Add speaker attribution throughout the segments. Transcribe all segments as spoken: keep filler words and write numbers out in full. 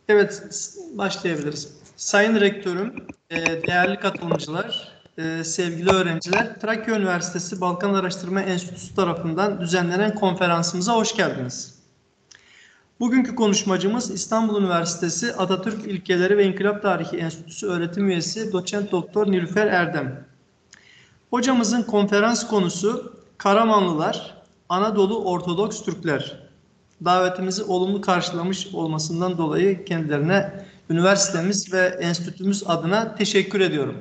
Speaker 1: Evet, başlayabiliriz. Sayın Rektörüm, değerli katılımcılar, sevgili öğrenciler, Trakya Üniversitesi Balkan Araştırma Enstitüsü tarafından düzenlenen konferansımıza hoş geldiniz. Bugünkü konuşmacımız İstanbul Üniversitesi Atatürk İlkeleri ve İnkılap Tarihi Enstitüsü öğretim üyesi Doçent Doktor Nilüfer Erdem. Hocamızın konferans konusu Karamanlılar, Anadolu Ortodoks Türkler. Davetimizi olumlu karşılamış olmasından dolayı kendilerine üniversitemiz ve enstitümüz adına teşekkür ediyorum.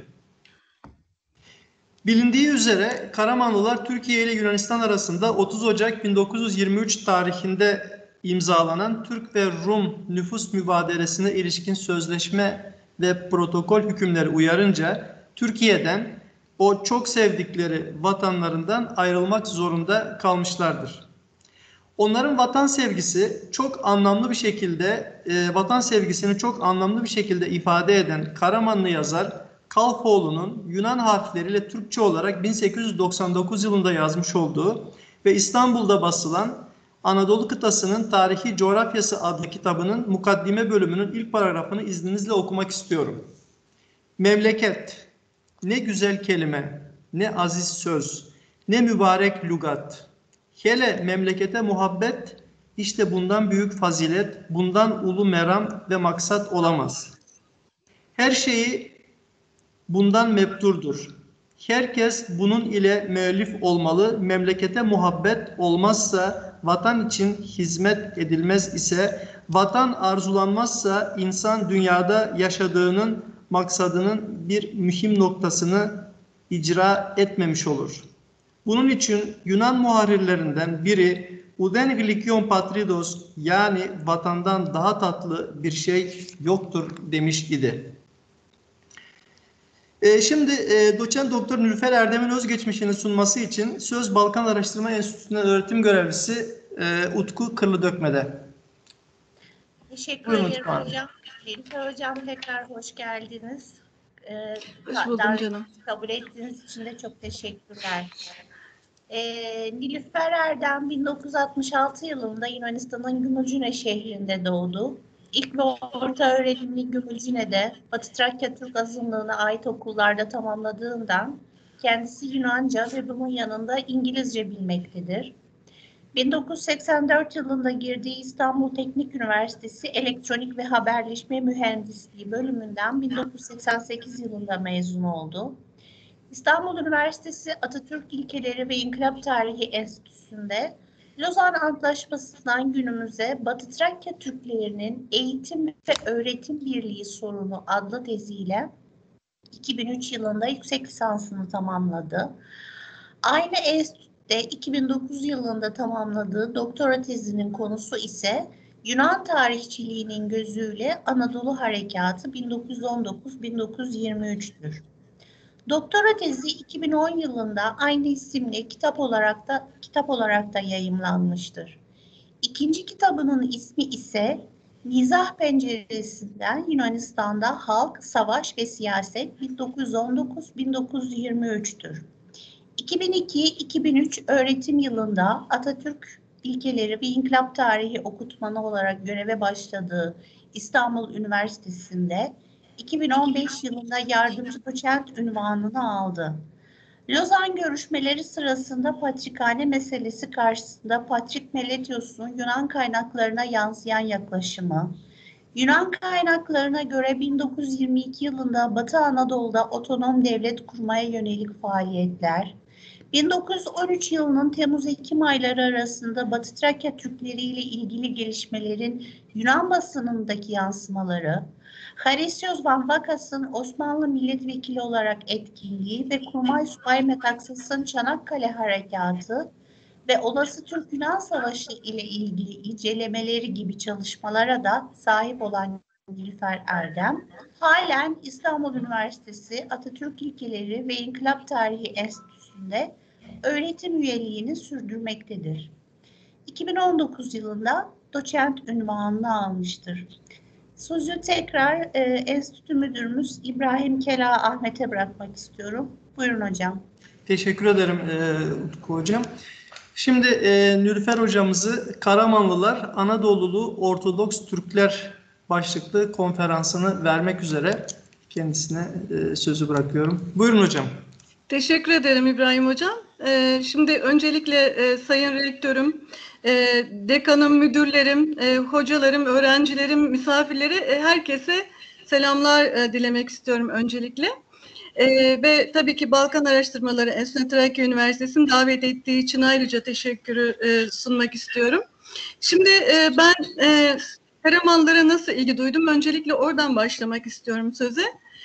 Speaker 1: Bilindiği üzere Karamanlılar Türkiye ile Yunanistan arasında otuz Ocak bin dokuz yüz yirmi üç tarihinde imzalanan Türk ve Rum nüfus mübadelesine ilişkin sözleşme ve protokol hükümleri uyarınca Türkiye'den o çok sevdikleri vatanlarından ayrılmak zorunda kalmışlardır. Onların vatan sevgisi çok anlamlı bir şekilde, e, vatan sevgisini çok anlamlı bir şekilde ifade eden Karamanlı yazar Kalfoğlu'nun Yunan harfleriyle Türkçe olarak bin sekiz yüz doksan dokuz yılında yazmış olduğu ve İstanbul'da basılan Anadolu Kıtası'nın Tarihi Coğrafyası adlı kitabının mukaddime bölümünün ilk paragrafını izninizle okumak istiyorum. Memleket, ne güzel kelime, ne aziz söz, ne mübarek lügat. Hele memlekete muhabbet, işte bundan büyük fazilet, bundan ulu meram ve maksat olamaz. Her şeyi bundan mebturdur. Herkes bunun ile müellif olmalı. Memlekete muhabbet olmazsa, vatan için hizmet edilmez ise, vatan arzulanmazsa insan dünyada yaşadığının maksadının bir mühim noktasını icra etmemiş olur. Bunun için Yunan muharrirlerinden biri Uden glikyon patridos, yani vatandan daha tatlı bir şey yoktur demiş idi. E, şimdi e, Doçent Doktor Nilüfer Erdem'in özgeçmişini sunması için söz Balkan Araştırma Enstitüsü'nün öğretim görevlisi e, Utku Kırlıdökme'de.
Speaker 2: Teşekkür Buyurun ederim hocam. Nilüfer hocam, tekrar hoş geldiniz. Ee,
Speaker 3: hoş buldum canım.
Speaker 2: Kabul ettiğiniz için de çok teşekkürler. Ee, Nilüfer Erdem bin dokuz yüz altmış altı yılında Yunanistan'ın Gümülcine şehrinde doğdu. İlk ve orta öğrenimini Gümülcine'de Batı Trakya Türk azınlığına ait okullarda tamamladığından kendisi Yunanca ve bunun yanında İngilizce bilmektedir. bin dokuz yüz seksen dört yılında girdiği İstanbul Teknik Üniversitesi Elektronik ve Haberleşme Mühendisliği bölümünden bin dokuz yüz seksen sekiz yılında mezun oldu. İstanbul Üniversitesi Atatürk İlkeleri ve İnkılap Tarihi Enstitüsü'nde Lozan Antlaşması'ndan günümüze Batı Trakya Türklerinin Eğitim ve Öğretim Birliği Sorunu adlı teziyle iki bin üç yılında yüksek lisansını tamamladı. Aynı enstitüde iki bin dokuz yılında tamamladığı doktora tezinin konusu ise Yunan tarihçiliğinin gözüyle Anadolu Harekatı bin dokuz yüz on dokuz bin dokuz yüz yirmi üç'tür. Doktora tezi iki bin on yılında aynı isimli kitap olarak da kitap olarak da yayımlanmıştır. İkinci kitabının ismi ise Mizah Penceresinden Yunanistan'da Halk, Savaş ve Siyaset bin dokuz yüz on dokuz bin dokuz yüz yirmi üç'tür. iki bin iki iki bin üç öğretim yılında Atatürk İlkeleri ve İnkılap Tarihi okutmanı olarak göreve başladığı İstanbul Üniversitesi'nde iki bin on beş yılında yardımcı doçent unvanını aldı. Lozan görüşmeleri sırasında Patrikhane meselesi karşısında Patrik Meletios'un Yunan kaynaklarına yansıyan yaklaşımı, Yunan kaynaklarına göre bin dokuz yüz yirmi iki yılında Batı Anadolu'da otonom devlet kurmaya yönelik faaliyetler, bin dokuz yüz on üç yılının Temmuz-Ekim ayları arasında Batı Trakya Türkleri ile ilgili gelişmelerin Yunan basınındaki yansımaları, Haristios Van Vakas'ın Osmanlı milletvekili olarak etkinliği ve Kurmay Subay Metaksas'ın Çanakkale Harekatı ve olası Türk-Yunan Savaşı ile ilgili incelemeleri gibi çalışmalara da sahip olan Nilüfer Erdem, halen İstanbul Üniversitesi Atatürk İlkeleri ve İnkılap Tarihi Enstitüsü'nde öğretim üyeliğini sürdürmektedir. iki bin on dokuz yılında doçent unvanını almıştır. Sözü tekrar e, Enstitü Müdürümüz İbrahim Kela Ahmet'e bırakmak istiyorum. Buyurun hocam.
Speaker 1: Teşekkür ederim e, Utku hocam. Şimdi e, Nilüfer hocamızı Karamanlılar, Anadolulu Ortodoks Türkler başlıklı konferansını vermek üzere kendisine e, sözü bırakıyorum. Buyurun hocam.
Speaker 3: Teşekkür ederim İbrahim Hocam. Ee, şimdi öncelikle e, Sayın Rektörüm, e, dekanım, müdürlerim, e, hocalarım, öğrencilerim, misafirleri, e, herkese selamlar e, dilemek istiyorum öncelikle. E, ve tabii ki Balkan Araştırmaları Enstitüsü Trakya Üniversitesi'nin davet ettiği için ayrıca teşekkürü e, sunmak istiyorum. Şimdi e, ben e, Karamanlılara nasıl ilgi duydum? Öncelikle oradan başlamak istiyorum söze.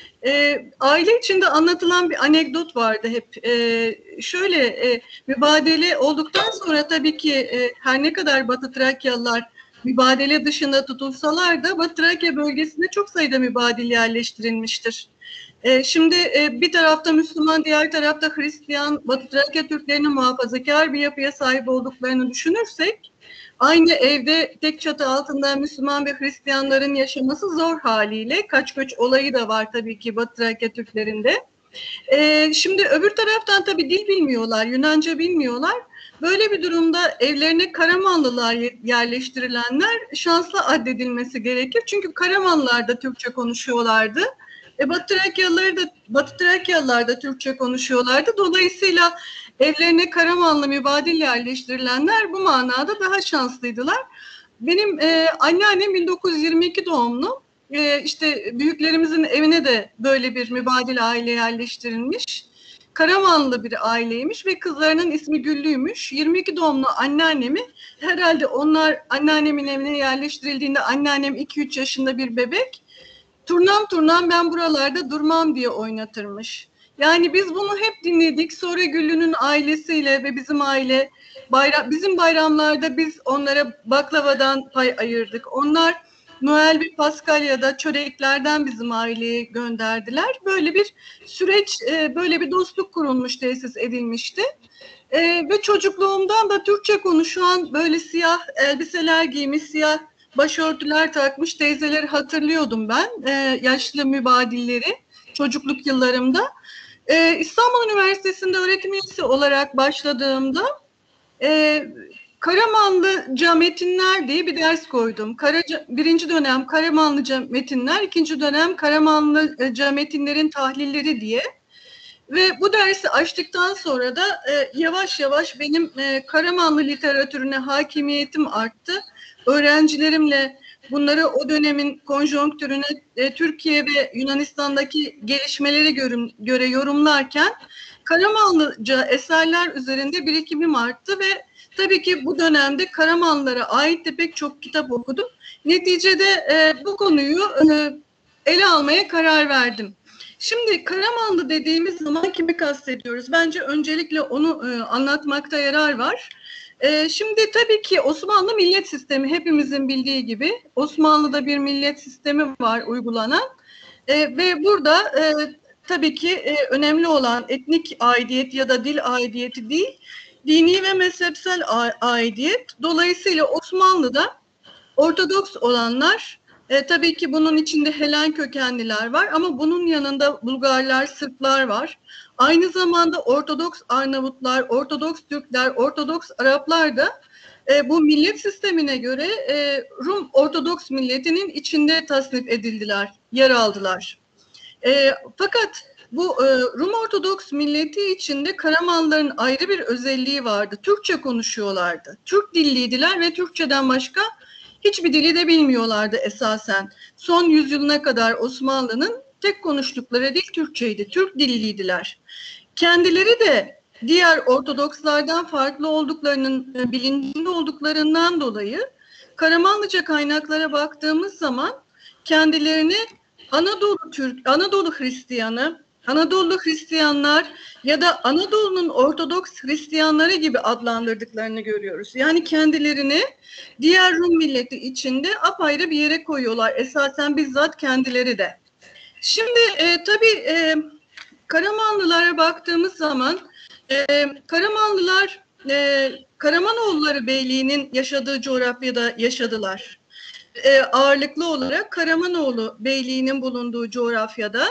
Speaker 3: E, aile içinde anlatılan bir anekdot vardı hep. E, şöyle e, mübadele olduktan sonra tabii ki e, her ne kadar Batı Trakyalılar mübadele dışında tutulsalar da Batı Trakya bölgesinde çok sayıda mübadele yerleştirilmiştir. E, şimdi e, bir tarafta Müslüman, diğer tarafta Hristiyan, Batı Trakya Türklerinin muhafazakar bir yapıya sahip olduklarını düşünürsek, aynı evde tek çatı altında Müslüman ve Hristiyanların yaşaması zor haliyle, kaç göç olayı da var tabii ki Batı Trakya Türklerinde. Ee, şimdi öbür taraftan tabii dil bilmiyorlar, Yunanca bilmiyorlar. Böyle bir durumda evlerine Karamanlılar yerleştirilenler şanslı addedilmesi gerekir. Çünkü Karamanlılar da Türkçe konuşuyorlardı. E, Batı Trakyalılar da, Batı Trakyalılar da Türkçe konuşuyorlardı. Dolayısıyla evlerine Karamanlı mübadil yerleştirilenler bu manada daha şanslıydılar. Benim e, anneannem bin dokuz yüz yirmi iki doğumlu. E, işte büyüklerimizin evine de böyle bir mübadil aile yerleştirilmiş. Karamanlı bir aileymiş ve kızlarının ismi Güllü'ymüş. yirmi iki doğumlu anneannemi, herhalde onlar anneannemin evine yerleştirildiğinde anneannem iki üç yaşında bir bebek, turnam turnam ben buralarda durmam diye oynatırmış. Yani biz bunu hep dinledik. Sonra Güllü'nün ailesiyle ve bizim aile bayram, bizim bayramlarda biz onlara baklavadan pay ayırdık. Onlar Noel ve Paskalya'da çöreklerden bizim aileye gönderdiler. Böyle bir süreç, böyle bir dostluk kurulmuş, tesis edilmişti. Ve çocukluğumdan da Türkçe konuşan, böyle siyah elbiseler giymiş, siyah başörtüler takmış teyzeleri hatırlıyordum ben, yaşlı mübadilleri çocukluk yıllarımda. Ee, İstanbul Üniversitesi'nde öğretim üyesi olarak başladığımda e, Karamanlıca metinler diye bir ders koydum. Karaca, birinci dönem Karamanlıca metinler, ikinci dönem Karamanlıca metinlerin tahlilleri diye. Ve bu dersi açtıktan sonra da e, yavaş yavaş benim e, Karamanlı literatürüne hakimiyetim arttı. Öğrencilerimle bunları o dönemin konjonktürüne, e, Türkiye ve Yunanistan'daki gelişmelere göre, göre yorumlarken Karamanlıca eserler üzerinde birikimim arttı ve tabii ki bu dönemde Karamanlılara ait de pek çok kitap okudum. Neticede e, bu konuyu e, ele almaya karar verdim. Şimdi Karamanlı dediğimiz zaman kimi kastediyoruz? Bence öncelikle onu e, anlatmakta yarar var. E, şimdi tabii ki Osmanlı millet sistemi, hepimizin bildiği gibi Osmanlı'da bir millet sistemi var uygulanan. E, ve burada e, tabii ki e, önemli olan etnik aidiyet ya da dil aidiyeti değil, dini ve mezhepsel aidiyet. Dolayısıyla Osmanlı'da Ortodoks olanlar, E, tabii ki bunun içinde Helen kökenliler var ama bunun yanında Bulgarlar, Sırplar var. Aynı zamanda Ortodoks Arnavutlar, Ortodoks Türkler, Ortodoks Araplar da e, bu millet sistemine göre e, Rum Ortodoks milletinin içinde tasnif edildiler, yer aldılar. E, fakat bu e, Rum Ortodoks milleti içinde Karamanlıların ayrı bir özelliği vardı. Türkçe konuşuyorlardı. Türk dilliydiler ve Türkçeden başka hiçbir dili de bilmiyorlardı esasen. Son yüzyılına kadar Osmanlı'nın tek konuştukları dil Türkçeydi. Türk dilliydiler. Kendileri de diğer Ortodokslardan farklı olduklarının bilincinde olduklarından dolayı Karamanlıca kaynaklara baktığımız zaman kendilerini Anadolu Türk, Anadolu Hristiyanı, Anadolu Hristiyanlar ya da Anadolu'nun Ortodoks Hristiyanları gibi adlandırdıklarını görüyoruz. Yani kendilerini diğer Rum milleti içinde apayrı bir yere koyuyorlar. Esasen bizzat kendileri de. Şimdi e, tabii e, Karamanlılara baktığımız zaman e, Karamanlılar e, Karamanoğulları Beyliği'nin yaşadığı coğrafyada yaşadılar. E, ağırlıklı olarak Karamanoğlu Beyliği'nin bulunduğu coğrafyada,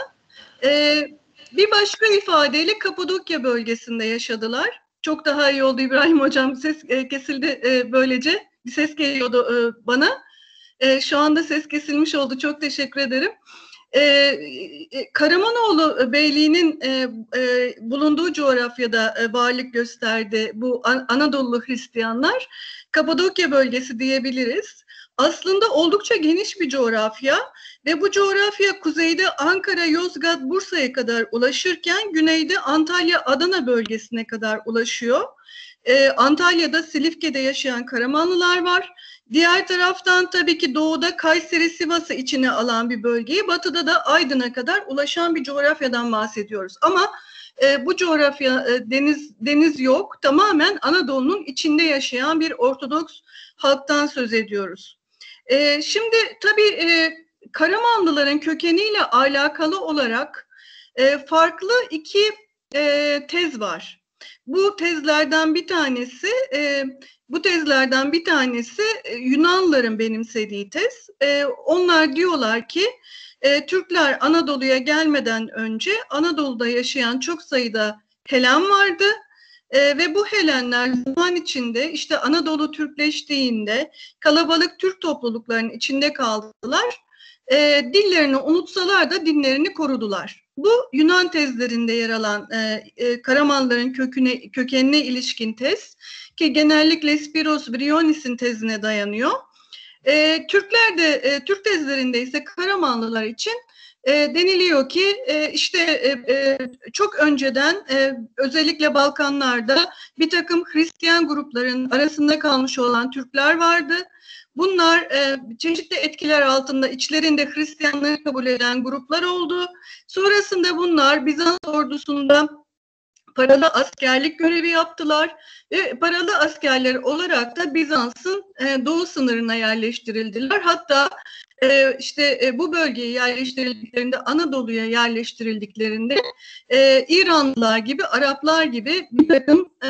Speaker 3: e, bir başka ifadeyle Kapadokya bölgesinde yaşadılar. Çok daha iyi oldu İbrahim Hocam. Ses e, kesildi e, böylece. Bir ses geliyordu e, bana. E, şu anda ses kesilmiş oldu. Çok teşekkür ederim. Ee, Karamanoğlu Beyliği'nin e, e, bulunduğu coğrafyada e, varlık gösterdi bu An- Anadolu Hristiyanlar. Kapadokya bölgesi diyebiliriz. Aslında oldukça geniş bir coğrafya ve bu coğrafya kuzeyde Ankara, Yozgat, Bursa'ya kadar ulaşırken güneyde Antalya, Adana bölgesine kadar ulaşıyor. Ee, Antalya'da, Silifke'de yaşayan Karamanlılar var. Diğer taraftan tabii ki doğuda Kayseri, Sivas'ı içine alan bir bölgeyi, batıda da Aydın'a kadar ulaşan bir coğrafyadan bahsediyoruz. Ama e, bu coğrafya e, deniz deniz yok, tamamen Anadolu'nun içinde yaşayan bir Ortodoks halktan söz ediyoruz. E, şimdi tabii e, Karamanlıların kökeniyle alakalı olarak e, farklı iki e, tez var. Bu tezlerden bir tanesi, e, bu tezlerden bir tanesi e, Yunanlıların benimsediği tez. E, onlar diyorlar ki e, Türkler Anadolu'ya gelmeden önce Anadolu'da yaşayan çok sayıda Helen vardı. E, ve bu Helenler zaman içinde işte Anadolu Türkleştiğinde kalabalık Türk topluluklarının içinde kaldılar. E, dillerini unutsalar da dinlerini korudular. Bu Yunan tezlerinde yer alan e, e, Karamanlıların köküne, kökenine ilişkin tez ki genellikle Spiros Brionis'in tezine dayanıyor. E, Türkler de e, Türk tezlerinde ise Karamanlılar için e, deniliyor ki e, işte e, e, çok önceden e, özellikle Balkanlarda bir takım Hristiyan grupların arasında kalmış olan Türkler vardı. Bunlar e, çeşitli etkiler altında içlerinde Hristiyanlığı kabul eden gruplar oldu. Sonrasında bunlar Bizans ordusunda paralı askerlik görevi yaptılar ve paralı askerler olarak da Bizans'ın e, doğu sınırına yerleştirildiler. Hatta e, işte e, bu bölgeye yerleştirildiklerinde, Anadolu'ya yerleştirildiklerinde e, İranlılar gibi, Araplar gibi bir takım e,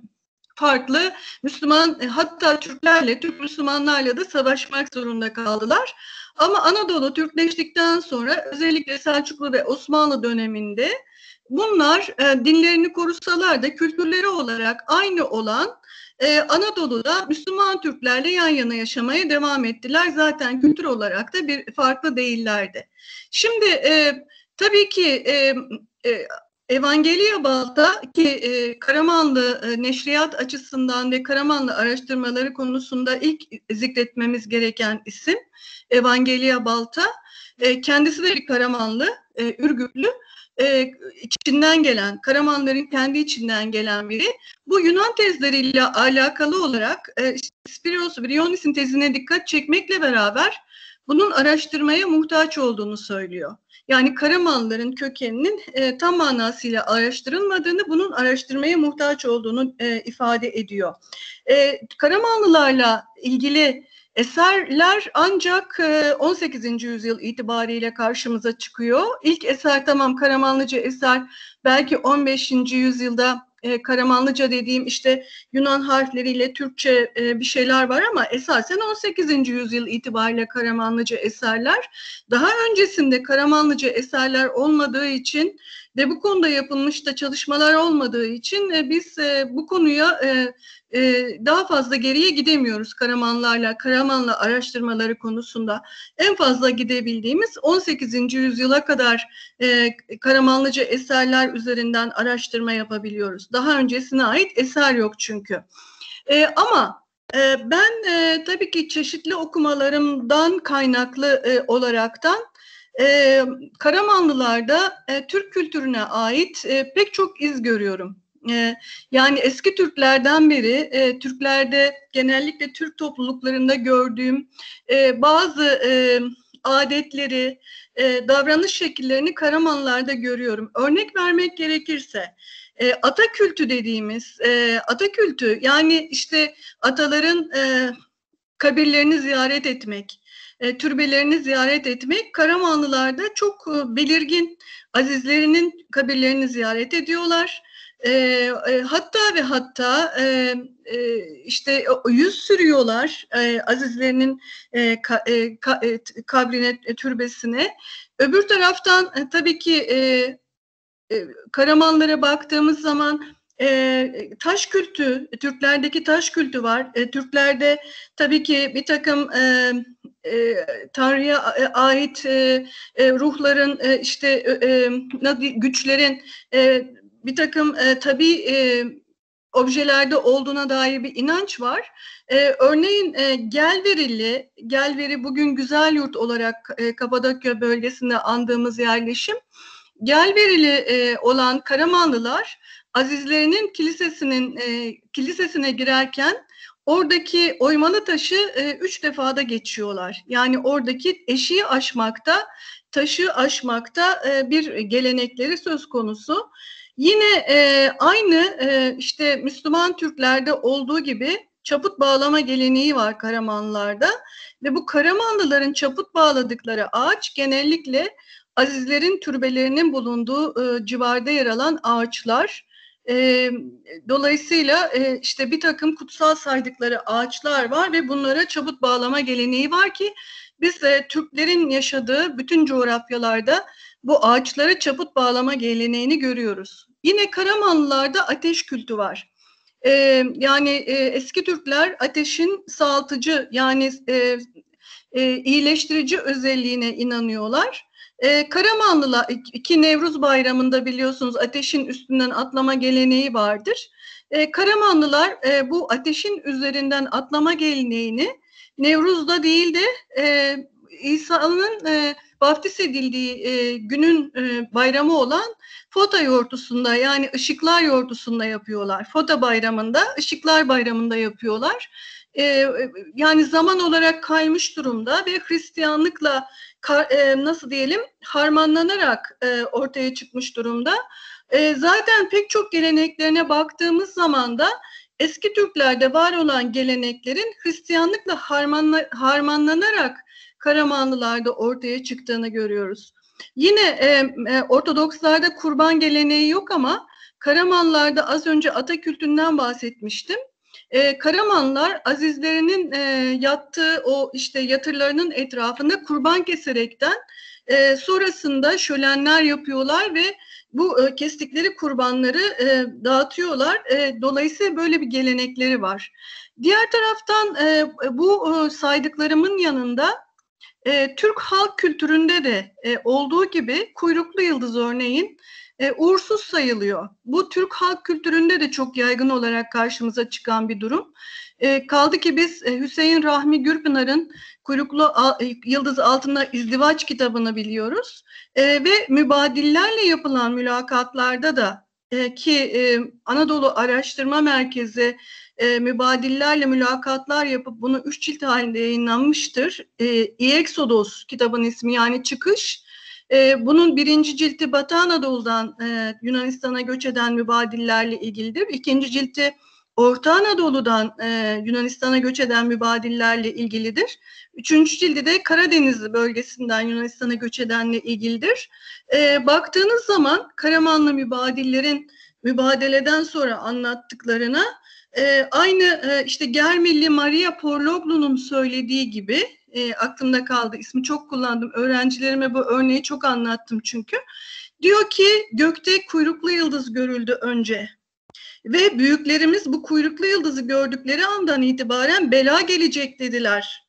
Speaker 3: farklı Müslüman, hatta Türklerle, Türk Müslümanlarla da savaşmak zorunda kaldılar. Ama Anadolu Türkleştikten sonra özellikle Selçuklu ve Osmanlı döneminde bunlar e, dinlerini korusalar da kültürleri olarak aynı olan e, Anadolu'da Müslüman Türklerle yan yana yaşamaya devam ettiler. Zaten kültür olarak da bir farklı değillerdi. Şimdi e, tabii ki e, e, Evangelia Balta ki e, Karamanlı e, neşriyat açısından ve Karamanlı araştırmaları konusunda ilk zikretmemiz gereken isim Evangelia Balta. E, kendisi de bir Karamanlı, e, Ürgüplü. E, içinden gelen, Karamanlıların kendi içinden gelen biri. Bu Yunan tezleriyle alakalı olarak e, Spiros Brionis'in tezine dikkat çekmekle beraber bunun araştırmaya muhtaç olduğunu söylüyor. Yani Karamanlıların kökeninin e, tam manasıyla araştırılmadığını, bunun araştırmaya muhtaç olduğunu e, ifade ediyor. E, Karamanlılarla ilgili eserler ancak on sekizinci yüzyıl itibariyle karşımıza çıkıyor. İlk eser, tamam, Karamanlıca eser belki on beşinci yüzyılda e, Karamanlıca dediğim işte Yunan harfleriyle Türkçe e, bir şeyler var ama esasen on sekizinci yüzyıl itibariyle Karamanlıca eserler. Daha öncesinde Karamanlıca eserler olmadığı için ve bu konuda yapılmış da çalışmalar olmadığı için e, biz e, bu konuya e, e, daha fazla geriye gidemiyoruz Karamanlarla, Karamanlı araştırmaları konusunda. En fazla gidebildiğimiz on sekizinci yüzyıla kadar e, Karamanlıca eserler üzerinden araştırma yapabiliyoruz. Daha öncesine ait eser yok çünkü. E, ama e, ben e, tabii ki çeşitli okumalarımdan kaynaklı e, olaraktan e, Karamanlılarda e, Türk kültürüne ait e, pek çok iz görüyorum. E, yani eski Türklerden beri e, Türklerde genellikle Türk topluluklarında gördüğüm e, bazı e, adetleri, e, davranış şekillerini Karamanlılarda görüyorum. Örnek vermek gerekirse e, ata kültü dediğimiz e, ata kültü, yani işte ataların e, kabirlerini ziyaret etmek, e, türbelerini ziyaret etmek Karamanlılarda çok e, belirgin. Azizlerinin kabirlerini ziyaret ediyorlar. E, e, hatta ve hatta e, e, işte yüz sürüyorlar e, azizlerinin e, ka, e, ka, e, kabrine, e, türbesine. Öbür taraftan e, tabii ki e, e, Karamanlara baktığımız zaman e, taş kültü, Türklerdeki taş kültü var. E, Türklerde tabii ki bir takım e, e, Tanrı'ya ait e, e, ruhların, e, işte e, güçlerin e, bir takım e, tabii e, objelerde olduğuna dair bir inanç var. E, örneğin e, Gelverili, Gelveri bugün Güzelyurt olarak e, Kapadokya bölgesinde andığımız yerleşim. Gelverili e, olan Karamanlılar Azizlerinin kilisesinin e, kilisesine girerken oradaki oymalı taşı e, üç defada geçiyorlar. Yani oradaki eşiği aşmakta, taşı aşmakta e, bir gelenekleri söz konusu. Yine e, aynı e, işte Müslüman Türklerde olduğu gibi çaput bağlama geleneği var Karamanlılarda ve bu Karamanlıların çaput bağladıkları ağaç genellikle Azizlerin türbelerinin bulunduğu e, civarda yer alan ağaçlar. E, dolayısıyla e, işte bir takım kutsal saydıkları ağaçlar var ve bunlara çaput bağlama geleneği var ki biz e, Türklerin yaşadığı bütün coğrafyalarda bu ağaçlara çaput bağlama geleneğini görüyoruz. Yine Karamanlılarda ateş kültü var. Ee, yani e, eski Türkler ateşin sağaltıcı yani e, e, iyileştirici özelliğine inanıyorlar. E, Karamanlılar iki Nevruz Bayramı'nda biliyorsunuz ateşin üstünden atlama geleneği vardır. E, Karamanlılar e, bu ateşin üzerinden atlama geleneğini Nevruz'da değil de e, İsa'nın e, vaftiz edildiği e, günün e, bayramı olan Fota yortusunda yani ışıklar yortusunda yapıyorlar. Fota bayramında, ışıklar bayramında yapıyorlar. E, yani zaman olarak kaymış durumda ve Hristiyanlıkla e, nasıl diyelim harmanlanarak e, ortaya çıkmış durumda. E, zaten pek çok geleneklerine baktığımız zaman da eski Türklerde var olan geleneklerin Hristiyanlıkla harmanla, harmanlanarak Karamanlılarda ortaya çıktığını görüyoruz. Yine e, e, Ortodokslarda kurban geleneği yok ama Karamanlılarda az önce ata kültünden bahsetmiştim. E, Karamanlılar azizlerinin e, yattığı o işte yatırlarının etrafında kurban keserekten e, sonrasında şölenler yapıyorlar ve bu e, kestikleri kurbanları e, dağıtıyorlar. E, dolayısıyla böyle bir gelenekleri var. Diğer taraftan e, bu e, saydıklarımın yanında E, Türk halk kültüründe de e, olduğu gibi kuyruklu yıldız örneğin e, uğursuz sayılıyor. Bu Türk halk kültüründe de çok yaygın olarak karşımıza çıkan bir durum. E, kaldı ki biz e, Hüseyin Rahmi Gürpınar'ın Kuyruklu Al- Yıldız Altında İzdivaç kitabını biliyoruz. E, ve mübadillerle yapılan mülakatlarda da e, ki e, Anadolu Araştırma Merkezi E, mübadillerle mülakatlar yapıp bunu üç cilt halinde yayınlanmıştır. E, Exodus kitabın ismi yani çıkış. E, bunun birinci cilti Batı Anadolu'dan e, Yunanistan'a göç eden mübadillerle ilgilidir. İkinci cilti Orta Anadolu'dan e, Yunanistan'a göç eden mübadillerle ilgilidir. Üçüncü cildi de Karadeniz bölgesinden Yunanistan'a göç edenle ilgilidir. E, baktığınız zaman Karamanlı mübadillerin mübadeleden sonra anlattıklarına e, aynı e, işte Germilli Maria Porloglu'nun söylediği gibi e, aklımda kaldı, ismi çok kullandım, öğrencilerime bu örneği çok anlattım çünkü. Diyor ki gökte kuyruklu yıldız görüldü önce ve büyüklerimiz bu kuyruklu yıldızı gördükleri andan itibaren bela gelecek dediler.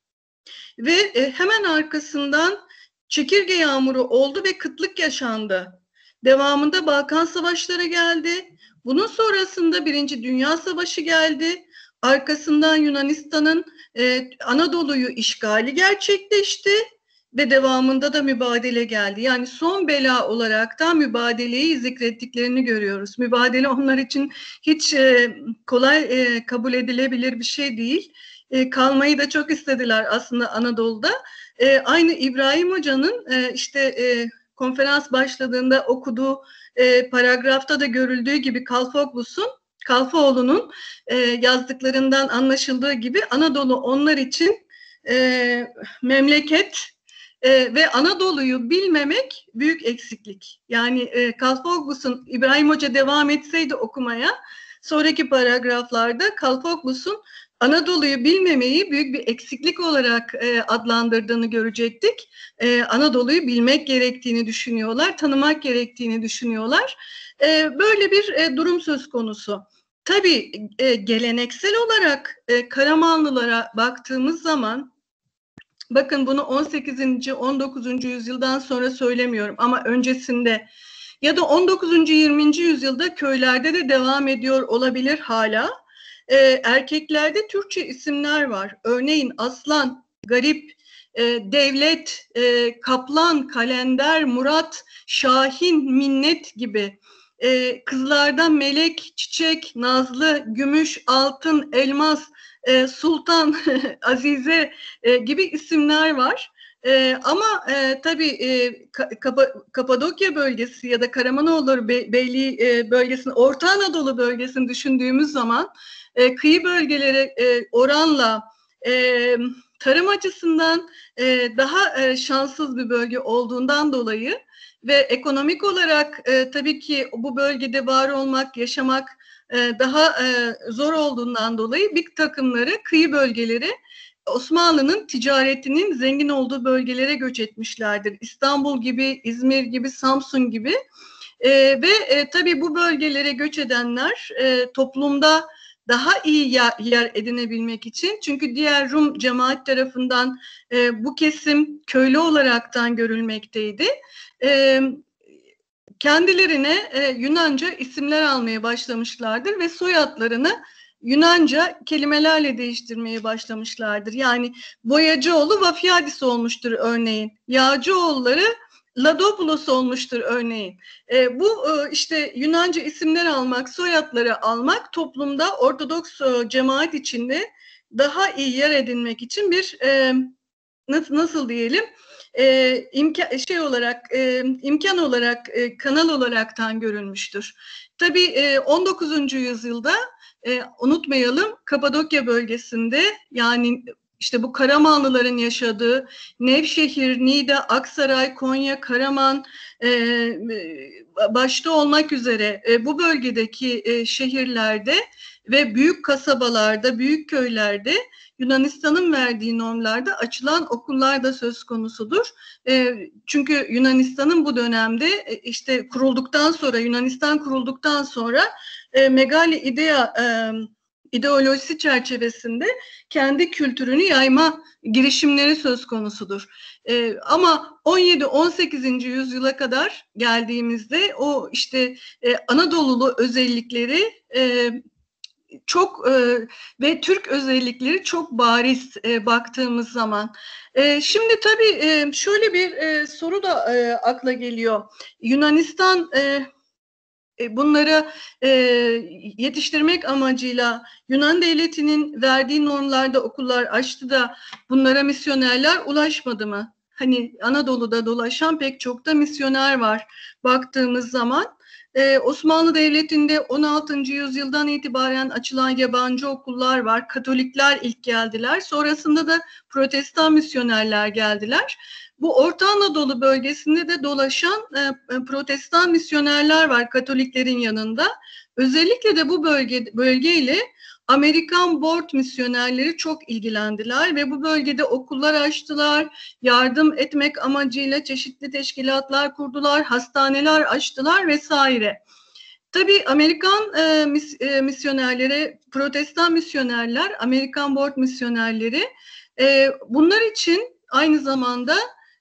Speaker 3: Ve e, hemen arkasından çekirge yağmuru oldu ve kıtlık yaşandı. Devamında Balkan Savaşları geldi. Bunun sonrasında Birinci Dünya Savaşı geldi. Arkasından Yunanistan'ın e, Anadolu'yu işgali gerçekleşti ve devamında da mübadele geldi. Yani son bela olaraktan mübadeleyi zikrettiklerini görüyoruz. Mübadele onlar için hiç e, kolay e, kabul edilebilir bir şey değil. E, kalmayı da çok istediler aslında Anadolu'da. E, aynı İbrahim Hoca'nın e, işte e, konferans başladığında okuduğu e, paragrafta da görüldüğü gibi Kalfoglus'un, Kalfaoğlu'nun e, yazdıklarından anlaşıldığı gibi Anadolu onlar için e, memleket e, ve Anadolu'yu bilmemek büyük eksiklik. Yani e, Kalfoglus'un, İbrahim Hoca devam etseydi okumaya, sonraki paragraflarda Kalfoglus'un Anadolu'yu bilmemeyi büyük bir eksiklik olarak e, adlandırdığını görecektik. E, Anadolu'yu bilmek gerektiğini düşünüyorlar, tanımak gerektiğini düşünüyorlar. E, böyle bir e, durum söz konusu. Tabii e, geleneksel olarak e, Karamanlılara baktığımız zaman Bakın bunu on sekizinci on dokuzuncu yüzyıldan sonra söylemiyorum ama öncesinde ya da on dokuzuncu yirminci yüzyılda köylerde de devam ediyor olabilir hala. Ee, erkeklerde Türkçe isimler var. Örneğin Aslan, Garip, e, Devlet, e, Kaplan, Kalender, Murat, Şahin, Minnet gibi. Ee, kızlarda Melek, Çiçek, Nazlı, Gümüş, Altın, Elmas, e, Sultan, Azize e, gibi isimler var. E, ama e, tabii e, Kapa, Kapadokya bölgesi ya da Karamanoğulları Be Beyliği e, bölgesini, Orta Anadolu bölgesini düşündüğümüz zaman e, kıyı bölgelere e, oranla e, tarım açısından e, daha e, şanssız bir bölge olduğundan dolayı ve ekonomik olarak e, tabii ki bu bölgede var olmak, yaşamak e, daha e, zor olduğundan dolayı bir takımları kıyı bölgeleri Osmanlı'nın ticaretinin zengin olduğu bölgelere göç etmişlerdir. İstanbul gibi, İzmir gibi, Samsun gibi e, ve e, tabii bu bölgelere göç edenler e, toplumda daha iyi yer, yer edinebilmek için, çünkü diğer Rum cemaat tarafından e, bu kesim köylü olaraktan görülmekteydi. E, kendilerine e, Yunanca isimler almaya başlamışlardır ve soyadlarını Yunanca kelimelerle değiştirmeye başlamışlardır. Yani Boyacıoğlu Vafiadis olmuştur örneğin. Yağcıoğulları Ladopoulos olmuştur örneğin. E, bu e, işte Yunanca isimler almak, soyadları almak toplumda Ortodoks e, cemaat içinde daha iyi yer edinmek için bir e, nasıl, nasıl diyelim e, imkan şey olarak e, imkan olarak e, kanal olaraktan görülmüştür. Tabii e, on dokuzuncu yüzyılda e, unutmayalım Kapadokya bölgesinde, yani işte bu Karamanlıların yaşadığı Nevşehir, Niğde, Aksaray, Konya, Karaman e, başta olmak üzere e, bu bölgedeki e, şehirlerde ve büyük kasabalarda, büyük köylerde Yunanistan'ın verdiği normlarda açılan okullar da söz konusudur. E, çünkü Yunanistan'ın bu dönemde e, işte kurulduktan sonra, Yunanistan kurulduktan sonra e, Megali İdea e, ideolojisi çerçevesinde kendi kültürünü yayma girişimleri söz konusudur. E, ama on yedi on sekizinci yüzyıla kadar geldiğimizde o işte e, Anadolulu özellikleri e, çok e, ve Türk özellikleri çok bariz e, baktığımız zaman. E, şimdi tabii e, şöyle bir e, soru da e, akla geliyor. Yunanistan e, bunları e, yetiştirmek amacıyla Yunan devletinin verdiği normlarda okullar açtı da bunlara misyonerler ulaşmadı mı? Hani Anadolu'da dolaşan pek çok da misyoner var baktığımız zaman. Ee, Osmanlı Devleti'nde on altıncı yüzyıldan itibaren açılan yabancı okullar var. Katolikler ilk geldiler. Sonrasında da Protestan misyonerler geldiler. Bu Orta Anadolu bölgesinde de dolaşan e, Protestan misyonerler var Katoliklerin yanında. Özellikle de bu bölge bölgeyle Amerikan Board misyonerleri çok ilgilendiler ve bu bölgede okullar açtılar, yardım etmek amacıyla çeşitli teşkilatlar kurdular, hastaneler açtılar vesaire. Tabii Amerikan e, mis, e, misyonerleri, Protestan misyonerler, Amerikan Board misyonerleri e, bunlar için aynı zamanda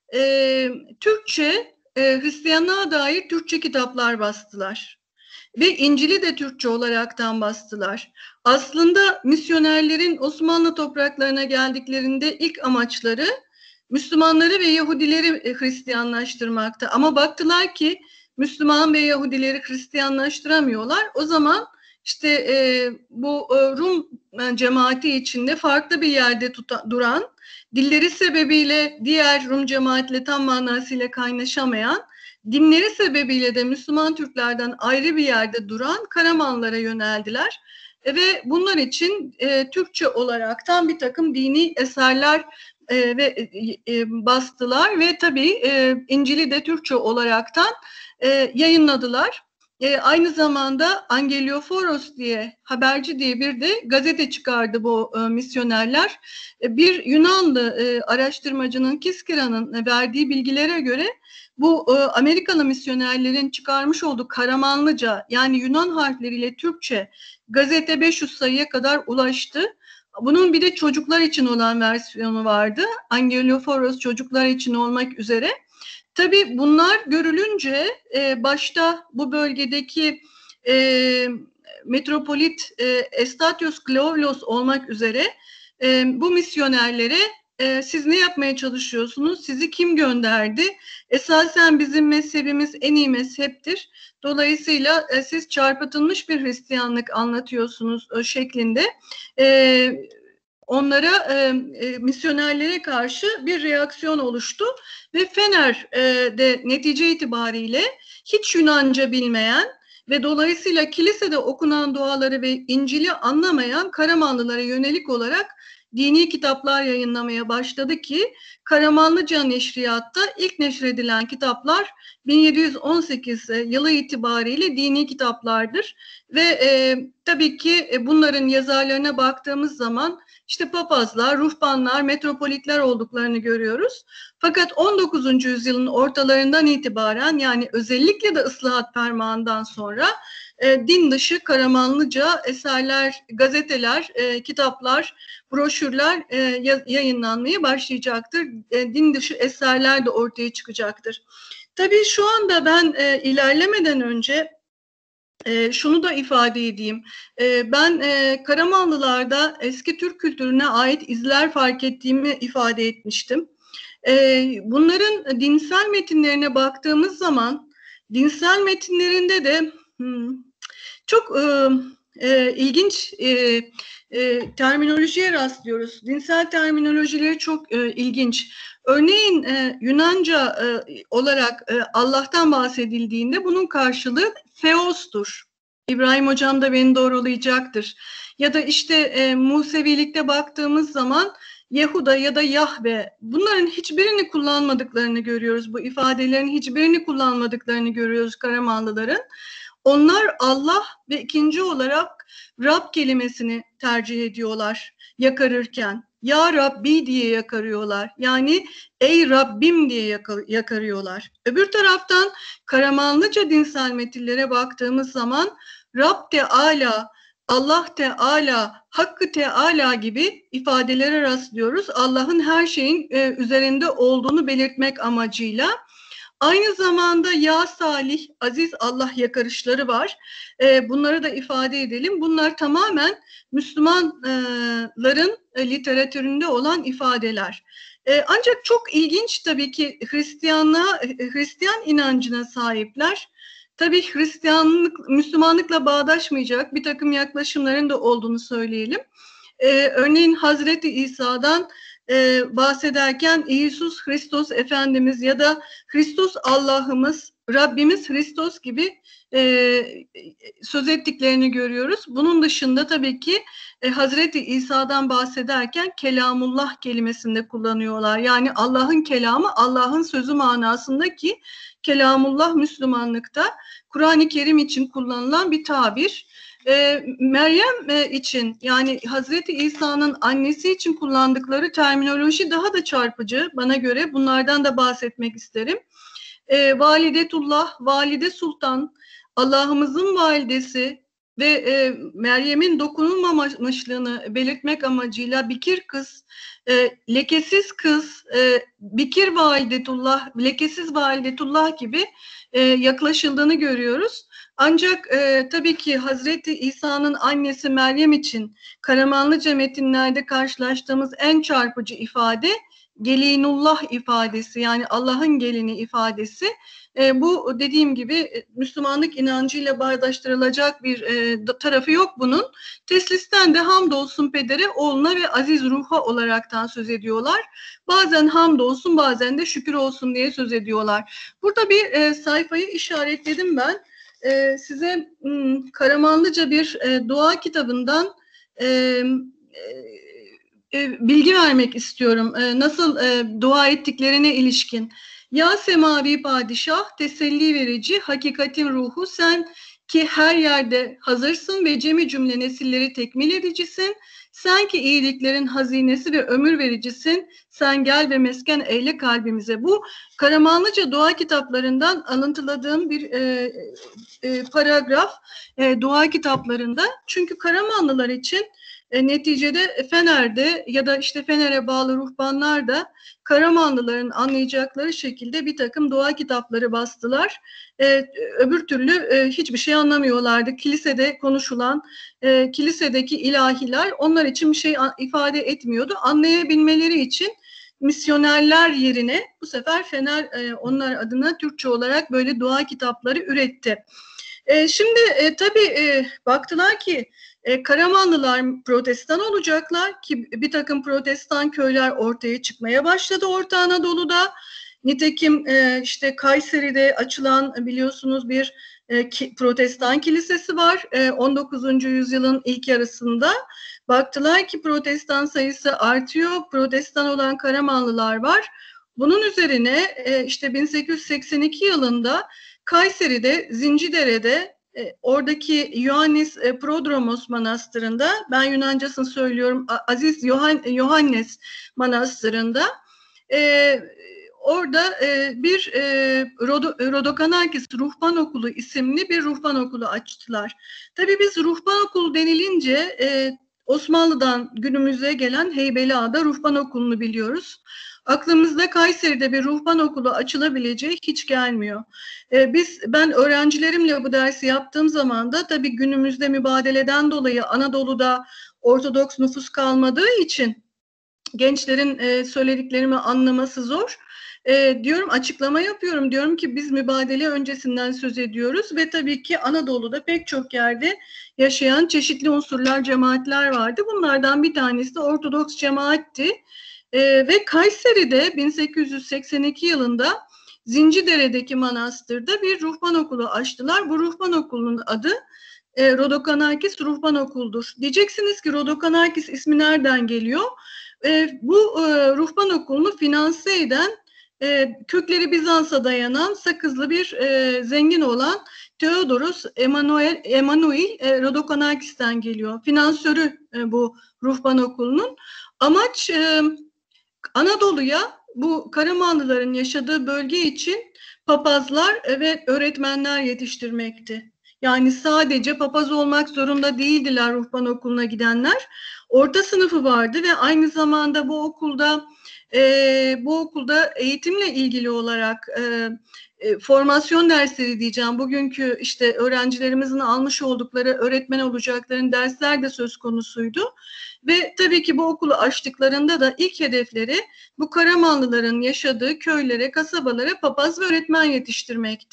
Speaker 3: e, Türkçe, e, Hristiyanlığa dair Türkçe kitaplar bastılar. Ve İncil'i de Türkçe olaraktan bastılar. Aslında misyonerlerin Osmanlı topraklarına geldiklerinde ilk amaçları Müslümanları ve Yahudileri Hristiyanlaştırmaktı. Ama baktılar ki Müslüman ve Yahudileri Hristiyanlaştıramıyorlar. O zaman işte e, bu e, Rum cemaati içinde farklı bir yerde tuta, duran, dilleri sebebiyle diğer Rum cemaatle tam manasıyla kaynaşamayan, dinleri sebebiyle de Müslüman Türklerden ayrı bir yerde duran Karamanlara yöneldiler. E, ve bunlar için e, Türkçe olaraktan bir takım dini eserler e, ve e, bastılar ve tabii e, İncil'i de Türkçe olaraktan e, yayınladılar. E, aynı zamanda Angelioforos diye, haberci diye bir de gazete çıkardı bu e, misyonerler. E, bir Yunanlı e, araştırmacının, Kiskira'nın verdiği bilgilere göre bu e, Amerikalı misyonerlerin çıkarmış olduğu Karamanlıca, yani Yunan harfleriyle Türkçe gazete beş yüz sayıya kadar ulaştı. Bunun bir de çocuklar için olan versiyonu vardı. Angeloforos çocuklar için olmak üzere. Tabii bunlar görülünce e, başta bu bölgedeki e, metropolit e, Estatios Kleolos olmak üzere e, bu misyonerlere e, siz ne yapmaya çalışıyorsunuz? Sizi kim gönderdi? Esasen bizim mezhebimiz en iyi mezheptir. Dolayısıyla e, siz çarpıtılmış bir Hristiyanlık anlatıyorsunuz e, şeklinde e, onlara e, e, misyonerlere karşı bir reaksiyon oluştu ve Fener e, de netice itibariyle hiç Yunanca bilmeyen ve dolayısıyla kilisede okunan duaları ve İncil'i anlamayan Karamanlılara yönelik olarak dini kitaplar yayınlamaya başladı ki Karamanlıca Neşriyat'ta ilk neşredilen kitaplar bin yedi yüz on sekiz yılı itibariyle dini kitaplardır ve e, tabii ki e, bunların yazarlarına baktığımız zaman işte papazlar, ruhbanlar, metropolitler olduklarını görüyoruz. Fakat on dokuzuncu yüzyılın ortalarından itibaren yani özellikle de ıslahat fermanından sonra e, din dışı Karamanlıca eserler, gazeteler, e, kitaplar, broşürler e, yayınlanmaya başlayacaktır. E, din dışı eserler de ortaya çıkacaktır. Tabii şu anda ben e, ilerlemeden önce e, şunu da ifade edeyim. E, ben e, Karamanlılarda eski Türk kültürüne ait izler fark ettiğimi ifade etmiştim. E, bunların dinsel metinlerine baktığımız zaman dinsel metinlerinde de hmm, çok e, e, ilginç e, e, terminolojiye rastlıyoruz. Dinsel terminolojileri çok e, ilginç. Örneğin e, Yunanca e, olarak e, Allah'tan bahsedildiğinde bunun karşılığı Theos'tur. İbrahim Hocam da beni doğrulayacaktır. Ya da işte e, Musevilikte baktığımız zaman Yehuda ya da Yahve, bunların hiçbirini kullanmadıklarını görüyoruz. Bu ifadelerin hiçbirini kullanmadıklarını görüyoruz Karamanlıların. Onlar Allah ve ikinci olarak Rab kelimesini tercih ediyorlar yakarırken. Ya Rabbi diye yakarıyorlar. Yani ey Rabbim diye yakarıyorlar. Öbür taraftan Karamanlıca dinsel metillere baktığımız zaman Rab Teala, Allah Teala, Hakkı Teala gibi ifadelere rastlıyoruz. Allah'ın her şeyin e, üzerinde olduğunu belirtmek amacıyla. Aynı zamanda ya Salih, Aziz Allah yakarışları var. E, bunları da ifade edelim. Bunlar tamamen Müslümanların e, literatüründe olan ifadeler. E, ancak çok ilginç tabii ki Hristiyanlığa, Hristiyan inancına sahipler. Tabii Hristiyanlık, Müslümanlıkla bağdaşmayacak bir takım yaklaşımların da olduğunu söyleyelim. E, örneğin Hazreti İsa'dan Ee, bahsederken İsus Hristos Efendimiz ya da Hristos Allah'ımız, Rabbimiz Hristos gibi e, söz ettiklerini görüyoruz. Bunun dışında tabii ki e, Hazreti İsa'dan bahsederken Kelamullah kelimesini de kullanıyorlar. Yani Allah'ın kelamı, Allah'ın sözü manasındaki Kelamullah Müslümanlıkta Kur'an-ı Kerim için kullanılan bir tabir. E, Meryem e, için yani Hazreti İsa'nın annesi için kullandıkları terminoloji daha da çarpıcı bana göre. Bunlardan da bahsetmek isterim. E, Validetullah, Valide Sultan, Allah'ımızın validesi ve e, Meryem'in dokunulmamışlığını belirtmek amacıyla bikir kız, e, lekesiz kız, e, bikir validetullah, lekesiz validetullah gibi e, yaklaşıldığını görüyoruz. Ancak e, tabii ki Hazreti İsa'nın annesi Meryem için Karamanlıca metinlerde karşılaştığımız en çarpıcı ifade Gelinullah ifadesi, yani Allah'ın gelini ifadesi. E, bu dediğim gibi Müslümanlık inancıyla bağdaştırılacak bir e, tarafı yok bunun. Teslisten de hamdolsun pedere, oğluna ve aziz ruha olaraktan söz ediyorlar. Bazen hamdolsun, bazen de şükür olsun diye söz ediyorlar. Burada bir e, sayfayı işaretledim ben. Ee, size m, Karamanlıca bir e, dua kitabından e, e, bilgi vermek istiyorum. E, nasıl e, dua ettiklerine ilişkin. Ya semavi padişah, teselli verici, hakikatin ruhu sen ki her yerde hazırsın ve cemi cümle nesilleri tekmil edicisin. Sen ki iyiliklerin hazinesi ve ömür vericisin. Sen gel ve mesken eyle kalbimize. Bu Karamanlıca dua kitaplarından alıntıladığım bir e, e, paragraf e, dua kitaplarında. Çünkü Karamanlılar için E, neticede Fener'de ya da işte Fener'e bağlı ruhbanlar da Karamanlıların anlayacakları şekilde bir takım dua kitapları bastılar. E, öbür türlü e, hiçbir şey anlamıyorlardı. Kilisede konuşulan, e, kilisedeki ilahiler onlar için bir şey ifade etmiyordu. Anlayabilmeleri için misyonerler yerine bu sefer Fener e, onlar adına Türkçe olarak böyle dua kitapları üretti. E, şimdi e, tabii e, baktılar ki e, Karamanlılar protestan olacaklar ki bir takım protestan köyler ortaya çıkmaya başladı Orta Anadolu'da. Nitekim e, işte Kayseri'de açılan biliyorsunuz bir e, ki, protestan kilisesi var e, on dokuzuncu yüzyılın ilk yarısında. Baktılar ki protestan sayısı artıyor, protestan olan Karamanlılar var. Bunun üzerine e, işte bin sekiz yüz seksen iki yılında Kayseri'de, Zincidere'de e, oradaki Ioannis e, Prodromos Manastırı'nda, ben Yunancasını söylüyorum, Aziz Yohan, Yohannes Manastırı'nda e, orada e, bir e, Rodo, Rodokanakis Ruhban Okulu isimli bir ruhban okulu açtılar. Tabii biz ruhban okulu denilince e, Osmanlı'dan günümüze gelen Heybeliada'da ruhban okulunu biliyoruz. Aklımızda Kayseri'de bir ruhban okulu açılabileceği hiç gelmiyor. Ee, biz, ben öğrencilerimle bu dersi yaptığım zaman da tabii günümüzde mübadeleden dolayı Anadolu'da Ortodoks nüfus kalmadığı için gençlerin e, söylediklerimi anlaması zor. E, diyorum açıklama yapıyorum. Diyorum ki biz mübadele öncesinden söz ediyoruz ve tabii ki Anadolu'da pek çok yerde yaşayan çeşitli unsurlar, cemaatler vardı. Bunlardan bir tanesi de Ortodoks cemaatti. E, ve Kayseri'de bin sekiz yüz seksen iki yılında Zincidere'deki manastırda bir ruhban okulu açtılar. Bu ruhban okulunun adı e, Rodokanakis Ruhban Okulu'dur. Diyeceksiniz ki Rodokanakis ismi nereden geliyor? E, bu e, ruhban okulunu finanse eden, e, kökleri Bizans'a dayanan Sakızlı bir e, zengin olan Theodoros Emanuel, Emanuel e, Rodokanakis'ten geliyor. Finansörü e, bu ruhban okulunun. Amaç e, Anadolu'ya bu Karamanlıların yaşadığı bölge için papazlar ve öğretmenler yetiştirmekti. Yani sadece papaz olmak zorunda değildiler ruhban okuluna gidenler. Orta sınıfı vardı ve aynı zamanda bu okulda e, bu okulda eğitimle ilgili olarak e, e, formasyon dersleri diyeceğim. Bugünkü işte öğrencilerimizin almış oldukları öğretmen olacakların dersler de söz konusuydu. Ve tabii ki bu okulu açtıklarında da ilk hedefleri bu Karamanlıların yaşadığı köylere, kasabalara papaz ve öğretmen yetiştirmekti.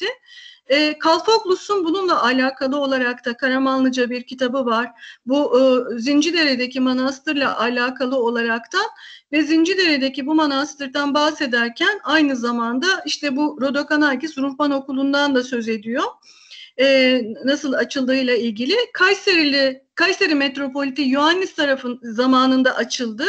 Speaker 3: E, Kalfoklus'un bununla alakalı olarak da Karamanlıca bir kitabı var. Bu e, Zincidere'deki manastırla alakalı olaraktan ve Zincidere'deki bu manastırdan bahsederken aynı zamanda işte bu Rodokanakis Ruhban Okulu'ndan da söz ediyor. Ee, nasıl açıldığıyla ilgili. Kayserili, Kayseri Metropoliti Ioannis tarafın zamanında açıldı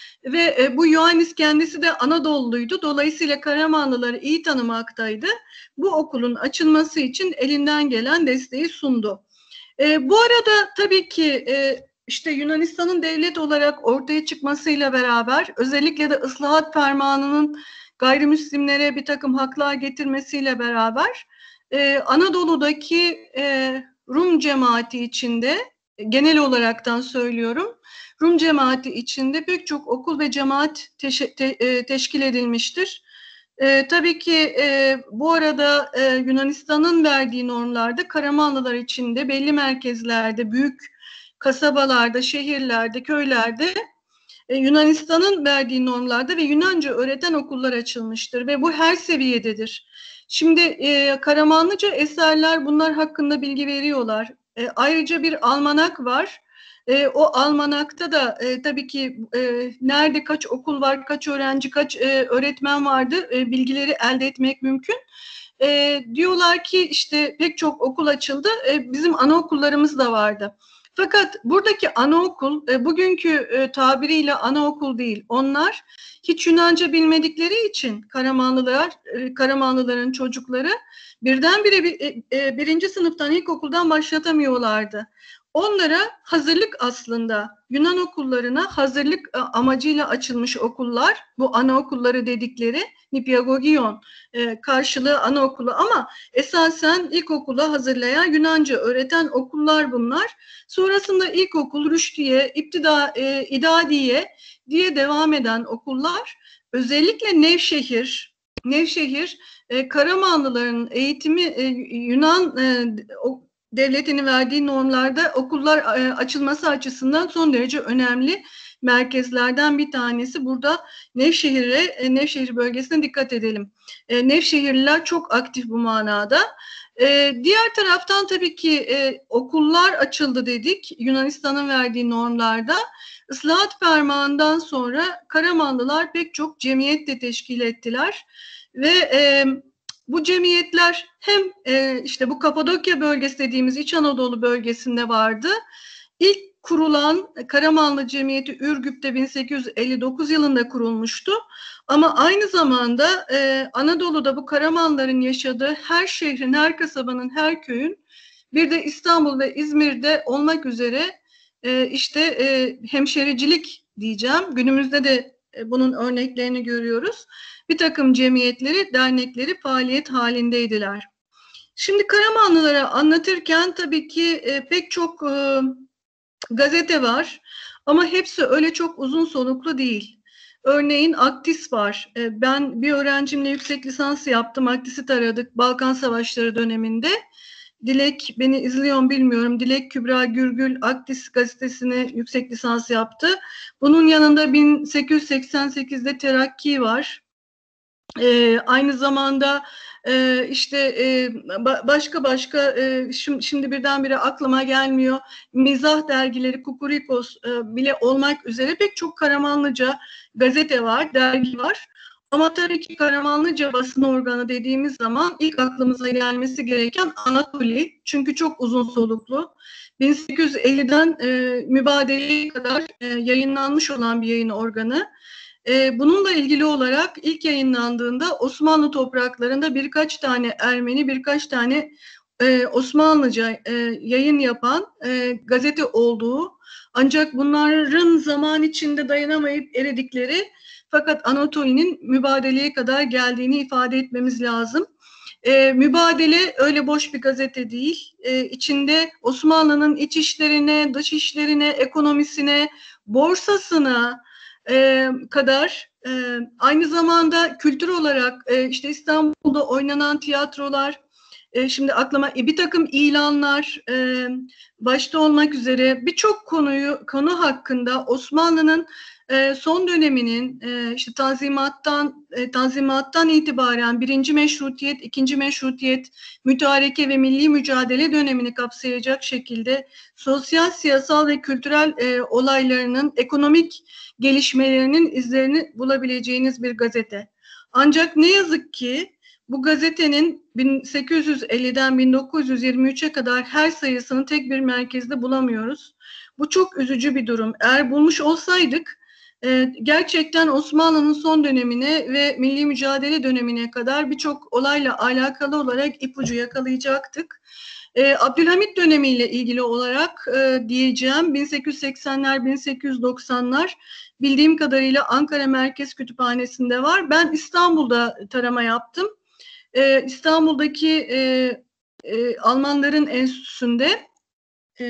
Speaker 3: ve e, bu Ioannis kendisi de Anadolu'luydu. Dolayısıyla Karamanlıları iyi tanımaktaydı. Bu okulun açılması için elinden gelen desteği sundu. E, bu arada tabii ki e, işte Yunanistan'ın devlet olarak ortaya çıkmasıyla beraber özellikle de ıslahat fermanının gayrimüslimlere bir takım haklar getirmesiyle beraber Ee, Anadolu'daki e, Rum cemaati içinde, genel olaraktan söylüyorum, Rum cemaati içinde pek çok okul ve cemaat teş- te- e, teşkil edilmiştir. E, tabii ki e, bu arada e, Yunanistan'ın verdiği normlarda Karamanlılar içinde belli merkezlerde, büyük kasabalarda, şehirlerde, köylerde e, Yunanistan'ın verdiği normlarda ve Yunanca öğreten okullar açılmıştır ve bu her seviyededir. Şimdi e, Karamanlıca eserler bunlar hakkında bilgi veriyorlar. E, ayrıca bir almanak var. E, o almanakta da e, tabii ki e, nerede kaç okul var, kaç öğrenci, kaç e, öğretmen vardı e, bilgileri elde etmek mümkün. E, diyorlar ki işte pek çok okul açıldı. E, bizim anaokullarımız da vardı. Fakat buradaki anaokul e, bugünkü e, tabiriyle anaokul değil. Onlar hiç Yunanca bilmedikleri için Karamanlılar, e, Karamanlıların çocukları birdenbire bir, e, e, birinci sınıftan ilkokuldan başlatamıyorlardı. onlara hazırlık aslında. Yunan okullarına hazırlık e, amacıyla açılmış okullar, bu anaokulları dedikleri Nipyagogion e, karşılığı anaokulu ama esasen ilkokula hazırlayan, Yunanca öğreten okullar bunlar. Sonrasında ilkokul, rüştiye, iptida, e, idadiye diye devam eden okullar. Özellikle Nevşehir, Nevşehir e, Karamanlıların eğitimi e, Yunan e, o, devletinin verdiği normlarda okullar e, açılması açısından son derece önemli merkezlerden bir tanesi. Burada Nevşehir'e, e, Nevşehir bölgesine dikkat edelim. E, Nevşehirliler çok aktif bu manada. E, diğer taraftan tabii ki e, okullar açıldı dedik Yunanistan'ın verdiği normlarda. Islahat Fermanı'ndan sonra Karamanlılar pek çok cemiyet de teşkil ettiler ve e, bu cemiyetler hem e, işte bu Kapadokya bölgesi dediğimiz İç Anadolu bölgesinde vardı. İlk kurulan Karamanlı Cemiyeti Ürgüp'te bin sekiz yüz elli dokuz yılında kurulmuştu. Ama aynı zamanda e, Anadolu'da bu Karamanlıların yaşadığı her şehrin, her kasabanın, her köyün, bir de İstanbul ve İzmir'de olmak üzere e, işte e, hemşericilik diyeceğim. Günümüzde de e, bunun örneklerini görüyoruz. Bir takım cemiyetleri, dernekleri faaliyet halindeydiler. Şimdi Karamanlılara anlatırken tabii ki e, pek çok e, gazete var ama hepsi öyle çok uzun soluklu değil. Örneğin Aktis var. E, ben bir öğrencimle yüksek lisans yaptım. Aktis'i taradık Balkan Savaşları döneminde. Dilek, beni izliyor mu bilmiyorum. Dilek Kübra Gürgül Aktis gazetesine yüksek lisans yaptı. Bunun yanında bin sekiz yüz seksen sekizde Terakki var. Ee, aynı zamanda e, işte e, başka başka e, şimdi, şimdi birdenbire aklıma gelmiyor. Mizah dergileri Kukurikos e, bile olmak üzere pek çok Karamanlıca gazete var, dergi var. Ama tabii ki Karamanlıca basın organı dediğimiz zaman ilk aklımıza gelmesi gereken Anatoli. Çünkü çok uzun soluklu. bin sekiz yüz elliden e, mübadeleye kadar e, yayınlanmış olan bir yayın organı. E, bununla ilgili olarak ilk yayınlandığında Osmanlı topraklarında birkaç tane Ermeni, birkaç tane e, Osmanlıca e, yayın yapan e, gazete olduğu, ancak bunların zaman içinde dayanamayıp eridikleri, fakat Anatoli'nin mübadeleye kadar geldiğini ifade etmemiz lazım. E, mübadele öyle boş bir gazete değil. E, içinde Osmanlı'nın iç işlerine, dış işlerine, ekonomisine, borsasına e, kadar e, aynı zamanda kültür olarak e, işte İstanbul'da oynanan tiyatrolar, e, şimdi aklıma e, bir takım ilanlar e, başta olmak üzere birçok konuyu konu hakkında Osmanlı'nın e, son döneminin e, işte Tanzimat'tan e, Tanzimat'tan itibaren birinci meşrutiyet, ikinci meşrutiyet, mütareke ve milli mücadele dönemini kapsayacak şekilde sosyal, siyasal ve kültürel e, olaylarının, ekonomik gelişmelerinin izlerini bulabileceğiniz bir gazete. Ancak ne yazık ki bu gazetenin bin sekiz yüz elliden bin dokuz yüz yirmi üçe kadar her sayısını tek bir merkezde bulamıyoruz. Bu çok üzücü bir durum. Eğer bulmuş olsaydık e, gerçekten Osmanlı'nın son dönemine ve milli mücadele dönemine kadar birçok olayla alakalı olarak ipucu yakalayacaktık. E, Abdülhamit dönemiyle ilgili olarak e, diyeceğim bin sekiz yüz seksenler, bin sekiz yüz doksanlar bildiğim kadarıyla Ankara Merkez Kütüphanesi'nde var. Ben İstanbul'da tarama yaptım. Ee, İstanbul'daki e, e, Almanların enstitüsünde e,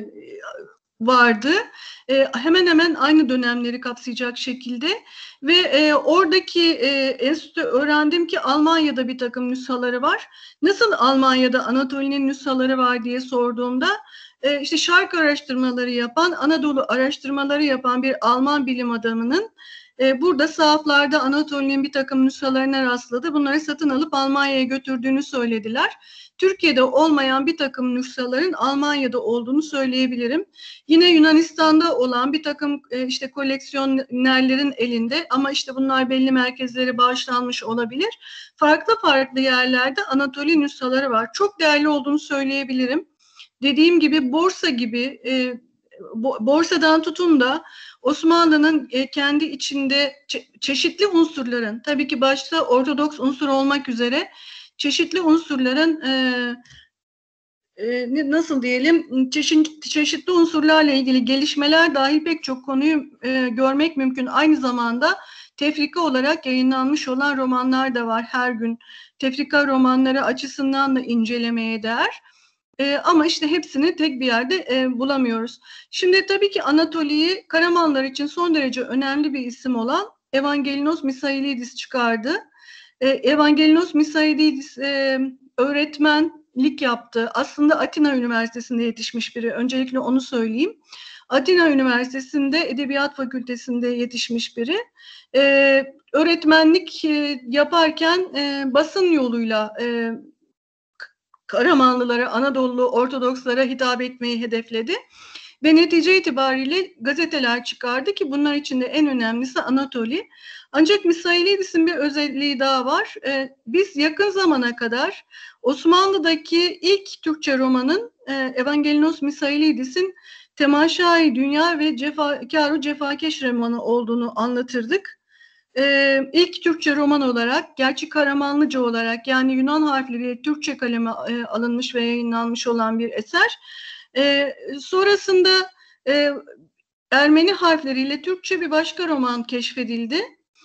Speaker 3: vardı. E, hemen hemen aynı dönemleri kapsayacak şekilde ve e, oradaki e, enstitüde öğrendim ki Almanya'da bir takım nüshaları var. Nasıl Almanya'da Anatoli'nin nüshaları var diye sorduğumda e, işte şark araştırmaları yapan, Anadolu araştırmaları yapan bir Alman bilim adamının e, burada sahaflarda Anatoli'nin bir takım nüshalarına rastladı. Bunları satın alıp Almanya'ya götürdüğünü söylediler. Türkiye'de olmayan bir takım nüshaların Almanya'da olduğunu söyleyebilirim. Yine Yunanistan'da olan bir takım e, işte koleksiyonerlerin elinde ama işte bunlar belli merkezlere bağışlanmış olabilir. Farklı farklı yerlerde Anatoli nüshaları var. Çok değerli olduğunu söyleyebilirim. Dediğim gibi borsa gibi e, borsadan tutun da Osmanlı'nın e, kendi içinde çe çeşitli unsurların, tabii ki başta Ortodoks unsur olmak üzere çeşitli unsurların e, e, nasıl diyelim çeşitli, çeşitli unsurlarla ilgili gelişmeler dahil pek çok konuyu e, görmek mümkün. Aynı zamanda tefrika olarak yayınlanmış olan romanlar da var her gün. Tefrika romanları açısından da incelemeye değer. E, ama işte hepsini tek bir yerde e, bulamıyoruz. Şimdi tabii ki Anatoli'yi Karamanlar için son derece önemli bir isim olan Evangelinos Misailidis çıkardı. E, Evangelinos Misailidis e, öğretmenlik yaptı. Aslında Atina Üniversitesi'nde yetişmiş biri. Öncelikle onu söyleyeyim. Atina Üniversitesi'nde Edebiyat Fakültesi'nde yetişmiş biri. E, öğretmenlik e, yaparken e, basın yoluyla e, Karamanlılara, Anadolu Ortodokslara hitap etmeyi hedefledi. Ve netice itibariyle gazeteler çıkardı ki bunlar içinde en önemlisi Anatoli. Ancak Misailidis'in bir özelliği daha var. Ee, biz yakın zamana kadar Osmanlı'daki ilk Türkçe romanın e, Evangelinos Misailidis'in Temaşai Dünya ve Cefakâru Cefakeş romanı olduğunu anlatırdık. Ee, ilk Türkçe roman olarak, gerçi Karamanlıca olarak yani Yunan harfleriyle Türkçe kaleme e, alınmış ve yayınlanmış olan bir eser. Ee, sonrasında e, Ermeni harfleriyle Türkçe bir başka roman keşfedildi.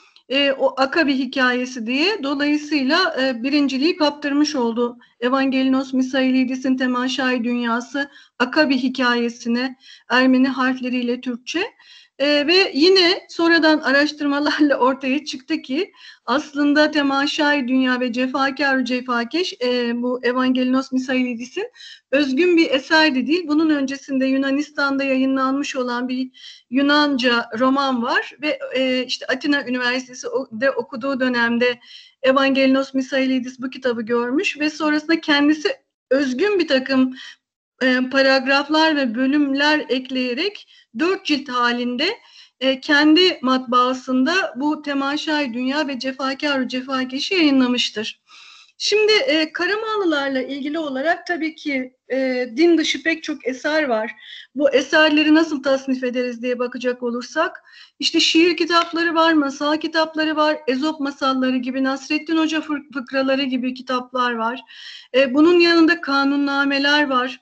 Speaker 3: E, o Akabi hikayesi diye. Dolayısıyla e, birinciliği kaptırmış oldu. Evangelinos Misailidis'in Temaşai Dünyası Akabi hikayesine Ermeni harfleriyle Türkçe. Ee, ve yine sonradan araştırmalarla ortaya çıktı ki aslında Temaşai Dünya ve Cefakâru Cefakeş e, bu Evangelinos Misailidis'in özgün bir eser de değil. Bunun öncesinde Yunanistan'da yayınlanmış olan bir Yunanca roman var ve e, işte Atina Üniversitesi'de okuduğu dönemde Evangelinos Misailidis bu kitabı görmüş ve sonrasında kendisi özgün bir takım e, paragraflar ve bölümler ekleyerek dört cilt halinde e, kendi matbaasında bu Temaşai Dünya ve Cefakâru Cefakeş'i yayınlamıştır. Şimdi e, Karamanlılarla ilgili olarak tabii ki e, din dışı pek çok eser var. Bu eserleri nasıl tasnif ederiz diye bakacak olursak, işte şiir kitapları var, masal kitapları var, Ezop masalları gibi, Nasrettin Hoca fıkraları gibi kitaplar var. E, bunun yanında kanunnameler var.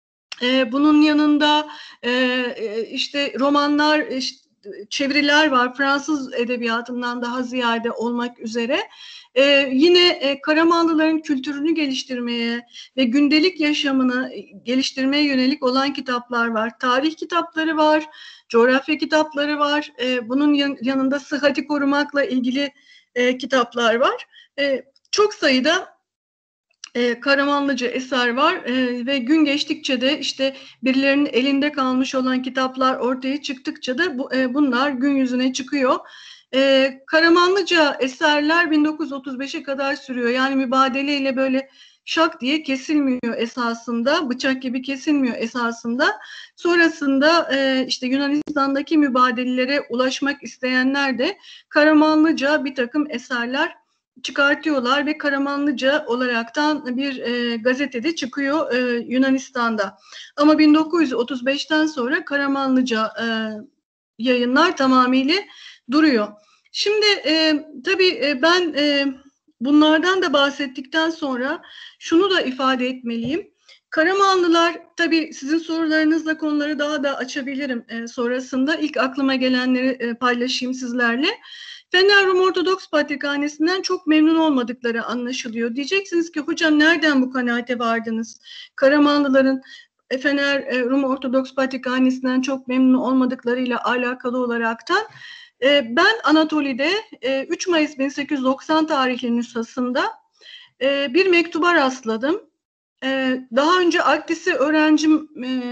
Speaker 3: Ee, bunun yanında e, işte romanlar, işte, çeviriler var. Fransız edebiyatından daha ziyade olmak üzere. Ee, yine e, Karamanlıların kültürünü geliştirmeye ve gündelik yaşamını geliştirmeye yönelik olan kitaplar var. Tarih kitapları var, coğrafya kitapları var. Ee, bunun yan, yanında sıhhati korumakla ilgili e, kitaplar var. E, çok sayıda E, Karamanlıca eser var e, ve gün geçtikçe de işte birilerinin elinde kalmış olan kitaplar ortaya çıktıkça da bu, e, bunlar gün yüzüne çıkıyor. E, Karamanlıca eserler bin dokuz yüz otuz beşe kadar sürüyor. Yani mübadeleyle böyle şak diye kesilmiyor esasında, bıçak gibi kesilmiyor esasında. Sonrasında e, işte Yunanistan'daki mübadelelere ulaşmak isteyenler de Karamanlıca bir takım eserler çıkartıyorlar ve Karamanlıca olaraktan bir e, gazetede çıkıyor e, Yunanistan'da. Ama bin dokuz yüz otuz beşten sonra Karamanlıca e, yayınlar tamamıyla duruyor. Şimdi e, tabii e, ben e, bunlardan da bahsettikten sonra şunu da ifade etmeliyim. Karamanlılar, tabii sizin sorularınızla konuları daha da açabilirim e, sonrasında. İlk aklıma gelenleri e, paylaşayım sizlerle. Fener Rum Ortodoks Patrikhanesi'nden çok memnun olmadıkları anlaşılıyor. Diyeceksiniz ki hocam nereden bu kanaate vardınız? Karamanlıların Fener Rum Ortodoks Patrikhanesi'nden çok memnun olmadıklarıyla alakalı olaraktan ben Anatoli'de üç Mayıs bin sekiz yüz doksan tarihli nüshasında bir mektuba rastladım. Daha önce Aktis'i öğrencim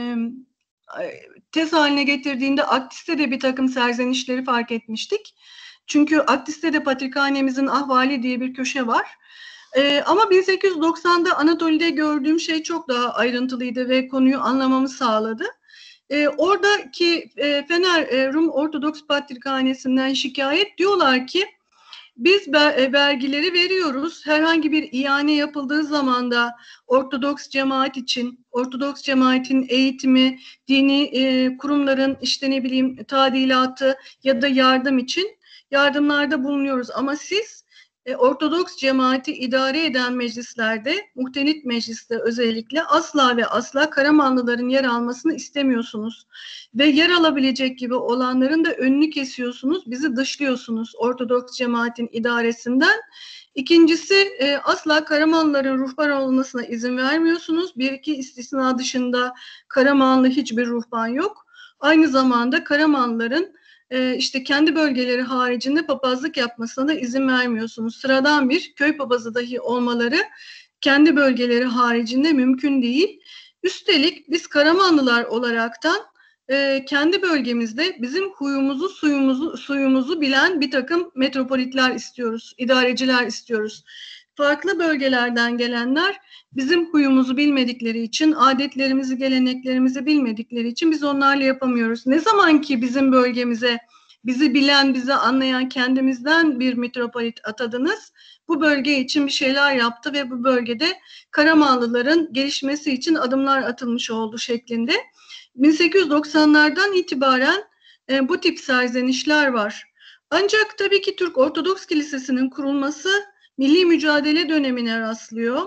Speaker 3: tez haline getirdiğinde Aktis'te de bir takım serzenişleri fark etmiştik. Çünkü Aktis'te de Patrikhanemizin ahvali diye bir köşe var. Ee, ama bin sekiz yüz doksanda Anatoli'de gördüğüm şey çok daha ayrıntılıydı ve konuyu anlamamı sağladı. Ee, oradaki e, Fener e, Rum Ortodoks Patrikhanesi'nden şikayet diyorlar ki biz be, vergileri veriyoruz. Herhangi bir ihane yapıldığı zaman da Ortodoks cemaat için, Ortodoks cemaatin eğitimi, dini e, kurumların işte ne bileyim tadilatı ya da yardım için yardımlarda bulunuyoruz. Ama siz e, Ortodoks cemaati idare eden meclislerde, muhtelif mecliste özellikle asla ve asla Karamanlıların yer almasını istemiyorsunuz. Ve yer alabilecek gibi olanların da önünü kesiyorsunuz, bizi dışlıyorsunuz Ortodoks cemaatin idaresinden. İkincisi, e, asla Karamanlıların ruhban olmasına izin vermiyorsunuz. Bir iki istisna dışında Karamanlı hiçbir ruhban yok. Aynı zamanda Karamanlıların e, işte kendi bölgeleri haricinde papazlık yapmasına da izin vermiyorsunuz. Sıradan bir köy papazı dahi olmaları kendi bölgeleri haricinde mümkün değil. Üstelik biz Karamanlılar olaraktan e, kendi bölgemizde bizim huyumuzu, suyumuzu, suyumuzu bilen bir takım metropolitler istiyoruz, idareciler istiyoruz. Farklı bölgelerden gelenler bizim huyumuzu bilmedikleri için, adetlerimizi, geleneklerimizi bilmedikleri için biz onlarla yapamıyoruz. Ne zaman ki bizim bölgemize bizi bilen, bizi anlayan kendimizden bir metropolit atadınız, bu bölge için bir şeyler yaptı ve bu bölgede Karamanlıların gelişmesi için adımlar atılmış oldu şeklinde. bin sekiz yüz doksanlardan itibaren e, bu tip serzenişler var. Ancak tabii ki Türk Ortodoks Kilisesi'nin kurulması milli mücadele dönemine rastlıyor.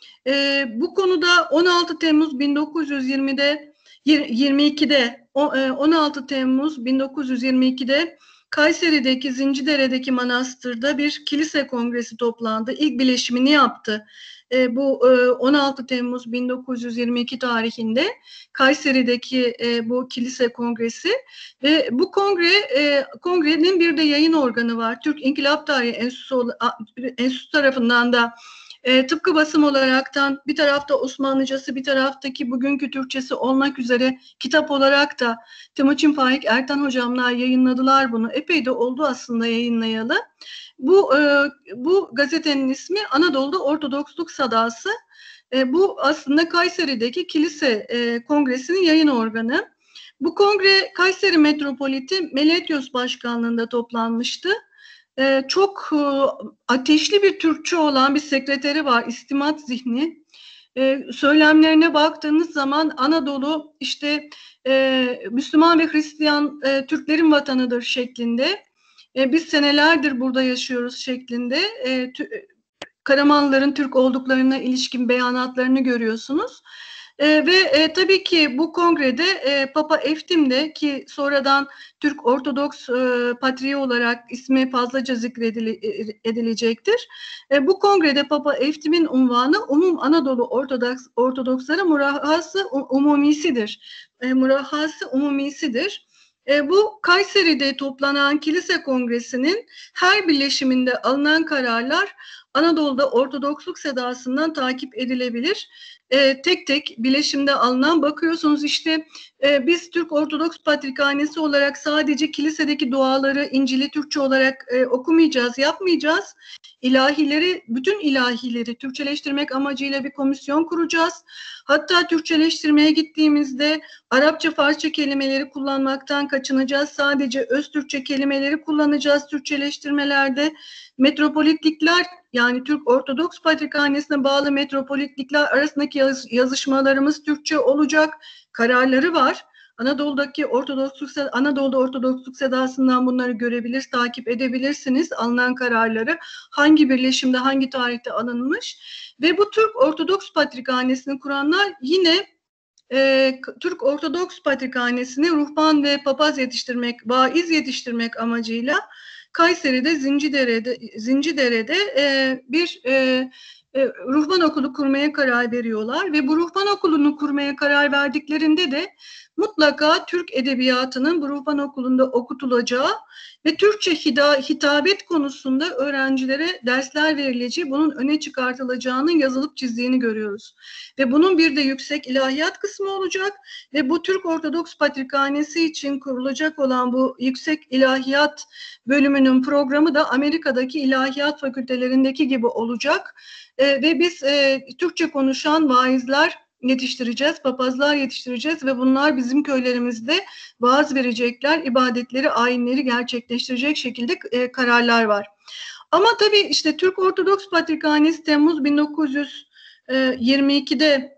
Speaker 3: E, bu konuda on altı Temmuz bin dokuz yüz yirmide yirmi ikide on altı Temmuz bin dokuz yüz yirmi ikide Kayseri'deki Zincidere'deki manastırda bir kilise kongresi toplandı. İlk bileşimini yaptı. E, bu e, on altı Temmuz bin dokuz yüz yirmi iki tarihinde Kayseri'deki e, bu kilise kongresi ve bu kongre e, kongrenin bir de yayın organı var. Türk İnkılap Tarihi Enstitüsü, Enstitüsü tarafından da E, tıpkı basım olaraktan bir tarafta Osmanlıcası, bir taraftaki bugünkü Türkçesi olmak üzere kitap olarak da Timuçin Faik Ertan hocamlar yayınladılar bunu. Epey de oldu aslında yayınlayalı. Bu, e, bu gazetenin ismi Anadolu'da Ortodoksluk Sadası. E, bu aslında Kayseri'deki kilise e, kongresinin yayın organı. Bu kongre Kayseri Metropoliti Meletios Başkanlığı'nda toplanmıştı. Ee, çok e, ateşli bir Türkçe olan bir sekreteri var, İstimat Zihni. Ee, söylemlerine baktığınız zaman Anadolu işte e, Müslüman ve Hristiyan e, Türklerin vatanıdır şeklinde. E, biz senelerdir burada yaşıyoruz şeklinde. E, Karamanlıların Türk olduklarına ilişkin beyanatlarını görüyorsunuz. E, ve e, tabii ki bu kongrede e, Papa Eftim de, ki sonradan Türk Ortodoks e, Patriği olarak ismi fazlaca zikredilecektir. E, bu kongrede Papa Eftim'in unvanı Umum Anadolu Ortodoks Ortodoksları Murahhası Umumisidir. E, Murahhası Umumisidir. E, bu Kayseri'de toplanan kilise kongresinin her birleşiminde alınan kararlar Anadolu'da Ortodoksluk sedasından takip edilebilir. E, tek tek bileşimde alınan bakıyorsunuz işte e, biz Türk Ortodoks Patrikhanesi olarak sadece kilisedeki duaları İncil'i Türkçe olarak e, okumayacağız, yapmayacağız. İlahileri, bütün ilahileri Türkçeleştirmek amacıyla bir komisyon kuracağız. Hatta Türkçeleştirmeye gittiğimizde Arapça, Farsça kelimeleri kullanmaktan kaçınacağız. Sadece Öztürkçe kelimeleri kullanacağız Türkçeleştirmelerde. Metropolitlikler, yani Türk Ortodoks Patrikhanesi'ne bağlı metropolitlikler arasındaki yaz, yazışmalarımız Türkçe olacak. Kararları var. Anadolu'daki Ortodoksluk, Anadolu'da Ortodoksluk sedasından bunları görebilir, takip edebilirsiniz. Alınan kararları hangi birleşimde, hangi tarihte alınmış. Ve bu Türk Ortodoks Patrikhanesi'ni kuranlar yine e, Türk Ortodoks Patrikhanesi'ni ruhban ve papaz yetiştirmek, vaiz yetiştirmek amacıyla Kayseri'de Zincidere'de, Zincidere'de e, bir e, e, ruhban okulu kurmaya karar veriyorlar ve bu ruhban okulunu kurmaya karar verdiklerinde de mutlaka Türk edebiyatının bu ruhban okulunda okutulacağı ve Türkçe hitabet konusunda öğrencilere dersler verileceği, bunun öne çıkartılacağının yazılıp çizdiğini görüyoruz. Ve bunun bir de yüksek ilahiyat kısmı olacak ve bu Türk Ortodoks Patrikhanesi için kurulacak olan bu yüksek ilahiyat bölümünün programı da Amerika'daki ilahiyat fakültelerindeki gibi olacak. E, ve biz e, Türkçe konuşan vaizler yetiştireceğiz, papazlar yetiştireceğiz ve bunlar bizim köylerimizde vaaz verecekler, ibadetleri, ayinleri gerçekleştirecek şekilde e, kararlar var. Ama tabii işte Türk Ortodoks Patrikhanesi Temmuz bin dokuz yüz yirmi ikide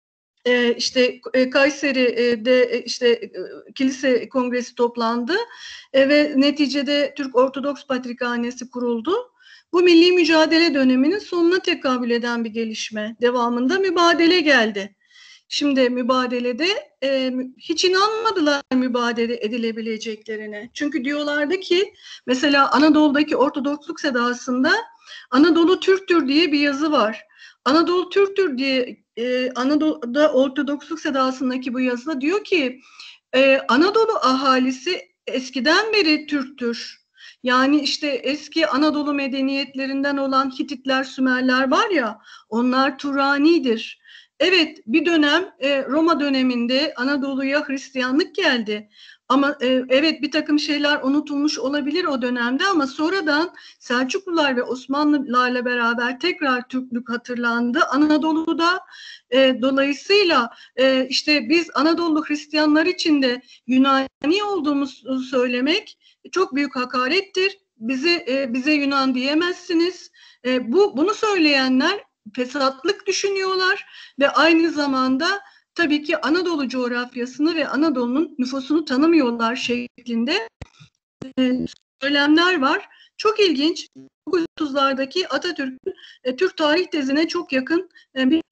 Speaker 3: e, işte e, Kayseri'de e, işte e, kilise kongresi toplandı e, ve neticede Türk Ortodoks Patrikhanesi kuruldu. bu milli mücadele döneminin sonuna tekabül eden bir gelişme. Devamında mübadele geldi. Şimdi mübadelede e, hiç inanmadılar mübadele edilebileceklerine. Çünkü diyorlardı ki mesela Anadolu'daki Ortodoksluk sedasında Anadolu Türktür diye bir yazı var. Anadolu Türktür diye e, Anadolu'da Ortodoksluk sedasındaki bu yazıda diyor ki e, Anadolu ahalisi eskiden beri Türktür. Yani işte eski Anadolu medeniyetlerinden olan Hititler, Sümerler var ya, onlar Turanidir. Evet, bir dönem e, Roma döneminde Anadolu'ya Hristiyanlık geldi. Ama e, evet bir takım şeyler unutulmuş olabilir o dönemde ama sonradan Selçuklular ve Osmanlılarla beraber tekrar Türklük hatırlandı. Anadolu'da e, dolayısıyla e, işte biz Anadolu Hristiyanlar için de Yunani olduğumuzu söylemek çok büyük hakarettir. Bizi e, bize Yunan diyemezsiniz. E, bu bunu söyleyenler fesatlık düşünüyorlar ve aynı zamanda tabii ki Anadolu coğrafyasını ve Anadolu'nun nüfusunu tanımıyorlar şeklinde e, söylemler var. Çok ilginç. bin dokuz yüz otuzlardaki Atatürk'ün e, Türk tarih tezine çok yakın e, bir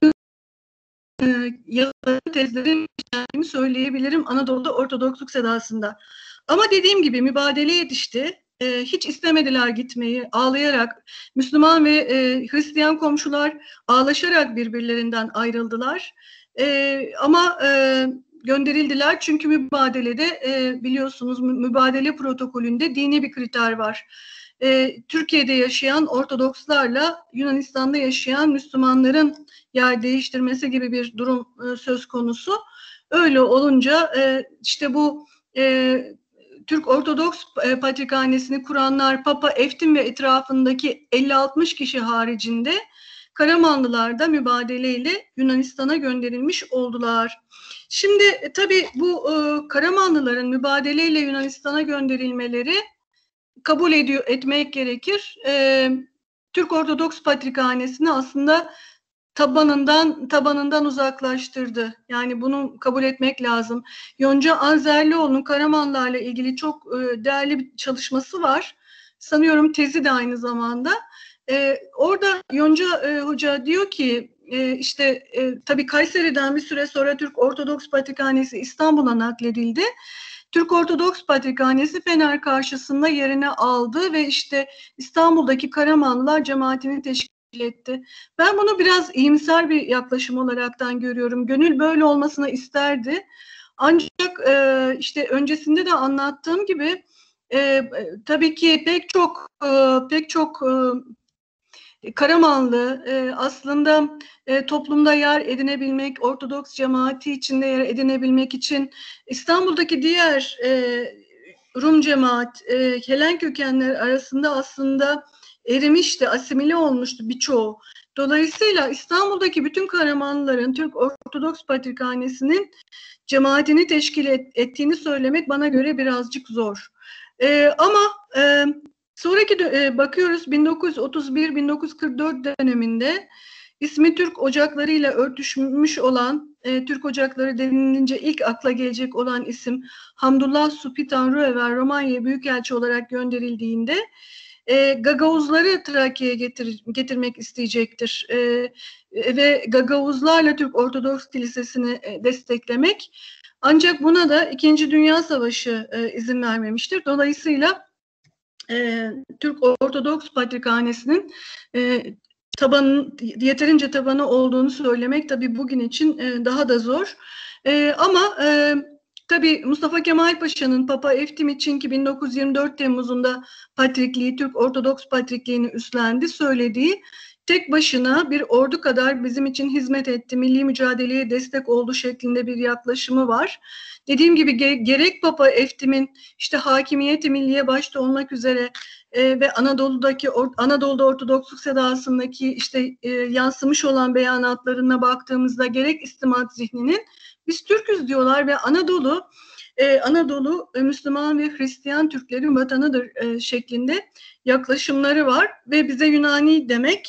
Speaker 3: e, yazılı tezlerin işlendiğini söyleyebilirim Anadolu'da Ortodoksluk sedasında. Ama dediğim gibi mübadele yetişti. E, hiç istemediler gitmeyi, ağlayarak Müslüman ve e, Hristiyan komşular ağlaşarak birbirlerinden ayrıldılar. E, ama e, gönderildiler çünkü mübadelede e, biliyorsunuz mübadele protokolünde dini bir kriter var. E, Türkiye'de yaşayan Ortodokslarla Yunanistan'da yaşayan Müslümanların yer değiştirmesi gibi bir durum e, söz konusu. Öyle olunca e, işte bu e, Türk Ortodoks e, Patrikhanesi'ni kuranlar Papa Eftim ve etrafındaki elli altmış kişi haricinde Karamanlılar da mübadeleyle Yunanistan'a gönderilmiş oldular. Şimdi e, tabii bu e, Karamanlıların mübadeleyle Yunanistan'a gönderilmeleri kabul ediyor, etmek gerekir. E, Türk Ortodoks Patrikhanesi'ni aslında tabanından tabanından uzaklaştırdı. Yani bunu kabul etmek lazım. Yonca Anzerlioğlu'nun Karamanlılarla ilgili çok e, değerli bir çalışması var. Sanıyorum tezi de aynı zamanda. E, orada Yonca e, Hoca diyor ki e, işte e, tabii Kayseri'den bir süre sonra Türk Ortodoks Patrikhanesi İstanbul'a nakledildi. Türk Ortodoks Patrikhanesi Fener karşısında yerini aldı ve işte İstanbul'daki Karamanlılar cemaatini teşkil etti. Ben bunu biraz iyimser bir yaklaşım olaraktan görüyorum. Gönül böyle olmasını isterdi. Ancak e, işte öncesinde de anlattığım gibi e, tabii ki pek çok e, pek çok e, Karamanlı e, aslında e, toplumda yer edinebilmek, Ortodoks cemaati içinde yer edinebilmek için İstanbul'daki diğer e, Rum cemaat, e, Helen kökenler arasında aslında erimişti, asimile olmuştu birçoğu. Dolayısıyla İstanbul'daki bütün Karamanlıların Türk Ortodoks Patrikhanesi'nin cemaatini teşkil et, ettiğini söylemek bana göre birazcık zor. E, ama e, sonraki e, bakıyoruz bin dokuz yüz otuz bir bin dokuz yüz kırk dört döneminde ismi Türk Ocakları ile örtüşmüş olan, e, Türk Ocakları denilince ilk akla gelecek olan isim Hamdullah Supi Tanrıöver Romanya'ya büyükelçi olarak gönderildiğinde e, Gagavuzları Trakya'ya getir, getirmek isteyecektir. E, ve Gagavuzlarla Türk Ortodoks Kilisesi'ni e, desteklemek. Ancak buna da İkinci Dünya Savaşı e, izin vermemiştir. Dolayısıyla e, Türk Ortodoks Patrikhanesi'nin e, tabanın, yeterince tabanı olduğunu söylemek tabii bugün için e, daha da zor. E, ama e, tabii Mustafa Kemal Paşa'nın Papa Eftim için ki bin dokuz yüz yirmi dört Temmuz'unda Patrikliği, Türk Ortodoks Patrikliğini üstlendi söylediği, tek başına bir ordu kadar bizim için hizmet etti, milli mücadeleye destek oldu şeklinde bir yaklaşımı var. Dediğim gibi ge- gerek Papa Eftim'in işte hakimiyeti milliye başta olmak üzere e, ve Anadolu'daki or- Anadolu'da Ortodoksluk sedasındaki işte e, yansımış olan beyanatlarına baktığımızda gerek İstimat zihninin biz Türk'üz diyorlar ve Anadolu e, Anadolu e, Müslüman ve Hristiyan Türklerin vatanıdır e, şeklinde yaklaşımları var ve bize Yunani demek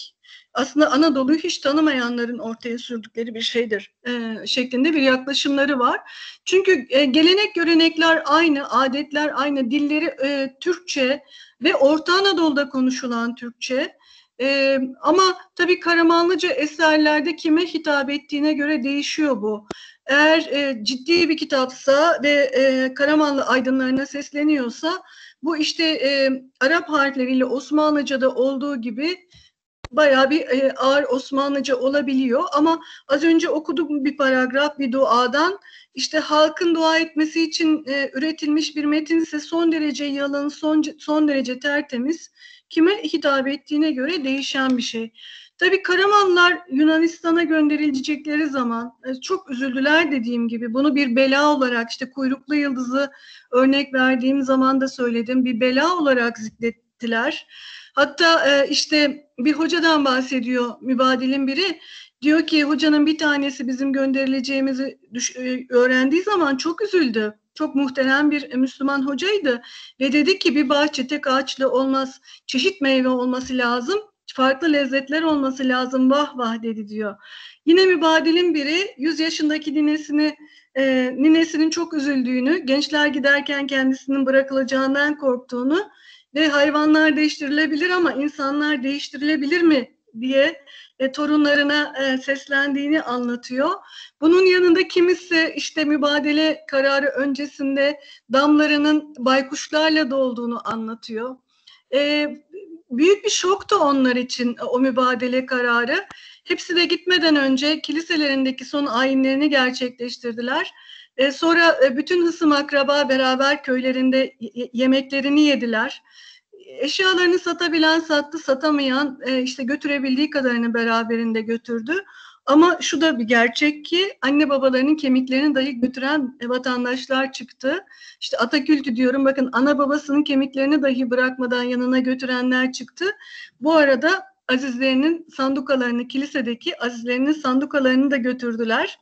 Speaker 3: aslında Anadolu'yu hiç tanımayanların ortaya sürdükleri bir şeydir e, şeklinde bir yaklaşımları var. Çünkü e, gelenek görenekler aynı, adetler aynı, dilleri e, Türkçe ve Orta Anadolu'da konuşulan Türkçe. E, ama tabii Karamanlıca eserlerde kime hitap ettiğine göre değişiyor bu. Eğer e, ciddi bir kitapsa ve e, Karamanlı aydınlarına sesleniyorsa, bu işte e, Arap harfleriyle Osmanlıca'da olduğu gibi bayağı bir e, ağır Osmanlıca olabiliyor. Ama az önce okuduğum bir paragraf bir duadan, işte halkın dua etmesi için e, üretilmiş bir metinse son derece yalın, son, son derece tertemiz, kime hitap ettiğine göre değişen bir şey. Tabii Karamanlılar Yunanistan'a gönderilecekleri zaman e, çok üzüldüler dediğim gibi. Bunu bir bela olarak, işte kuyruklu yıldızı örnek verdiğim zaman da söyledim, bir bela olarak zikrettiler. Hatta e, işte bir hocadan bahsediyor mübadilin biri. Diyor ki hocanın bir tanesi bizim gönderileceğimizi düş- e, öğrendiği zaman çok üzüldü. Çok muhterem bir Müslüman hocaydı ve dedi ki bir bahçe tek ağaçlı olmaz, çeşit meyve olması lazım, farklı lezzetler olması lazım, vah vah dedi diyor. Yine mübadilin biri yüz yaşındaki ninesini, e, ninesinin çok üzüldüğünü, gençler giderken kendisinin bırakılacağından korktuğunu ve hayvanlar değiştirilebilir ama insanlar değiştirilebilir mi diye e, torunlarına e, seslendiğini anlatıyor. Bunun yanında kimisi işte mübadele kararı öncesinde damlarının baykuşlarla dolduğunu anlatıyor. E, büyük bir şoktu onlar için o mübadele kararı. Hepsi de gitmeden önce kiliselerindeki son ayinlerini gerçekleştirdiler. E, sonra e, bütün hısım akraba beraber köylerinde yemeklerini yediler. Eşyalarını satabilen sattı, satamayan e, işte götürebildiği kadarını beraberinde götürdü. Ama şu da bir gerçek ki anne babalarının kemiklerini dahi götüren vatandaşlar çıktı. İşte Atakültü diyorum, bakın, ana babasının kemiklerini dahi bırakmadan yanına götürenler çıktı. Bu arada azizlerinin sandukalarını, kilisedeki azizlerinin sandukalarını da götürdüler.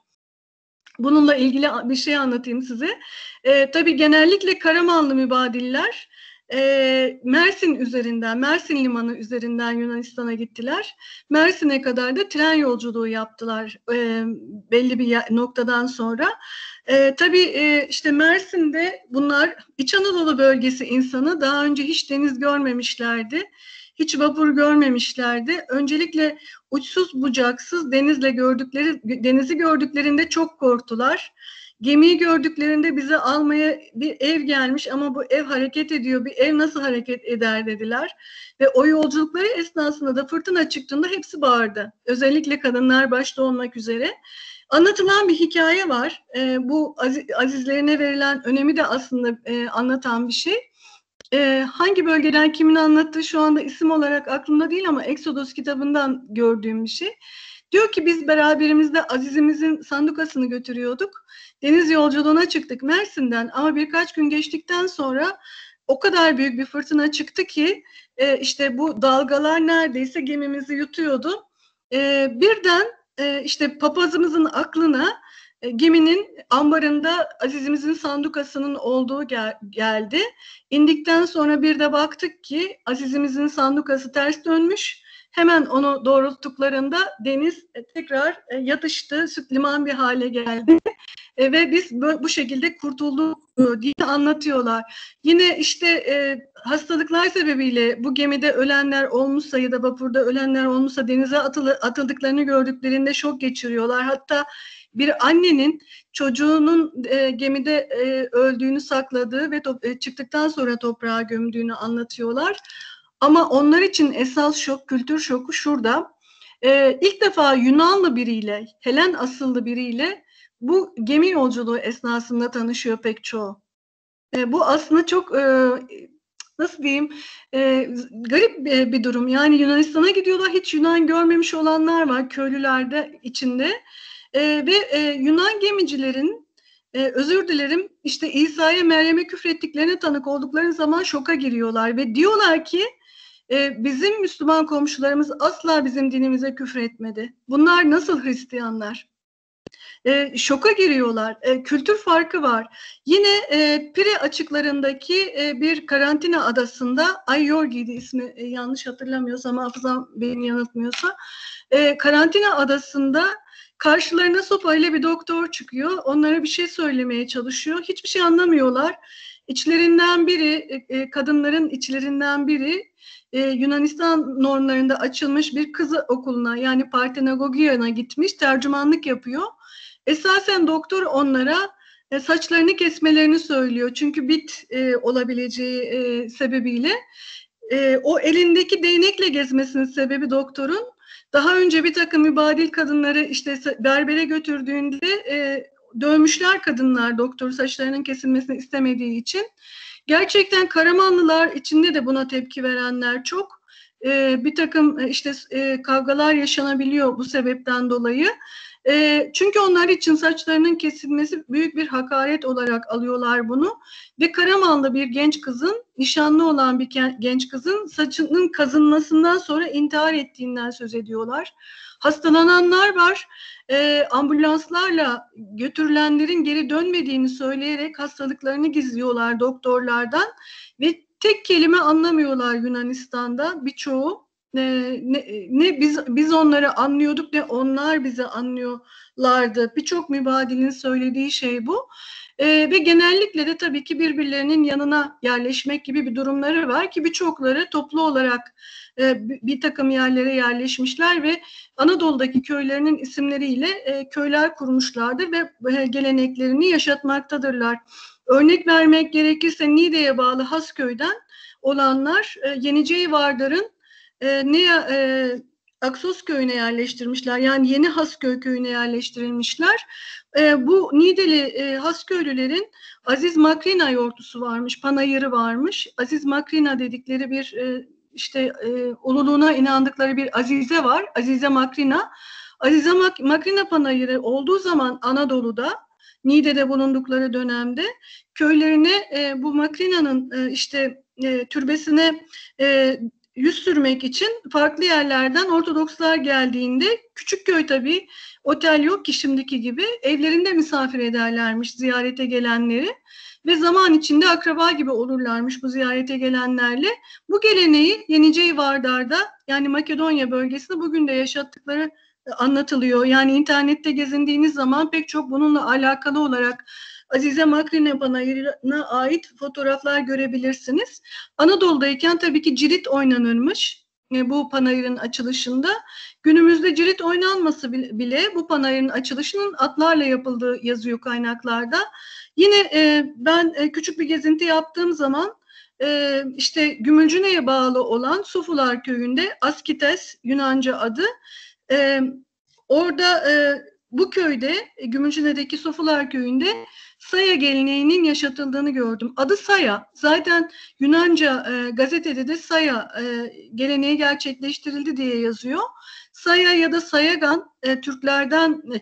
Speaker 3: Bununla ilgili bir şey anlatayım size. E, tabii genellikle Karamanlı mübadiller e, Mersin üzerinden, Mersin limanı üzerinden Yunanistan'a gittiler. Mersin'e kadar da tren yolculuğu yaptılar e, belli bir noktadan sonra. E, tabii e, işte Mersin'de bunlar İç Anadolu bölgesi insanı, daha önce hiç deniz görmemişlerdi. Hiç vapur görmemişlerdi. Öncelikle uçsuz bucaksız denizle gördükleri denizi gördüklerinde çok korktular. Gemiyi gördüklerinde bize almaya bir ev gelmiş ama bu ev hareket ediyor. Bir ev nasıl hareket eder dediler. Ve o yolculukları esnasında da fırtına çıktığında hepsi bağırdı. Özellikle kadınlar başta olmak üzere. Anlatılan bir hikaye var. E, bu aziz, azizlerine verilen önemi de aslında e, anlatan bir şey. Ee, hangi bölgeden kimin anlattığı şu anda isim olarak aklımda değil ama Exodus kitabından gördüğüm bir şey. Diyor ki biz beraberimizde Aziz'imizin sandukasını götürüyorduk. Deniz yolculuğuna çıktık Mersin'den ama birkaç gün geçtikten sonra o kadar büyük bir fırtına çıktı ki e, işte bu dalgalar neredeyse gemimizi yutuyordu. E, birden e, işte papazımızın aklına e, geminin ambarında Aziz'imizin sandukasının olduğu gel- geldi. İndikten sonra bir de baktık ki Aziz'imizin sandukası ters dönmüş. Hemen onu doğrulttuklarında deniz tekrar yatıştı, süt liman bir hale geldi. E, ve biz bu, bu şekilde kurtulduk diye anlatıyorlar. Yine işte e, hastalıklar sebebiyle bu gemide ölenler olmuşsa ya da vapurda ölenler olmuşsa denize atılı, atıldıklarını gördüklerinde şok geçiriyorlar. Hatta bir annenin çocuğunun e, gemide e, öldüğünü sakladığı ve to- e, çıktıktan sonra toprağa gömdüğünü anlatıyorlar. Ama onlar için esas şok, kültür şoku şurada. E, ilk defa Yunanlı biriyle, Helen asıllı biriyle bu gemi yolculuğu esnasında tanışıyor pek çoğu. E, bu aslında çok e, nasıl diyeyim e, garip bir, bir durum. Yani Yunanistan'a gidiyorlar, hiç Yunan görmemiş olanlar var köylüler de içinde. E, ve e, Yunan gemicilerin e, özür dilerim işte İsa'ya Meryem'e küfrettiklerine tanık oldukları zaman şoka giriyorlar ve diyorlar ki e, bizim Müslüman komşularımız asla bizim dinimize küfretmedi. Bunlar nasıl Hristiyanlar? E, şoka giriyorlar. E, kültür farkı var. Yine e, Pire açıklarındaki e, bir karantina adasında, Ayyorgi'ydi ismi, e, yanlış hatırlamıyorsam, hafızam beni yanıltmıyorsa, e, karantina adasında karşılarına sopayla bir doktor çıkıyor. Onlara bir şey söylemeye çalışıyor. Hiçbir şey anlamıyorlar. İçlerinden biri, e, kadınların içlerinden biri e, Yunanistan normlarında açılmış bir kız okuluna, yani Partenagogia'na gitmiş, tercümanlık yapıyor. Esasen doktor onlara e, saçlarını kesmelerini söylüyor. Çünkü bit e, olabileceği e, sebebiyle. E, o elindeki değnekle gezmesinin sebebi doktorun, daha önce bir takım mübadil kadınları işte berbere götürdüğünde e, dövmüşler kadınlar, doktor saçlarının kesilmesini istemediği için. Gerçekten Karamanlılar içinde de buna tepki verenler çok. E, bir takım işte e, kavgalar yaşanabiliyor bu sebepten dolayı. E, çünkü onlar için saçlarının kesilmesi büyük bir hakaret olarak alıyorlar bunu. Ve Karamanlı bir genç kızın, nişanlı olan bir genç kızın saçının kazınmasından sonra intihar ettiğinden söz ediyorlar. Hastalananlar var. E, ambulanslarla götürülenlerin geri dönmediğini söyleyerek hastalıklarını gizliyorlar doktorlardan. Ve tek kelime anlamıyorlar Yunanistan'da birçoğu. Ne, ne, ne biz biz onları anlıyorduk, ne onlar bizi anlıyorlardı. Birçok mübadilin söylediği şey bu. Ee, ve genellikle de tabii ki birbirlerinin yanına yerleşmek gibi bir durumları var ki birçokları toplu olarak e, bir, bir takım yerlere yerleşmişler ve Anadolu'daki köylerinin isimleriyle e, köyler kurmuşlardır ve e, geleneklerini yaşatmaktadırlar. Örnek vermek gerekirse Niğde'ye bağlı Hasköy'den olanlar e, Yeniceği Vardar'ın e, ne e, Aksos köyüne yerleştirmişler. Yani Yeni Hasköy köyüne yerleştirilmişler. E, bu Niğdeli e, Hasköylülerin Aziz Makrina yortusu varmış, panayırı varmış. Aziz Makrina dedikleri bir e, işte e, ululuğuna inandıkları bir Azize var. Azize Makrina. Azize Mak Makrina panayırı olduğu zaman Anadolu'da, Niğde'de bulundukları dönemde köylerine e, bu Makrina'nın e, işte e, türbesine e, yüz sürmek için farklı yerlerden Ortodokslar geldiğinde, küçük köy tabii, otel yok ki şimdiki gibi, evlerinde misafir ederlermiş ziyarete gelenleri ve zaman içinde akraba gibi olurlarmış bu ziyarete gelenlerle. Bu geleneği Yeniceği Vardar'da, yani Makedonya bölgesinde bugün de yaşattıkları anlatılıyor. Yani internette gezindiğiniz zaman pek çok bununla alakalı olarak Azize Makrina Panayırı'na ait fotoğraflar görebilirsiniz. Anadolu'dayken tabii ki cirit oynanırmış e, bu panayırın açılışında. Günümüzde cirit oynanması bile bu panayırın açılışının atlarla yapıldığı yazıyor kaynaklarda. Yine e, ben e, küçük bir gezinti yaptığım zaman e, işte Gümülcüne'ye bağlı olan Sofular Köyü'nde, Askites Yunanca adı, e, orada e, bu köyde, Gümülcüne'deki Sofular Köyü'nde Saya geleneğinin yaşatıldığını gördüm. Adı Saya. Zaten Yunanca e, gazetede de Saya e, geleneği gerçekleştirildi diye yazıyor. Saya ya da Sayagan e, Türklerden e,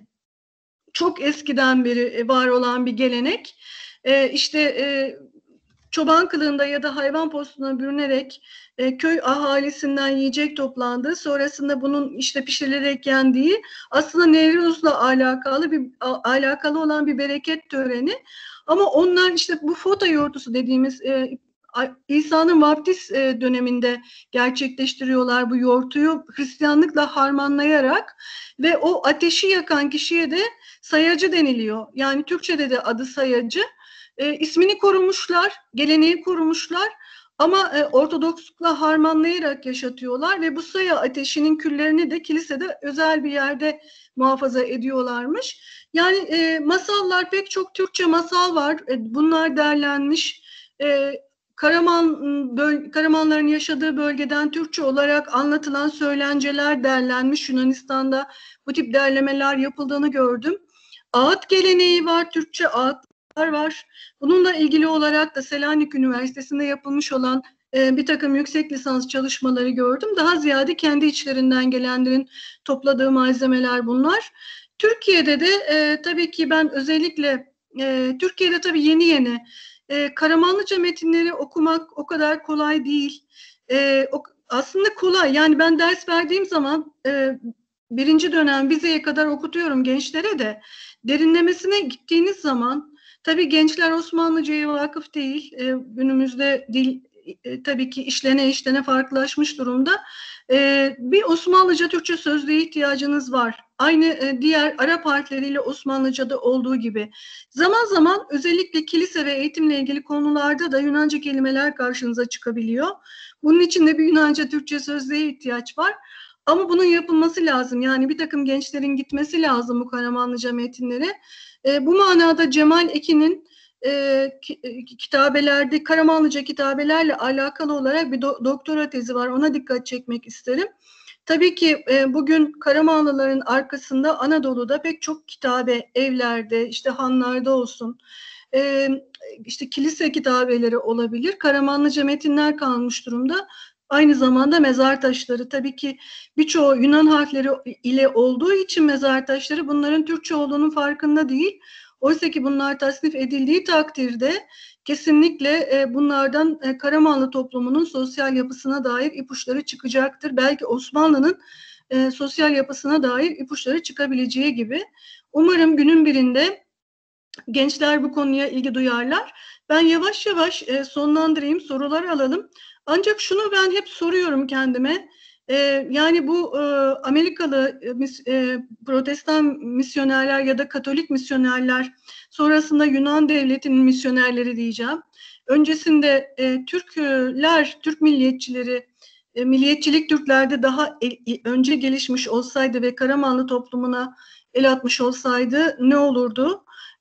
Speaker 3: çok eskiden beri var olan bir gelenek. E, işte e, çoban kılığında ya da hayvan postuna bürünerek e, köy ahalisinden yiyecek toplandığı, sonrasında bunun işte pişirilerek yendiği, aslında Nevruz'la alakalı bir a, alakalı olan bir bereket töreni. Ama onlar işte bu fota yoğurtusu dediğimiz e, İsa'nın vaftiz e, döneminde gerçekleştiriyorlar bu yoğurtuyu, Hristiyanlıkla harmanlayarak, ve o ateşi yakan kişiye de sayacı deniliyor. Yani Türkçe'de de adı sayacı. E, ismini korumuşlar, geleneği korumuşlar ama e, Ortodokslukla harmanlayarak yaşatıyorlar ve bu saya ateşinin küllerini de kilisede özel bir yerde muhafaza ediyorlarmış. Yani e, masallar, pek çok Türkçe masal var. E, bunlar derlenmiş. E, Karaman, böl- Karamanların yaşadığı bölgeden Türkçe olarak anlatılan söylenceler derlenmiş. Yunanistan'da bu tip derlemeler yapıldığını gördüm. Ağıt geleneği var, Türkçe ağıtlar var. Bununla ilgili olarak da Selanik Üniversitesi'nde yapılmış olan e, bir takım yüksek lisans çalışmaları gördüm. Daha ziyade kendi içlerinden gelenlerin topladığı malzemeler bunlar. Türkiye'de de e, tabii ki ben özellikle e, Türkiye'de tabii yeni yeni e, Karamanlıca metinleri okumak o kadar kolay değil. E, o, aslında kolay. Yani ben ders verdiğim zaman e, birinci dönem vizeye kadar okutuyorum gençlere de. Derinlemesine gittiğiniz zaman tabii gençler Osmanlıca'ya vakıf değil. E, günümüzde dil e, tabii ki işlene işlene farklılaşmış durumda. E, bir Osmanlıca Türkçe sözlüğe ihtiyacınız var. Aynı e, diğer Arap harfleriyle Osmanlıca'da olduğu gibi. Zaman zaman özellikle kilise ve eğitimle ilgili konularda da Yunanca kelimeler karşınıza çıkabiliyor. Bunun için de bir Yunanca Türkçe sözlüğe ihtiyaç var. Ama bunun yapılması lazım. Yani bir takım gençlerin gitmesi lazım bu Karamanlıca metinlere. E, bu manada Cemal Ekin'in e, kitabelerde, Karamanlıca kitabelerle alakalı olarak bir do doktora tezi var. Ona dikkat çekmek isterim. Tabii ki e, bugün Karamanlıların arkasında Anadolu'da pek çok kitabe, evlerde, işte hanlarda olsun, e, işte kilise kitabeleri olabilir. Karamanlıca metinler kalmış durumda. Aynı zamanda mezar taşları, tabii ki birçoğu Yunan harfleri ile olduğu için mezar taşları bunların Türkçe olduğunun farkında değil. Oysa ki bunlar tasnif edildiği takdirde kesinlikle e, bunlardan e, Karamanlı toplumunun sosyal yapısına dair ipuçları çıkacaktır. Belki Osmanlı'nın e, sosyal yapısına dair ipuçları çıkabileceği gibi. Umarım günün birinde gençler bu konuya ilgi duyarlar. Ben yavaş yavaş e, sonlandırayım, sorular alalım. Ancak şunu ben hep soruyorum kendime. Ee, yani bu e, Amerikalı e, mis, e, Protestan misyonerler ya da Katolik misyonerler, sonrasında Yunan devletinin misyonerleri diyeceğim. Öncesinde e, Türkler, Türk milliyetçileri, e, milliyetçilik Türklerde daha e, önce gelişmiş olsaydı ve Karamanlı toplumuna el atmış olsaydı ne olurdu?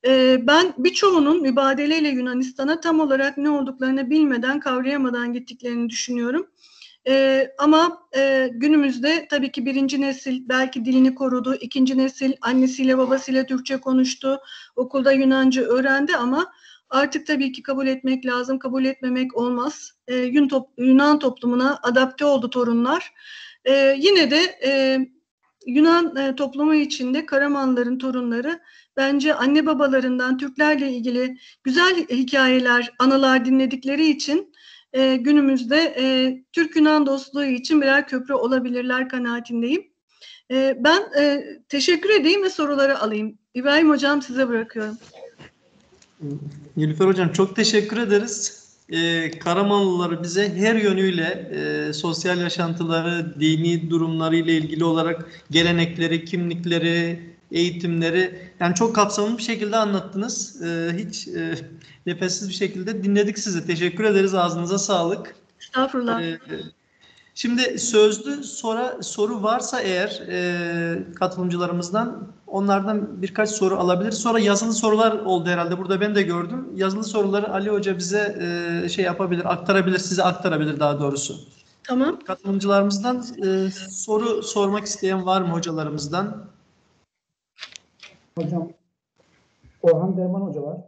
Speaker 3: Ben birçoğunun mübadeleyle Yunanistan'a tam olarak ne olduklarını bilmeden, kavrayamadan gittiklerini düşünüyorum. Ee, ama e, günümüzde tabii ki birinci nesil belki dilini korudu, ikinci nesil annesiyle babasıyla Türkçe konuştu, okulda Yunanca öğrendi ama artık tabii ki kabul etmek lazım, kabul etmemek olmaz. Ee, Yun top, Yunan toplumuna adapte oldu torunlar. Ee, yine de e, Yunan e, toplumu içinde Karamanlıların torunları bence anne babalarından Türklerle ilgili güzel hikayeler, anılar dinledikleri için e, günümüzde e, Türk-Yunan dostluğu için birer köprü olabilirler kanaatindeyim. E, ben e, teşekkür edeyim ve soruları alayım. İbrahim Hocam size bırakıyorum.
Speaker 1: Nilüfer Hocam çok teşekkür ederiz. Ee, Karamanlıları bize her yönüyle e, sosyal yaşantıları, dini durumları ile ilgili olarak gelenekleri, kimlikleri, eğitimleri yani çok kapsamlı bir şekilde anlattınız. Ee, hiç e, nefessiz bir şekilde dinledik sizi. Teşekkür ederiz. Ağzınıza sağlık.
Speaker 3: Estağfurullah.
Speaker 1: Ee, Şimdi sözlü soru, soru varsa eğer e, katılımcılarımızdan onlardan birkaç soru alabilir. Sonra yazılı sorular oldu herhalde. Burada ben de gördüm. Yazılı soruları Ali Hoca bize e, şey yapabilir, aktarabilir, size aktarabilir daha doğrusu.
Speaker 3: Tamam.
Speaker 1: Katılımcılarımızdan e, soru sormak isteyen var mı hocalarımızdan?
Speaker 4: Hocam, Orhan Derman Hoca var.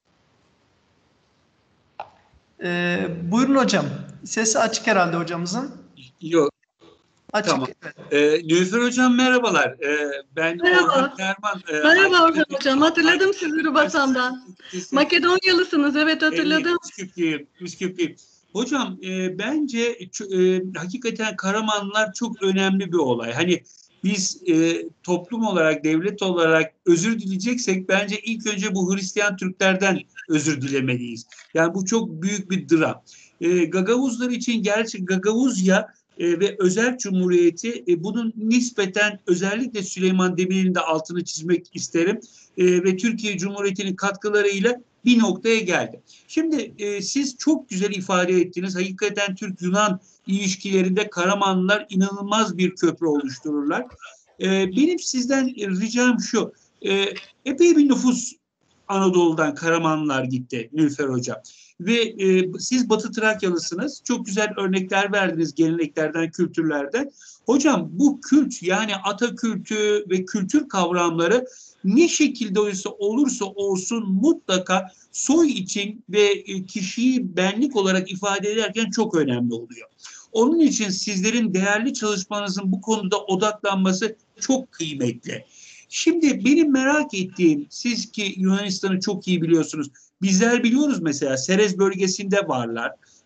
Speaker 1: E, buyurun hocam. Sesi açık herhalde hocamızın.
Speaker 5: Yok.
Speaker 1: Açık.
Speaker 5: Tamam. Ee, Nilüfer Hocam merhabalar. Ee, ben
Speaker 3: Merhaba.
Speaker 5: Orhan Derman. E,
Speaker 3: Merhaba Orhan Hocam. Hatırladım sizi Rubasan'dan. Makedonyalısınız. Evet hatırladım.
Speaker 5: Üsküplüyüm. Üsküplüyüm. Hocam e, bence e, hakikaten Karamanlılar çok önemli bir olay. Hani biz e, toplum olarak, devlet olarak özür dileyeceksek bence ilk önce bu Hristiyan Türklerden özür dilemeliyiz. Yani bu çok büyük bir dram. E, Gagavuzlar için gerçi Gagavuzya e, ve Özerk Cumhuriyeti e, bunun nispeten özellikle Süleyman Demirel'in de altını çizmek isterim e, ve Türkiye Cumhuriyeti'nin katkılarıyla bir noktaya geldi. Şimdi e, siz çok güzel ifade ettiniz. Hakikaten Türk-Yunan ilişkilerinde Karamanlılar inanılmaz bir köprü oluştururlar. E, benim sizden ricam şu. E, epey bir nüfus Anadolu'dan Karamanlılar gitti Nilüfer Hocam. Ve e, siz Batı Trakyalısınız. Çok güzel örnekler verdiniz geleneklerden, kültürlerden. Hocam bu kült yani ata kültü ve kültür kavramları ne şekilde olursa, olursa olsun mutlaka soy için ve kişiyi benlik olarak ifade ederken çok önemli oluyor. Onun için sizlerin değerli çalışmanızın bu konuda odaklanması çok kıymetli. Şimdi benim merak ettiğim, siz ki Yunanistan'ı çok iyi biliyorsunuz. Bizler biliyoruz mesela Serez bölgesinde varlar.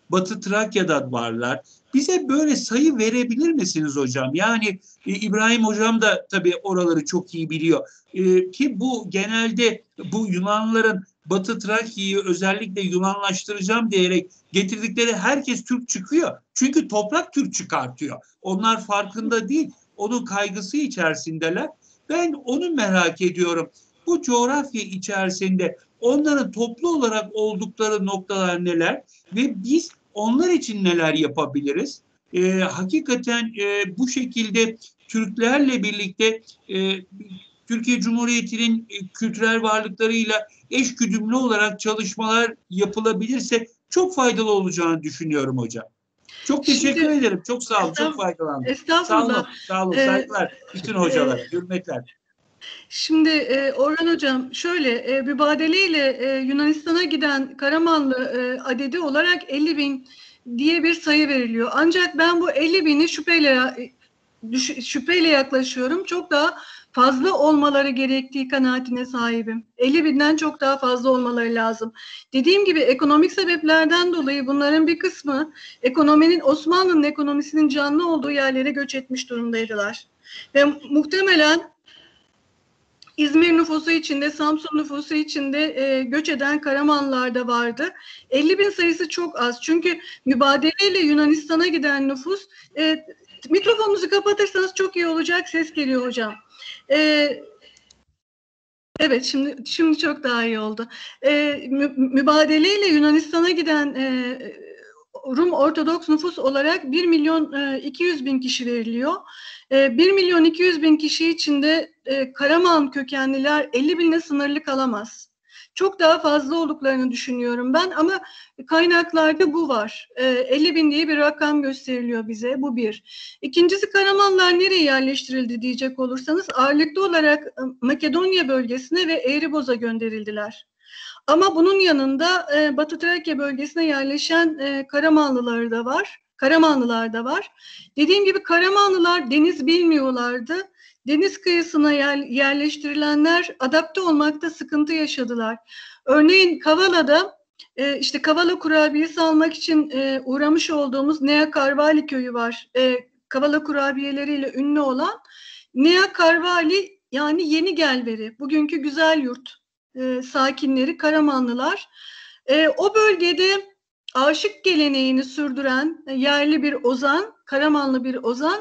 Speaker 5: Batı Trakya'da varlar. Bize böyle sayı verebilir misiniz hocam? Yani e, İbrahim hocam da tabii oraları çok iyi biliyor. E, ki bu genelde bu Yunanlıların Batı Trakya'yı özellikle Yunanlaştıracağım diyerek getirdikleri herkes Türk çıkıyor. Çünkü toprak Türk çıkartıyor. Onlar farkında değil. Onun kaygısı içerisindeler. Ben onu merak ediyorum. Bu coğrafya içerisinde onların toplu olarak oldukları noktalar neler ve biz onlar için neler yapabiliriz? Ee, hakikaten e, bu şekilde Türklerle birlikte e, Türkiye Cumhuriyeti'nin e, kültürel varlıklarıyla eşgüdümlü olarak çalışmalar yapılabilirse çok faydalı olacağını düşünüyorum hocam. Çok teşekkür
Speaker 3: Şimdi,
Speaker 5: ederim. Çok sağ olun. Çok
Speaker 3: estağ-
Speaker 5: faydalandım. Sağ olun.
Speaker 3: estağfurullah.
Speaker 5: Sağ olun.
Speaker 3: Ee,
Speaker 5: Saygılar. Bütün
Speaker 3: e,
Speaker 5: hocalara. Hürmetler.
Speaker 3: Şimdi e, Orhan Hocam şöyle e, mübadeleyle e, Yunanistan'a giden Karamanlı e, adedi olarak elli bin diye bir sayı veriliyor. Ancak ben bu elli bini şüpheyle e, düş- şüpheyle yaklaşıyorum. Çok daha fazla olmaları gerektiği kanaatine sahibim. elli binden çok daha fazla olmaları lazım. Dediğim gibi ekonomik sebeplerden dolayı bunların bir kısmı ekonominin Osmanlı'nın ekonomisinin canlı olduğu yerlere göç etmiş durumdaydılar. Ve muhtemelen İzmir nüfusu içinde, Samsun nüfusu içinde e, göç eden Karamanlılar da vardı. elli bin sayısı çok az. Çünkü mübadeleyle Yunanistan'a giden nüfus, e, mikrofonunuzu kapatırsanız çok iyi olacak, ses geliyor hocam. E, evet, şimdi şimdi çok daha iyi oldu. E, mü, mübadeleyle Yunanistan'a giden e, Rum Ortodoks nüfus olarak bir milyon iki yüz bin kişi veriliyor. bir milyon iki yüz bin kişi içinde Karaman kökenliler elli binle sınırlı kalamaz. Çok daha fazla olduklarını düşünüyorum ben ama kaynaklarda bu var. elli bin diye bir rakam gösteriliyor bize. Bu bir. İkincisi, Karamanlar nereye yerleştirildi diyecek olursanız ağırlıklı olarak Makedonya bölgesine ve Eğriboz'a gönderildiler. Ama bunun yanında e, Batı Trakya bölgesine yerleşen e, Karamanlılar da var. Karamanlılar da var. Dediğim gibi Karamanlılar deniz bilmiyorlardı. Deniz kıyısına yer, yerleştirilenler adapte olmakta sıkıntı yaşadılar. Örneğin Kavala'da e, işte Kavala kurabiyesi almak için e, uğramış olduğumuz Nea Karvali köyü var. E, Kavala kurabiyeleriyle ünlü olan Nea Karvali, yani Yeni Gelveri, bugünkü Güzelyurt e, sakinleri Karamanlılar. E, o bölgede aşık geleneğini sürdüren e, yerli bir ozan, Karamanlı bir ozan,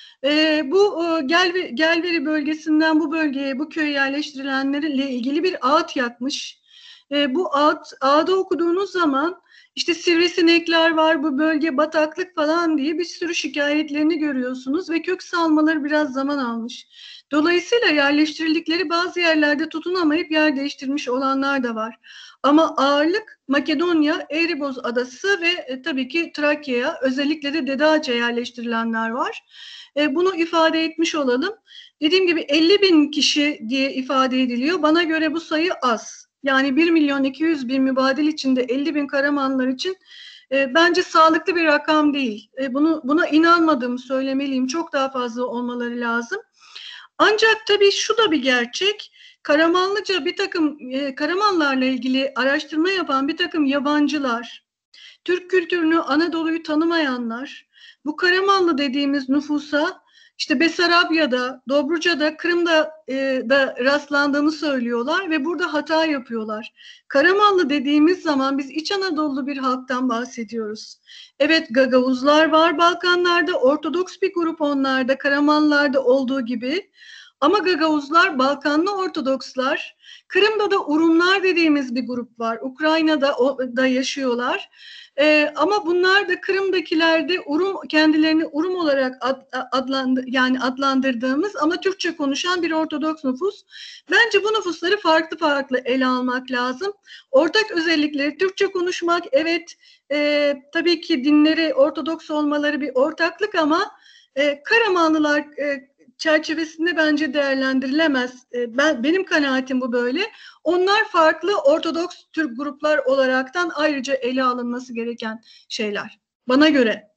Speaker 3: e, bu e, Gelve, Gelveri bölgesinden bu bölgeye, bu köye yerleştirilenlerle ilgili bir ağıt yakmış. E, bu ağıt, ağıda okuduğunuz zaman işte sivrisinekler var, bu bölge bataklık falan diye bir sürü şikayetlerini görüyorsunuz ve kök salmaları biraz zaman almış. Dolayısıyla yerleştirildikleri bazı yerlerde tutunamayıp yer değiştirmiş olanlar da var. Ama ağırlık Makedonya, Eğriboz adası ve e, tabii ki Trakya'ya, özellikle de Dede Ağaç'a yerleştirilenler var. E, bunu ifade etmiş olalım. Dediğim gibi elli bin kişi diye ifade ediliyor. Bana göre bu sayı az. Yani bir milyon iki yüz bin mübadil içinde elli bin Karamanlılar için e, bence sağlıklı bir rakam değil. E, bunu buna inanmadığımı söylemeliyim. Çok daha fazla olmaları lazım. Ancak tabii şu da bir gerçek. Karamanlıca bir takım e, Karamanlarla ilgili araştırma yapan bir takım yabancılar, Türk kültürünü, Anadolu'yu tanımayanlar, bu Karamanlı dediğimiz nüfusa işte Besarabya'da, Dobruca'da, Kırım'da e, da rastlandığını söylüyorlar ve burada hata yapıyorlar. Karamanlı dediğimiz zaman biz İç Anadolu bir halktan bahsediyoruz. Evet, Gagavuzlar var Balkanlarda, Ortodoks bir grup onlarda, Karamanlılarda olduğu gibi. Ama Gagavuzlar, Balkanlı Ortodokslar, Kırım'da da Urumlar dediğimiz bir grup var. Ukrayna'da o, da yaşıyorlar. Ee, ama bunlar da Kırım'dakilerde Urum, kendilerini Urum olarak ad, adlandı, yani adlandırdığımız ama Türkçe konuşan bir Ortodoks nüfus. Bence bu nüfusları farklı farklı ele almak lazım. Ortak özellikleri Türkçe konuşmak, evet, e, tabii ki dinleri Ortodoks olmaları bir ortaklık ama e, Karamanlılar e, çerçevesinde bence değerlendirilemez. E, ben benim kanaatim bu böyle. Onlar farklı Ortodoks Türk gruplar olaraktan ayrıca ele alınması gereken şeyler. Bana göre.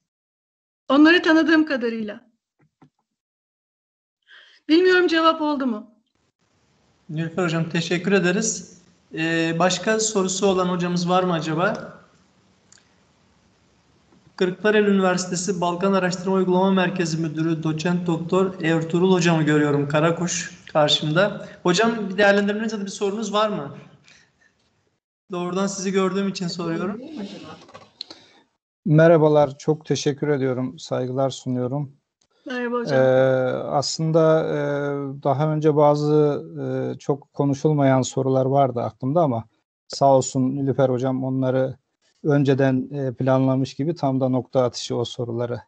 Speaker 3: Onları tanıdığım kadarıyla. Bilmiyorum cevap oldu mu?
Speaker 1: Nilüfer Hocam teşekkür ederiz. Ee, başka sorusu olan hocamız var mı acaba? Kırklareli Üniversitesi Balkan Araştırma Uygulama Merkezi Müdürü Doçent Doktor Ertuğrul Hocamı görüyorum. Karakuş karşımda. Hocam bir değerlendirmeniz ya da bir sorunuz var mı? Doğrudan sizi gördüğüm için soruyorum.
Speaker 4: Merhabalar, çok teşekkür ediyorum, saygılar sunuyorum.
Speaker 3: Merhaba hocam.
Speaker 4: Ee, aslında e, daha önce bazı e, çok konuşulmayan sorular vardı aklımda ama sağ olsun Nilüfer Hocam onları önceden e, planlamış gibi tam da nokta atışı o soruları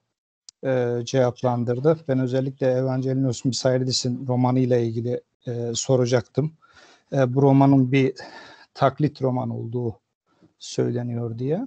Speaker 4: e, cevaplandırdı. Ben özellikle Evangelos Misailidis'in romanıyla ilgili e, soracaktım. E, bu romanın bir taklit roman olduğu söyleniyor diye.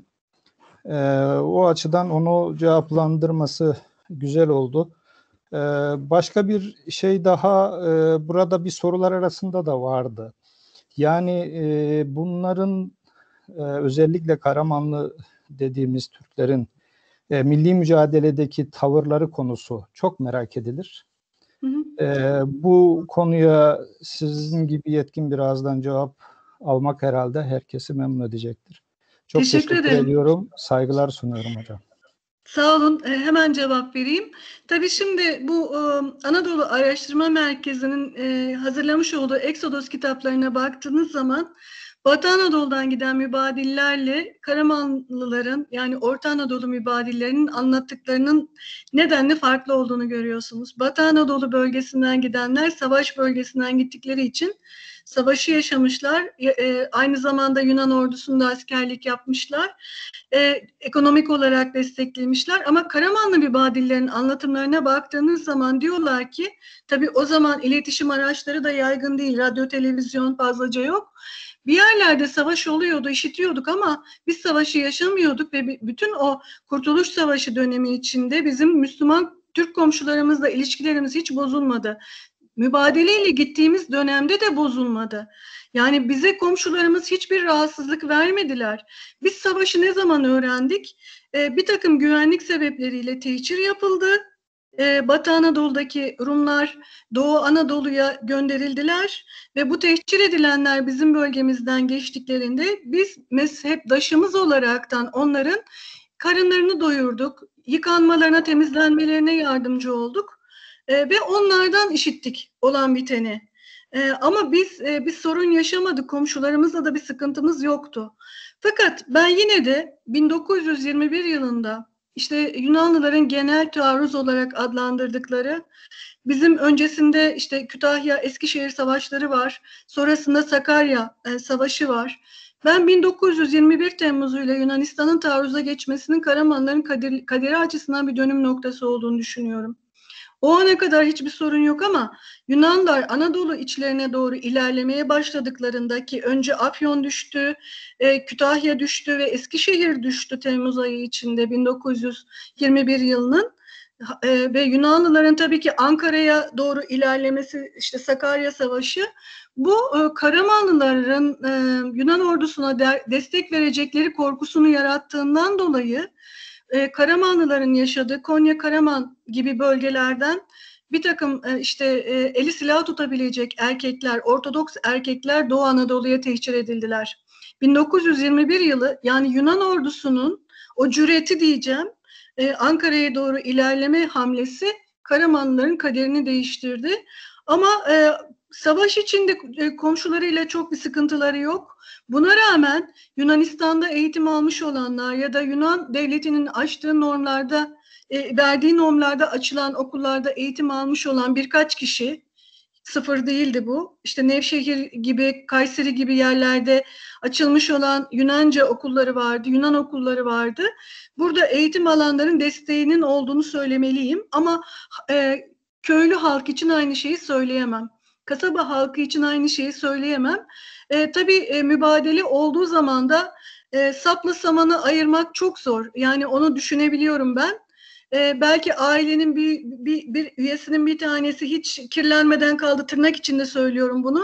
Speaker 4: E, o açıdan onu cevaplandırması güzel oldu. E, başka bir şey daha e, burada bir sorular arasında da vardı. Yani e, bunların e, özellikle Karamanlı dediğimiz Türklerin e, milli mücadeledeki tavırları konusu çok merak edilir.
Speaker 3: Hı hı.
Speaker 4: E, bu konuya sizin gibi yetkin bir ağızdan cevap almak herhalde herkesi memnun edecektir. Çok
Speaker 3: Teşekkür
Speaker 4: teşekkür,
Speaker 3: ederim.
Speaker 4: ediyorum. Saygılar sunuyorum hocam.
Speaker 3: Sağ olun. E, Hemen cevap vereyim. Tabii şimdi bu e, Anadolu Araştırma Merkezi'nin e, hazırlamış olduğu Exodus kitaplarına baktığınız zaman Batı Anadolu'dan giden mübadillerle Karamanlıların yani Orta Anadolu mübadillerinin anlattıklarının nedenli farklı olduğunu görüyorsunuz. Batı Anadolu bölgesinden gidenler savaş bölgesinden gittikleri için savaşı yaşamışlar. E, aynı zamanda Yunan ordusunda askerlik yapmışlar. E, ekonomik olarak desteklemişler ama Karamanlı mübadillerin anlatımlarına baktığınız zaman diyorlar ki tabii o zaman iletişim araçları da yaygın değil, radyo televizyon fazlaca yok. Bir yerlerde savaş oluyordu, işitiyorduk ama biz savaşı yaşamıyorduk ve bütün o Kurtuluş Savaşı dönemi içinde bizim Müslüman Türk komşularımızla ilişkilerimiz hiç bozulmadı. Mübadeleyle gittiğimiz dönemde de bozulmadı. Yani bize komşularımız hiçbir rahatsızlık vermediler. Biz savaşı ne zaman öğrendik? Ee, bir takım güvenlik sebepleriyle tehcir yapıldı. Ee, Batı Anadolu'daki Rumlar Doğu Anadolu'ya gönderildiler ve bu tehcir edilenler bizim bölgemizden geçtiklerinde biz mezheptaşımız olaraktan onların karınlarını doyurduk, yıkanmalarına, temizlenmelerine yardımcı olduk. E, ve onlardan işittik olan biteni. E, ama biz e, bir sorun yaşamadık. Komşularımızla da bir sıkıntımız yoktu. Fakat ben yine de bin dokuz yüz yirmi bir yılında işte Yunanlıların genel taarruz olarak adlandırdıkları bizim öncesinde işte Kütahya, Eskişehir savaşları var. Sonrasında Sakarya e, savaşı var. Ben bin dokuz yüz yirmi bir Temmuz ile Yunanistan'ın taarruza geçmesinin Karamanlıların kaderi, kaderi açısından bir dönüm noktası olduğunu düşünüyorum. O ana kadar hiçbir sorun yok ama Yunanlar Anadolu içlerine doğru ilerlemeye başladıklarında ki önce Afyon düştü, e, Kütahya düştü ve Eskişehir düştü Temmuz ayı içinde bin dokuz yüz yirmi bir yılının e, ve Yunanlıların tabii ki Ankara'ya doğru ilerlemesi işte Sakarya Savaşı bu e, Karamanlıların e, Yunan ordusuna de, destek verecekleri korkusunu yarattığından dolayı e, Karamanlıların yaşadığı Konya, Karaman gibi bölgelerden bir takım e, işte e, eli silah tutabilecek erkekler, Ortodoks erkekler Doğu Anadolu'ya tehcir edildiler. bin dokuz yüz yirmi bir yılı yani Yunan ordusunun o cüreti diyeceğim e, Ankara'ya doğru ilerleme hamlesi Karamanlıların kaderini değiştirdi. Ama e, savaş içinde e, komşularıyla çok bir sıkıntıları yok. Buna rağmen Yunanistan'da eğitim almış olanlar ya da Yunan devletinin açtığı normlarda, e, verdiği normlarda açılan okullarda eğitim almış olan birkaç kişi, sıfır değildi bu. İşte Nevşehir gibi, Kayseri gibi yerlerde açılmış olan Yunanca okulları vardı, Yunan okulları vardı. Burada eğitim alanların desteğinin olduğunu söylemeliyim ama e, köylü halk için aynı şeyi söyleyemem. Kasaba halkı için aynı şeyi söyleyemem. E, tabii e, mübadele olduğu zaman da e, sapla samanı ayırmak çok zor. Yani onu düşünebiliyorum ben. E, belki ailenin bir, bir, bir üyesinin bir tanesi hiç kirlenmeden kaldı, tırnak içinde söylüyorum bunu.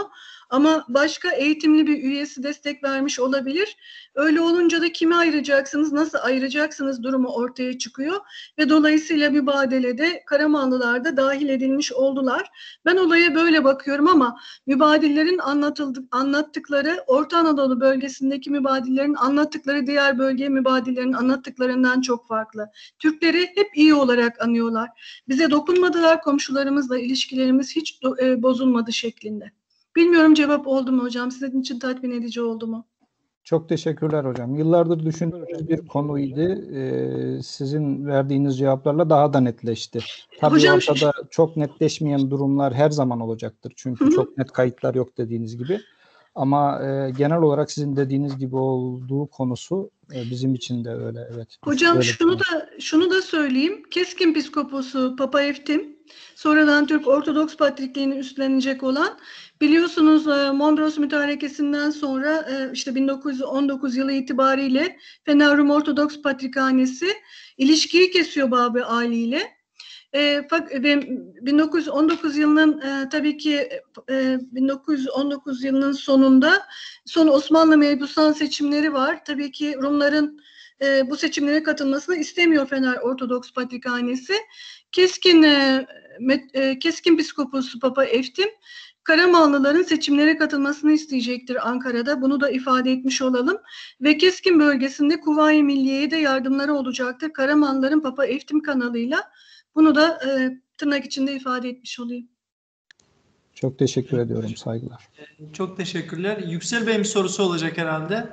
Speaker 3: Ama başka eğitimli bir üyesi destek vermiş olabilir. Öyle olunca da kimi ayıracaksınız, nasıl ayıracaksınız durumu ortaya çıkıyor ve dolayısıyla mübadelede Karamanlılar da dahil edilmiş oldular. Ben olaya böyle bakıyorum ama mübadillerin anlatıldık, anlattıkları Orta Anadolu bölgesindeki mübadillerin anlattıkları diğer bölge mübadillerin anlattıklarından çok farklı. Türkleri hep iyi olarak anıyorlar. Bize dokunmadılar, komşularımızla ilişkilerimiz hiç e, bozulmadı şeklinde. Bilmiyorum cevap oldu mu hocam? Sizin için tatmin edici oldu mu?
Speaker 4: Çok teşekkürler hocam. Yıllardır düşündüğümüz bir konuydu. Ee, sizin verdiğiniz cevaplarla daha da netleşti. Tabii
Speaker 3: Hocam,
Speaker 4: ortada çok netleşmeyen durumlar her zaman olacaktır. Çünkü
Speaker 3: Hı hı.
Speaker 4: çok net kayıtlar yok dediğiniz gibi. Ama e, genel olarak sizin dediğiniz gibi olduğu konusu e, bizim için de öyle. Evet.
Speaker 3: Hocam
Speaker 4: Öyle
Speaker 3: şunu
Speaker 4: bir-
Speaker 3: da şunu da söyleyeyim. Keskin Piskoposu Papa Eftim, sonradan Türk Ortodoks Patrikliğini üstlenecek olan, biliyorsunuz e, Mondros Mütarekesi'nden sonra e, işte bin dokuz yüz on dokuz yılı itibariyle Fener Rum Ortodoks Patrikhanesi ilişkiyi kesiyor Babı Ali ile. E, fak, ve bin dokuz yüz on dokuz yılının e, tabii ki e, bin dokuz yüz on dokuz yılının sonunda son Osmanlı Mebusan seçimleri var. Tabii ki Rumların e, bu seçimlere katılmasını istemiyor Fener Ortodoks Patrikhanesi. Keskin e, met, e, Keskin Piskoposu Papa Eftim Karamanlıların seçimlere katılmasını isteyecektir Ankara'da. Bunu da ifade etmiş olalım. Ve Keskin bölgesinde Kuvayi Milliye'ye de yardımları olacaktır Karamanlıların Papa Eftim kanalıyla. Bunu da e, tırnak içinde ifade etmiş olayım.
Speaker 4: Çok teşekkür ediyorum. Saygılar.
Speaker 1: Çok teşekkürler. Yüksel Bey'in bir sorusu olacak herhalde.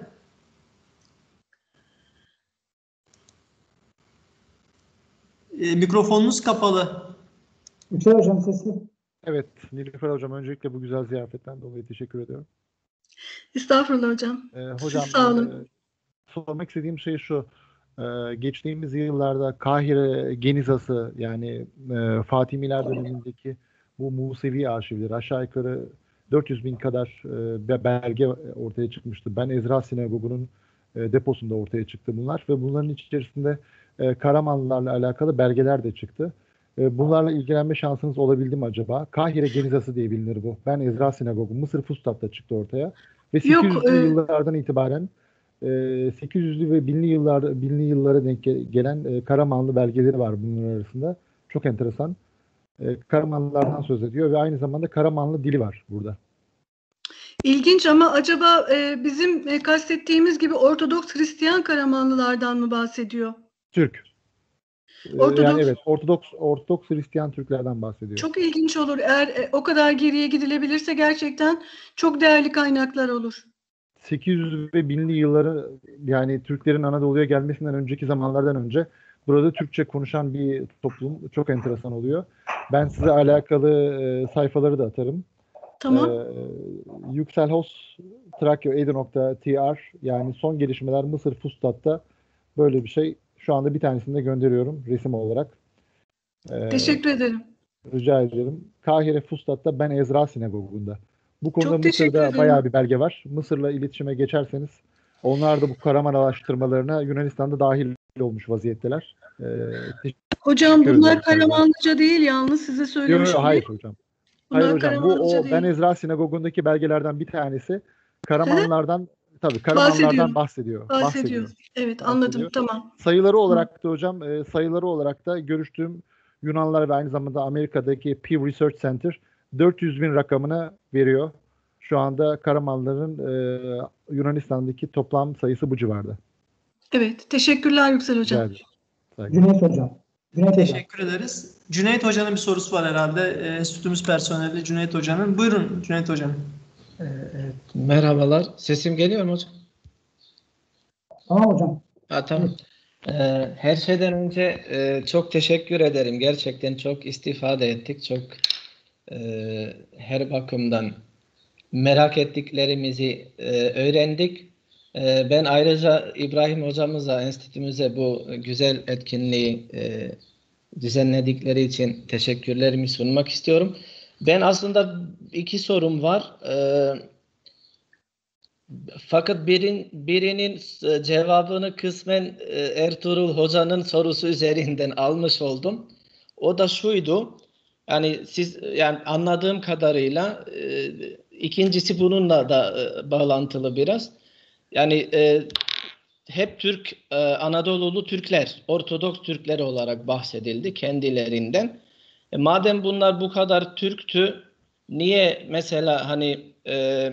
Speaker 1: E, mikrofonunuz kapalı.
Speaker 6: Yüksel Hocam sesi.
Speaker 7: Evet, Nilüfer Hocam öncelikle bu güzel ziyafetten dolayı teşekkür ediyorum.
Speaker 3: Estağfurullah hocam.
Speaker 7: Ee, hocam,
Speaker 3: Siz sağ olun.
Speaker 7: E, sormak istediğim şey şu. E, geçtiğimiz yıllarda Kahire Genizası yani e, Fatimiler dönemindeki bu Musevi arşivleri aşağı yukarı dört yüz bin kadar e, belge ortaya çıkmıştı. Ben Ezra Sinagogu'nun e, deposunda ortaya çıktı bunlar ve bunların içerisinde e, Karamanlılarla alakalı belgeler de çıktı. Bunlarla ilgilenme şansınız olabildi mi acaba? Kahire Genizası diye bilinir bu. Ben Ezra Sinagogu, Mısır Fustat'ta çıktı ortaya. Ve sekiz yüzlü
Speaker 3: Yok, e...
Speaker 7: yıllardan itibaren sekiz yüzlü ve binli yıllar binli yıllara denk gelen Karamanlı belgeleri var bunların arasında. Çok enteresan. Karamanlılardan söz ediyor ve aynı zamanda Karamanlı dili var burada.
Speaker 3: İlginç ama acaba e, bizim e, kastettiğimiz gibi Ortodoks Hristiyan Karamanlılardan mı bahsediyor?
Speaker 7: Türk.
Speaker 3: Ortodoks,
Speaker 7: yani evet, Ortodoks Ortodoks Hristiyan Türklerden bahsediyor.
Speaker 3: Çok ilginç olur. Eğer e, o kadar geriye gidilebilirse gerçekten çok değerli kaynaklar olur.
Speaker 7: sekiz yüz ve binli yılları yani Türklerin Anadolu'ya gelmesinden önceki zamanlardan önce burada Türkçe konuşan bir toplum. Çok enteresan oluyor. Ben size alakalı e, sayfaları da atarım.
Speaker 3: Tamam.
Speaker 7: E, Yükselhos Trakya nokta t r yani son gelişmeler Mısır Fustat'ta böyle bir şey. Şu anda bir tanesini de gönderiyorum resim olarak. E,
Speaker 3: Teşekkür ederim.
Speaker 7: Rica ederim. Kahire Fustat'ta Ben Ezra Sinagogu'nda. Bu konuda
Speaker 3: Çok teşekkür
Speaker 7: Mısır'da
Speaker 3: ederim.
Speaker 7: bayağı bir belge var. Mısır'la iletişime geçerseniz onlar da bu Karaman araştırmalarına Yunanistan'da dahil olmuş vaziyetteler. Ee,
Speaker 3: Hocam bunlar
Speaker 7: ederim.
Speaker 3: Karamanlıca değil yalnız size
Speaker 7: Yok,
Speaker 3: söylemiş
Speaker 7: yok, hayır
Speaker 3: olayım.
Speaker 7: hocam.
Speaker 3: Bunlar
Speaker 7: Hayır hocam. Bu
Speaker 3: Karamanlıca
Speaker 7: o
Speaker 3: değil.
Speaker 7: Ben Ezra Sinagogu'ndaki belgelerden bir tanesi. Karamanlardan tabii Karamanlardan
Speaker 3: Bahsediyor.
Speaker 7: bahsediyor.
Speaker 3: Bahsediyor. Evet, anladım.
Speaker 7: Bahsediyor.
Speaker 3: Tamam.
Speaker 7: Sayıları olarak da hocam e, sayıları olarak da görüştüğüm Yunanlar ve aynı zamanda Amerika'daki Pew Research Center dört yüz bin rakamını veriyor. Şu anda Karamanlıların e, Yunanistan'daki toplam sayısı bu civarda.
Speaker 3: Evet. Teşekkürler Yüksel Hocam.
Speaker 6: Cüneyt Hocam. Cüneyt Hocam.
Speaker 1: Teşekkür ederiz. Cüneyt Hoca'nın bir sorusu var herhalde. E, Enstitümüz personeli Cüneyt Hoca'nın. Buyurun Cüneyt Hocam.
Speaker 8: Evet, merhabalar. Sesim geliyor mu hocam?
Speaker 6: Tamam hocam.
Speaker 8: Ha, tamam. Ee, her şeyden önce e, çok teşekkür ederim. Gerçekten çok istifade ettik. Çok e, her bakımdan merak ettiklerimizi e, öğrendik. E, ben ayrıca İbrahim hocamıza, enstitümüze bu güzel etkinliği e, düzenledikleri için teşekkürlerimi sunmak istiyorum. Ben aslında iki sorum var. Ee, fakat birin, birinin cevabını kısmen Ertuğrul Hoca'nın sorusu üzerinden almış oldum. O da şuydu. Yani siz yani anladığım kadarıyla ikincisi bununla da e, bağlantılı biraz. Yani e, hep Türk, e, Anadolulu Türkler, Ortodoks Türkler olarak bahsedildi kendilerinden. E, madem bunlar bu kadar Türktü, niye mesela hani e,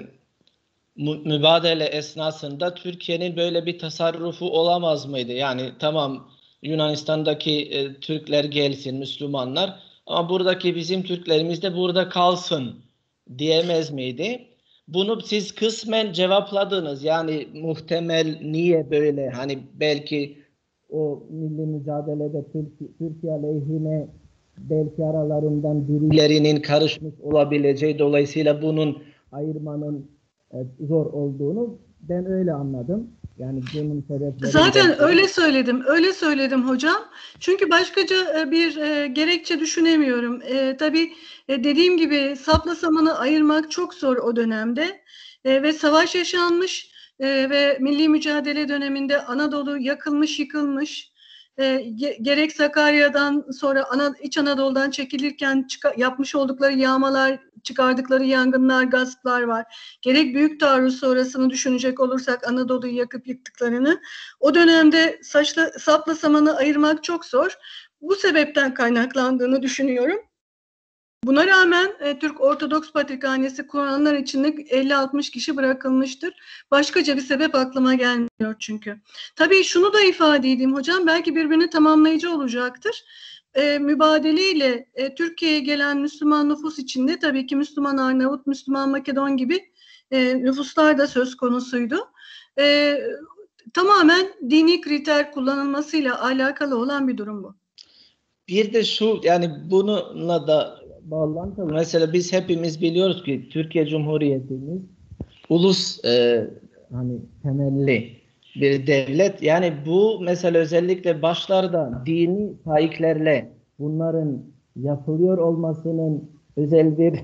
Speaker 8: mübadele esnasında Türkiye'nin böyle bir tasarrufu olamaz mıydı? Yani tamam Yunanistan'daki e, Türkler gelsin, Müslümanlar, ama buradaki bizim Türklerimiz de burada kalsın diyemez miydi? Bunu siz kısmen cevapladınız. Yani muhtemel niye böyle, hani belki o milli mücadelede Türkiye, Türkiye aleyhine belki aralarından birilerinin karışmış olabileceği, dolayısıyla bunun ayırmanın e, zor olduğunu ben öyle anladım. Yani bunun sebepleri...
Speaker 3: Zaten öyle söyledim, öyle söyledim hocam. Çünkü başkaca bir e, gerekçe düşünemiyorum. E, tabii e, dediğim gibi sapla samanı ayırmak çok zor o dönemde. E, ve savaş yaşanmış e, ve milli mücadele döneminde Anadolu yakılmış, yıkılmış. E, gerek Sakarya'dan sonra Ana, İç Anadolu'dan çekilirken yapmış oldukları yağmalar, çıkardıkları yangınlar, gasplar var. Gerek Büyük Taarruz sonrasını düşünecek olursak Anadolu'yu yakıp yıktıklarını, o dönemde saçla, sapla samanı ayırmak çok zor. Bu sebepten kaynaklandığını düşünüyorum. Buna rağmen e, Türk Ortodoks Patrikhanesi kuranlar içinde elli altmış kişi bırakılmıştır. Başkaca bir sebep aklıma gelmiyor çünkü. Tabii şunu da ifade edeyim hocam, belki birbirini tamamlayıcı olacaktır. E, mübadeleyle e, Türkiye'ye gelen Müslüman nüfus içinde tabii ki Müslüman Arnavut, Müslüman Makedon gibi e, nüfuslar da söz konusuydu. E, tamamen dini kriter kullanılmasıyla alakalı olan bir durum bu.
Speaker 8: Bir de şu, yani bununla da bağlantılı. Mesela biz hepimiz biliyoruz ki Türkiye Cumhuriyeti'miz ulus e, hani temelli bir devlet. Yani bu mesela özellikle başlarda dini faiklerle bunların yapılıyor olmasının özel bir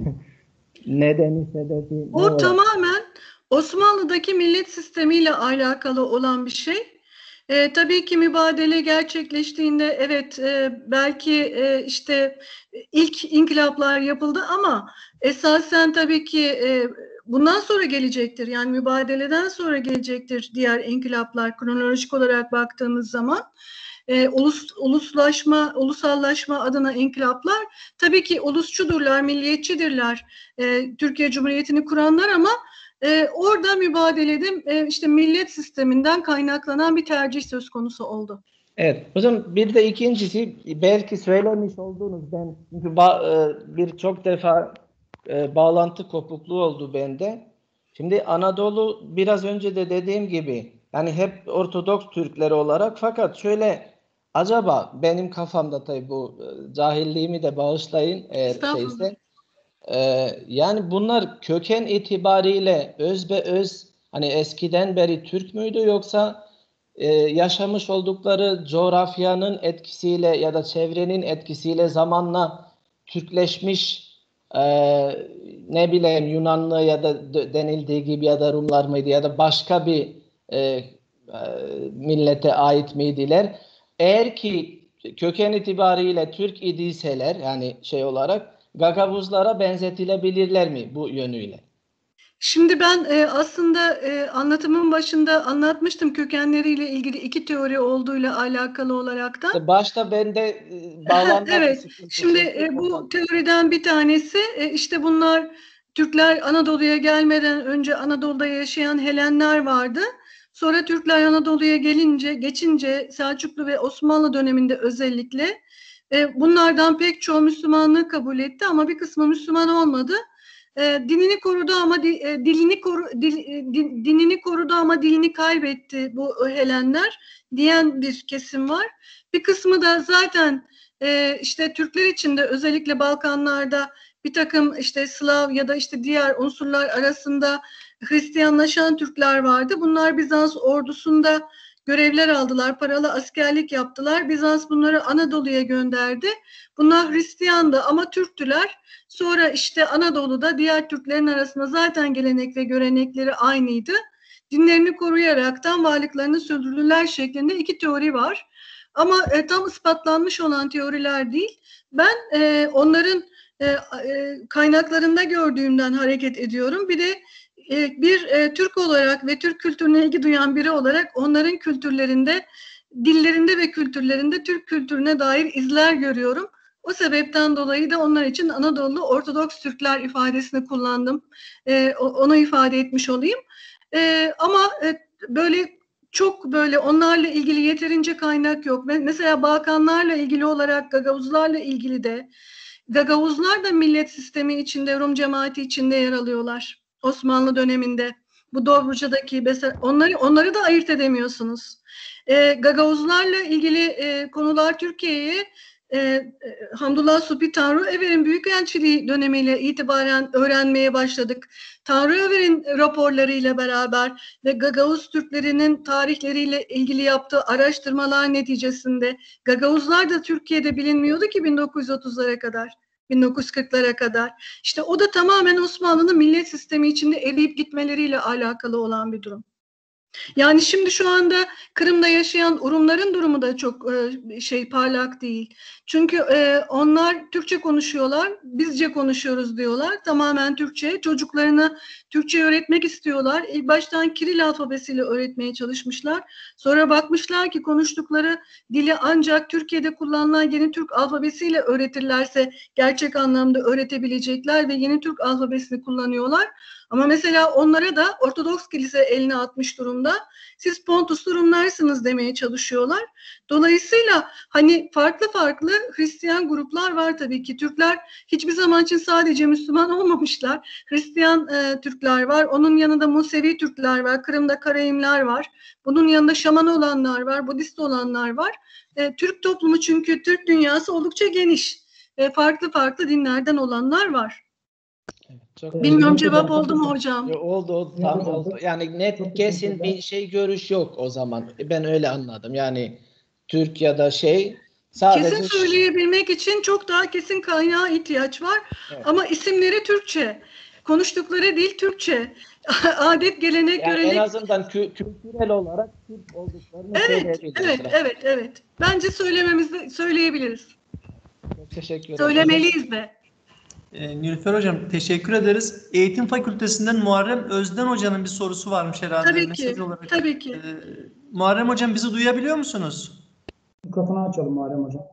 Speaker 8: nedeni, sebebi
Speaker 3: o
Speaker 8: ne
Speaker 3: tamamen Osmanlı'daki millet sistemiyle alakalı olan bir şey. E, tabii ki mübadele gerçekleştiğinde evet e, belki e, işte ilk inkılaplar yapıldı ama esasen tabii ki e, bundan sonra gelecektir. Yani mübadeleden sonra gelecektir diğer inkılaplar kronolojik olarak baktığımız zaman. E, ulus, uluslaşma, ulusallaşma adına inkılaplar tabii ki ulusçudurlar, milliyetçidirler. E, Türkiye Cumhuriyeti'ni kuranlar ama Ee, orada mübadelede e, işte millet sisteminden kaynaklanan bir tercih söz konusu oldu.
Speaker 8: Evet. Hocam bir de ikincisi, belki söylemiş olduğunuz, ben çünkü ba- birçok defa e, bağlantı kopukluğu oldu bende. Şimdi Anadolu, biraz önce de dediğim gibi, yani hep Ortodoks Türkleri olarak, fakat şöyle, acaba benim kafamda, tabii bu e, cahilliğimi de bağışlayın eğer şeyse, e, yani bunlar köken itibariyle özbeöz hani eskiden beri Türk müydü, yoksa e, yaşamış oldukları coğrafyanın etkisiyle ya da çevrenin etkisiyle zamanla Türkleşmiş, e, ne bileyim Yunanlı ya da denildiği gibi, ya da Rumlar mıydı, ya da başka bir e, e, millete ait miydiler? Eğer ki köken itibariyle Türk idiyseler, yani şey olarak, Gagavuzlara benzetilebilirler mi bu yönüyle?
Speaker 3: Şimdi ben e, aslında e, anlatımın başında anlatmıştım kökenleriyle ilgili iki teori olduğuyla alakalı olarak da.
Speaker 8: Başta ben de e, bağlanmak
Speaker 3: evet. Şimdi e, bu teoriden bir tanesi e, işte bunlar Türkler Anadolu'ya gelmeden önce Anadolu'da yaşayan Helenler vardı. Sonra Türkler Anadolu'ya gelince, geçince Selçuklu ve Osmanlı döneminde özellikle e, bunlardan pek çoğu Müslümanlığı kabul etti ama bir kısmı Müslüman olmadı. E, dinini korudu ama di, e, dilini koru, dil, e, din, dinini korudu ama dilini kaybetti bu Helenler diyen bir kesim var. Bir kısmı da zaten e, işte Türkler içinde özellikle Balkanlarda bir takım işte Slav ya da işte diğer unsurlar arasında Hristiyanlaşan Türkler vardı. Bunlar Bizans ordusunda görevler aldılar, paralı askerlik yaptılar. Bizans bunları Anadolu'ya gönderdi. Bunlar Hristiyandı ama Türktüler. Sonra işte Anadolu'da diğer Türklerin arasında zaten gelenek ve görenekleri aynıydı. Dinlerini koruyaraktan varlıklarını sürdürdüler şeklinde iki teori var. Ama e, tam ispatlanmış olan teoriler değil. Ben e, onların e, e, kaynaklarında gördüğümden hareket ediyorum. Bir de e, bir e, Türk olarak ve Türk kültürüne ilgi duyan biri olarak onların kültürlerinde, dillerinde ve kültürlerinde Türk kültürüne dair izler görüyorum. O sebepten dolayı da onlar için Anadolu Ortodoks Türkler ifadesini kullandım. E, onu ifade etmiş olayım. E, ama e, böyle çok böyle onlarla ilgili yeterince kaynak yok. Mesela Balkanlarla ilgili olarak Gagavuzlarla ilgili de Gagavuzlar da millet sistemi içinde, Rum cemaati içinde yer alıyorlar. Osmanlı döneminde. Bu Dobruca'daki mesela onları onları da ayırt edemiyorsunuz. E, Gagavuzlarla ilgili e, konular Türkiye'ye e, Hamdullah Supi Tanrıöver'in Büyükelçiliği dönemiyle itibaren öğrenmeye başladık. Tanrıöver'in raporlarıyla beraber ve Gagavuz Türklerinin tarihleriyle ilgili yaptığı araştırmalar neticesinde Gagavuzlar da Türkiye'de bilinmiyordu ki bin dokuz yüz otuzlara kadar, bin dokuz yüz kırklara kadar. İşte o da tamamen Osmanlı'nın millet sistemi içinde eriyip gitmeleriyle alakalı olan bir durum. Yani şimdi şu anda Kırım'da yaşayan Urumların durumu da çok e, şey parlak değil. Çünkü e, onlar Türkçe konuşuyorlar, bizce konuşuyoruz diyorlar. Tamamen Türkçe. Çocuklarına Türkçe öğretmek istiyorlar. İlk baştan Kiril alfabesiyle öğretmeye çalışmışlar. Sonra bakmışlar ki konuştukları dili ancak Türkiye'de kullanılan yeni Türk alfabesiyle öğretirlerse gerçek anlamda öğretebilecekler ve yeni Türk alfabesini kullanıyorlar. Ama mesela onlara da Ortodoks Kilise eline atmış durumda. Siz Pontuslu Rumlarsınız demeye çalışıyorlar. Dolayısıyla hani farklı farklı Hristiyan gruplar var tabii ki. Türkler hiçbir zaman için sadece Müslüman olmamışlar. Hristiyan e, Türkler var. Onun yanında Musevi Türkler var. Kırım'da Karaimler var. Bunun yanında Şaman olanlar var. Budist olanlar var. E, Türk toplumu çünkü Türk dünyası oldukça geniş. E, farklı farklı dinlerden olanlar var.
Speaker 8: Çok
Speaker 3: Bilmiyorum cevap oldu mu hocam?
Speaker 8: Yo, oldu, oldu, tam oldu. Yani net kesin bir şey görüş yok o zaman. Ben öyle anladım. Yani Türk ya da şey sadece...
Speaker 3: Kesin söyleyebilmek için çok daha kesin kaynağa ihtiyaç var. Evet. Ama isimleri Türkçe. Konuştukları dil Türkçe. Adet, gelenek,
Speaker 8: yani
Speaker 3: görenek...
Speaker 8: En azından kü kültürel olarak Türk olduklarını
Speaker 3: evet,
Speaker 8: söyleyebiliriz.
Speaker 3: Evet, evet, evet. Bence söylememizi söyleyebiliriz.
Speaker 8: Çok teşekkür ederim.
Speaker 3: Söylemeliyiz de.
Speaker 1: E, Nilüfer Hocam teşekkür ederiz. Eğitim Fakültesinden Muharrem Özden Hoca'nın bir sorusu varmış herhalde.
Speaker 3: Tabii ki,
Speaker 1: olarak.
Speaker 3: tabii ki.
Speaker 1: E, Muharrem Hocam bizi duyabiliyor musunuz?
Speaker 6: Mikrofonu açalım Muharrem Hocam.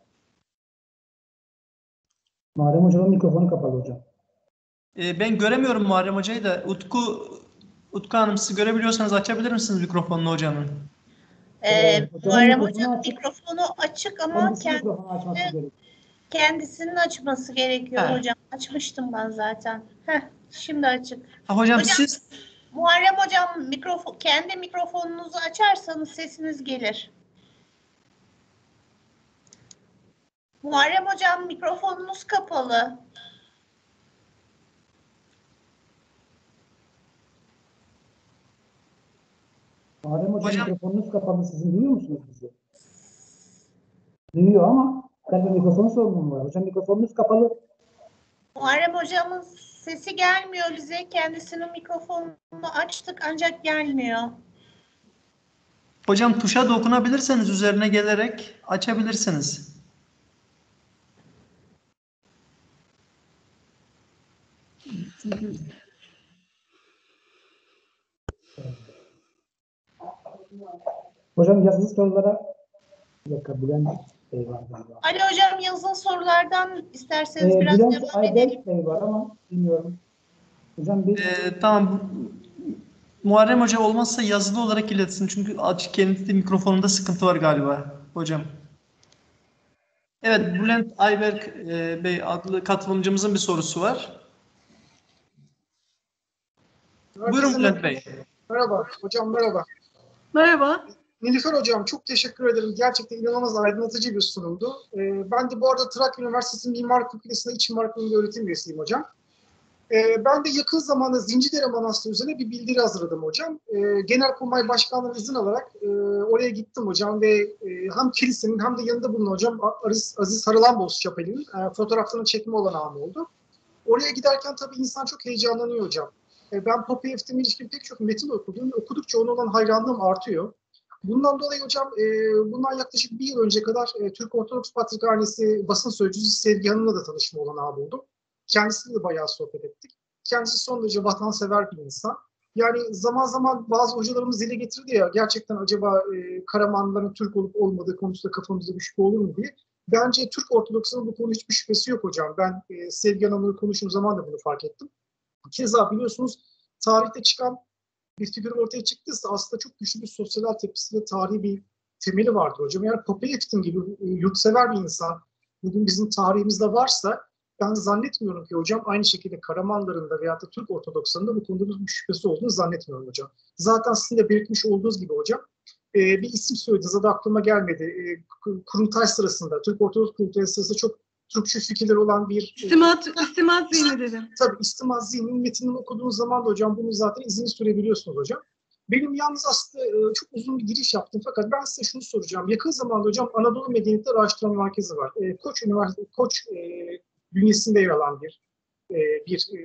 Speaker 6: Muharrem Hoca'nın mikrofonu kapalı hocam.
Speaker 1: E, ben göremiyorum Muharrem Hoca'yı da. Utku, Utku Hanım siz görebiliyorsanız açabilir misiniz mikrofonunu hocanın?
Speaker 2: Ee, Muharrem Hoca'nın mikrofonu açık ama
Speaker 6: kendisi
Speaker 2: kendi,
Speaker 6: mikrofonu açması gerekiyor.
Speaker 2: kendisinin açması gerekiyor
Speaker 1: Ha.
Speaker 2: hocam. Açmıştım ben zaten. Heh, şimdi açık.
Speaker 1: Ha, hocam,
Speaker 2: hocam
Speaker 1: siz...
Speaker 2: Muharrem Hocam mikrofon, kendi mikrofonunuzu açarsanız sesiniz gelir. Muharrem Hocam mikrofonunuz kapalı.
Speaker 6: Muharrem Hocam,
Speaker 1: Hocam-
Speaker 6: mikrofonunuz kapalı. Sizin duyuyor musunuz bizi? Duyuyor ama galiba mikrofonu sorunum var. Hocam mikrofonunuz kapalı.
Speaker 2: Muharrem Hocamın sesi gelmiyor bize. Kendisinin mikrofonunu açtık ancak gelmiyor.
Speaker 1: Hocam tuşa dokunabilirseniz üzerine gelerek açabilirsiniz.
Speaker 6: Hocam yazılı sorulara bir dakika Bülent Bey var galiba.
Speaker 2: Ali Hocam yazılı sorulardan isterseniz
Speaker 6: Ee,
Speaker 2: biraz
Speaker 6: Bülent
Speaker 2: devam edelim.
Speaker 6: Ayberk Bey var ama bilmiyorum. Hocam bir
Speaker 1: Ee, tamam. Muharrem Hoca olmazsa yazılı olarak iletsin. Çünkü açık kendi mikrofonunda sıkıntı var galiba hocam. Evet, Bülent Ayberk e, Bey adlı katılımcımızın bir sorusu var. Buyurun Bülent Bey.
Speaker 9: Merhaba hocam, merhaba.
Speaker 3: Merhaba.
Speaker 9: Nilüfer hocam çok teşekkür ederim. Gerçekten inanılmaz aydınlatıcı bir sunumdu. Ee, ben de bu arada Trakya Üniversitesi Mimarlık Fakültesi'nde İç Mimarlık Bölümünde öğretim üyesiyim hocam. Ee, ben de yakın zamanda Zincirlere Manastırı üzerine bir bildiri hazırladım hocam. Ee, Genelkurmay Başkanlığı'nın izin alarak e, oraya gittim hocam ve e, hem kilisenin hem de yanında bulunan hocam Aziz, Aziz Harılanboz Çapeli'nin e, fotoğraflarını çekme olanağım oldu. Oraya giderken tabii insan çok heyecanlanıyor hocam. E, ben Pope Eftem'e ilişkin pek çok metin okudum. Okudukça ona olan hayranlığım artıyor. Bundan dolayı hocam e, bundan yaklaşık bir yıl önce kadar e, Türk Ortodoks Patrikhanesi basın sözcüsü Sevgi Hanım'la da tanışma olanağı buldum. Kendisiyle de bayağı sohbet ettik. Kendisi son derece vatansever bir insan. Yani zaman zaman bazı hocalarımız dile getirdi ya, gerçekten acaba e, Karamanlıların Türk olup olmadığı konusunda kafamızda bir şüphe olur mu diye. Bence Türk Ortodoksunun bu konuda hiçbir şüphesi yok hocam. Ben e, Sevgi Hanım'la konuştuğum zaman da bunu fark ettim. Keza biliyorsunuz tarihte çıkan bir figür ortaya çıktıysa aslında çok güçlü bir sosyal altyapısı ve tarihi bir temeli vardı hocam. Yani Popelevskin gibi yurtsever bir insan bugün bizim tarihimizde varsa ben zannetmiyorum ki hocam aynı şekilde Karamanlıların da veyahut da Türk Ortodokslarının da bu konuda bir şüphesi olduğunu zannetmiyorum hocam. Zaten sizin de belirtmiş olduğunuz gibi hocam e, bir isim söylediniz, adı aklıma gelmedi. E, kurultay sırasında, Türk Ortodoks kurultay sırasında çok Türkçü fikirleri olan bir...
Speaker 3: İstimat, e, istimat zihni dedim.
Speaker 9: Tabii istimat zihninin metinini okuduğunuz zaman da hocam bunu zaten izini sürebiliyorsunuz hocam. Benim yalnız aslında e, çok uzun bir giriş yaptım fakat ben size şunu soracağım. Yakın zamanda hocam Anadolu Medeniyetleri Araştırma Merkezi var. E, Koç Üniversitesi, Koç e, bünyesinde yer alan bir e, bir, e,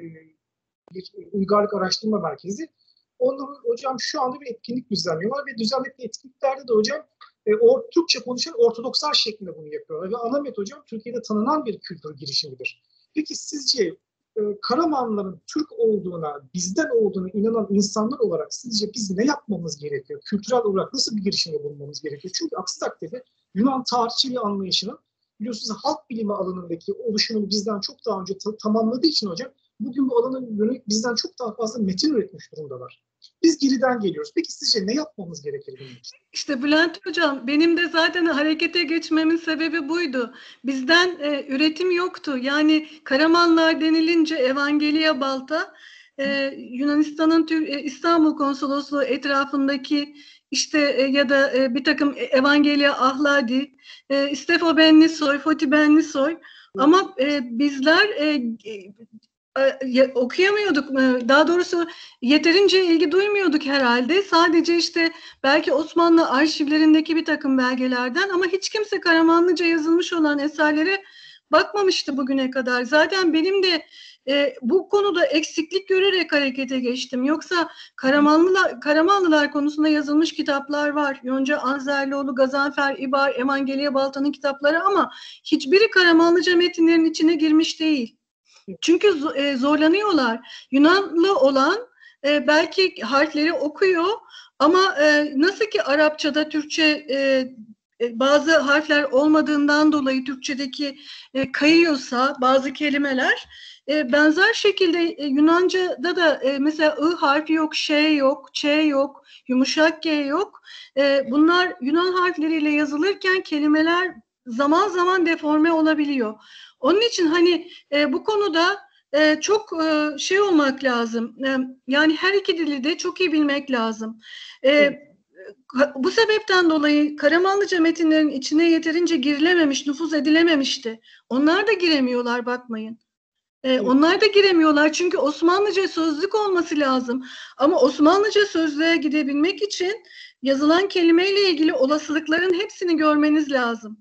Speaker 9: bir uygarlık araştırma merkezi. Onlar hocam şu anda bir etkinlik düzenliyorlar ve düzenledikleri etkinliklerde de hocam e, o, Türkçe konuşan Ortodokslar şeklinde bunu yapıyorlar. Ve Anamet hocam Türkiye'de tanınan bir kültür girişimidir. Peki sizce e, Karamanlıların Türk olduğuna, bizden olduğuna inanan insanlar olarak sizce biz ne yapmamız gerekiyor? Kültürel olarak nasıl bir girişimde bulunmamız gerekiyor? Çünkü aksi takdirde Yunan tarihçiliği anlayışının biliyorsunuz halk bilimi alanındaki oluşumunu bizden çok daha önce ta- tamamladığı için hocam bugün bu alana yönelik bizden çok daha fazla metin üretmiş durumdalar. Biz geriden geliyoruz. Peki sizce ne yapmamız gerekir bunun için?
Speaker 3: İşte Bülent Hocam, benim de zaten harekete geçmemin sebebi buydu. Bizden e, üretim yoktu. Yani Karamanlar denilince Evangelia Balta, e, Yunanistan'ın e, İstanbul Konsolosluğu etrafındaki işte e, ya da e, bir takım Evangelia Ahladi, e, İstefo Benlisoy, Foti Benlisoy. Ama e, bizler e, e, okuyamıyorduk. Daha doğrusu yeterince ilgi duymuyorduk herhalde. Sadece işte belki Osmanlı arşivlerindeki bir takım belgelerden ama hiç kimse Karamanlıca yazılmış olan eserlere bakmamıştı bugüne kadar. Zaten benim de e, bu konuda eksiklik görerek harekete geçtim. Yoksa Karamanlılar, Karamanlılar konusunda yazılmış kitaplar var. Yonca Anzerlioğlu, Gazanfer İbar, Evangelia Balta'nın kitapları ama hiçbiri Karamanlıca metinlerin içine girmiş değil. Çünkü zorlanıyorlar. Yunanlı olan e, belki harfleri okuyor ama e, nasıl ki Arapçada Türkçe e, bazı harfler olmadığından dolayı Türkçedeki e, kayıyorsa bazı kelimeler e, benzer şekilde e, Yunanca'da da e, mesela I harfi yok, Ş yok, Ç yok, yumuşak G yok. E, bunlar Yunan harfleriyle yazılırken kelimeler zaman zaman deforme olabiliyor. Onun için hani e, bu konuda e, çok e, şey olmak lazım. E, yani her iki dili de çok iyi bilmek lazım. E, bu sebepten dolayı Karamanlıca metinlerin içine yeterince girilememiş, nüfuz edilememişti. Onlar da giremiyorlar bakmayın. E, onlar da giremiyorlar çünkü Osmanlıca sözlük olması lazım. Ama Osmanlıca sözlüğe gidebilmek için yazılan kelimeyle ilgili olasılıkların hepsini görmeniz lazım.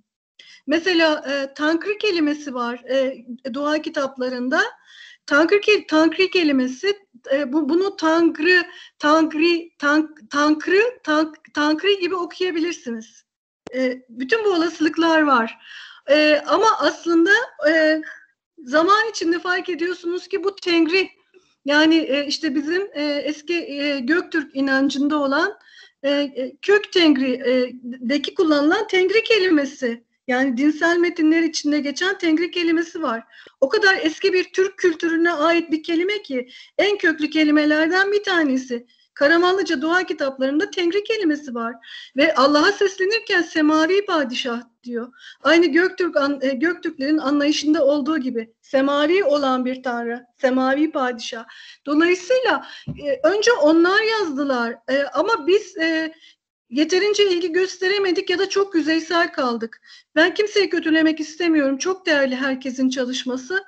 Speaker 3: Mesela e, tankri kelimesi var e, dua kitaplarında. Tankri, tankri kelimesi e, bu, bunu tankrı, tankri, tank, tankrı, tank, tankri gibi okuyabilirsiniz. E, bütün bu olasılıklar var. E, ama aslında e, zaman içinde fark ediyorsunuz ki bu Tengri, yani e, işte bizim e, eski e, Göktürk inancında olan e, kök Tengri'deki kullanılan Tengri kelimesi. Yani dinsel metinler içinde geçen Tengri kelimesi var. O kadar eski bir Türk kültürüne ait bir kelime ki en köklü kelimelerden bir tanesi. Karamanlıca dua kitaplarında Tengri kelimesi var. Ve Allah'a seslenirken semavi padişah diyor. Aynı Göktürk, Göktürklerin anlayışında olduğu gibi semavi olan bir tanrı, semavi padişah. Dolayısıyla önce onlar yazdılar ama biz yeterince ilgi gösteremedik ya da çok yüzeysel kaldık. Ben kimseyi kötülemek istemiyorum. Çok değerli herkesin çalışması.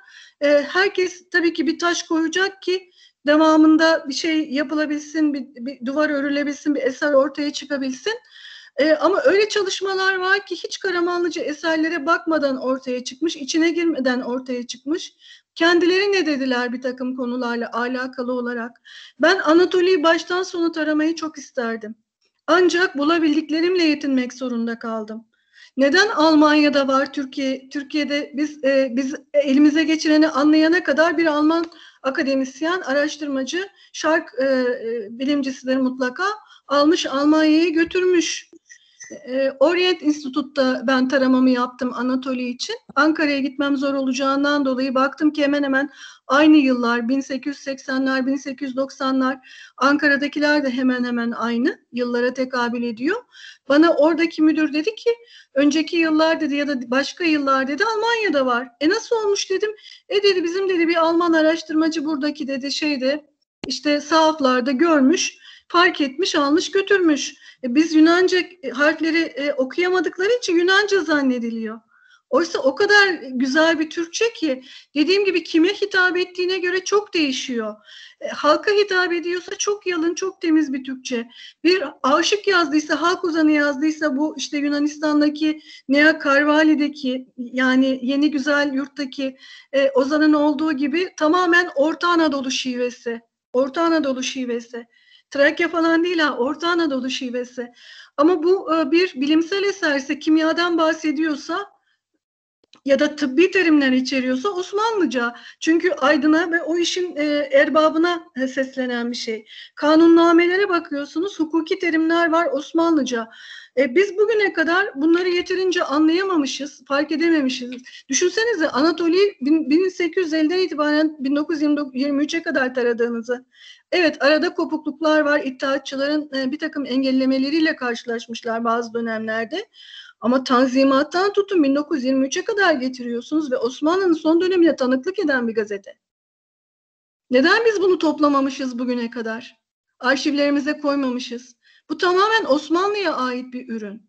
Speaker 3: Herkes tabii ki bir taş koyacak ki devamında bir şey yapılabilsin, bir, bir duvar örülebilsin, bir eser ortaya çıkabilsin. Ee, ama öyle çalışmalar var ki hiç Karamanlıca eserlere bakmadan ortaya çıkmış, içine girmeden ortaya çıkmış. Kendileri ne dediler bir takım konularla alakalı olarak. Ben Anatoli'yi baştan sona taramayı çok isterdim. Ancak bulabildiklerimle yetinmek zorunda kaldım. Neden Almanya'da var, Türkiye Türkiye'de biz e, biz elimize geçireni anlayana kadar bir Alman akademisyen, araştırmacı, şark e, e, bilimcisidir mutlaka, almış Almanya'ya götürmüş. E, Orient Institute'da ben taramamı yaptım Anatoli için. Ankara'ya gitmem zor olacağından dolayı baktım ki hemen hemen aynı yıllar, bin sekiz yüz seksenler, bin sekiz yüz doksanlar, Ankara'dakiler de hemen hemen aynı yıllara tekabül ediyor. Bana oradaki müdür dedi ki, önceki yıllar dedi ya da başka yıllar dedi Almanya'da var. E nasıl olmuş dedim. E dedi bizim dedi bir Alman araştırmacı buradaki dedi şeyde işte sahaflarda görmüş, fark etmiş, almış götürmüş. E biz Yunanca harfleri e, okuyamadıkları için Yunanca zannediliyor. Oysa o kadar güzel bir Türkçe ki dediğim gibi kime hitap ettiğine göre çok değişiyor. E, halka hitap ediyorsa çok yalın, çok temiz bir Türkçe. Bir aşık yazdıysa, halk ozanı yazdıysa bu işte Yunanistan'daki Nea Karvali'deki yani Yeni Güzel Yurt'taki e, ozanın olduğu gibi tamamen Orta Anadolu şivesi. Orta Anadolu şivesi. Trakya falan değil ha, Orta Anadolu şivesi. Ama bu e, bir bilimsel eserse, kimyadan bahsediyorsa ya da tıbbi terimler içeriyorsa Osmanlıca. Çünkü aydına ve o işin e, erbabına e, seslenen bir şey. Kanunnamelere bakıyorsunuz, hukuki terimler var Osmanlıca. E, biz bugüne kadar bunları yeterince anlayamamışız, fark edememişiz. Düşünsenize Anatoli'yi bin sekiz yüz elliden itibaren bin dokuz yüz yirmi üçe kadar taradığınızı. Evet, arada kopukluklar var. İttihatçıların e, bir takım engellemeleriyle karşılaşmışlar bazı dönemlerde. Ama Tanzimat'tan tutun bin dokuz yüz yirmi üçe kadar getiriyorsunuz ve Osmanlı'nın son dönemine tanıklık eden bir gazete. Neden biz bunu toplamamışız bugüne kadar? Arşivlerimize koymamışız. Bu tamamen Osmanlı'ya ait bir ürün.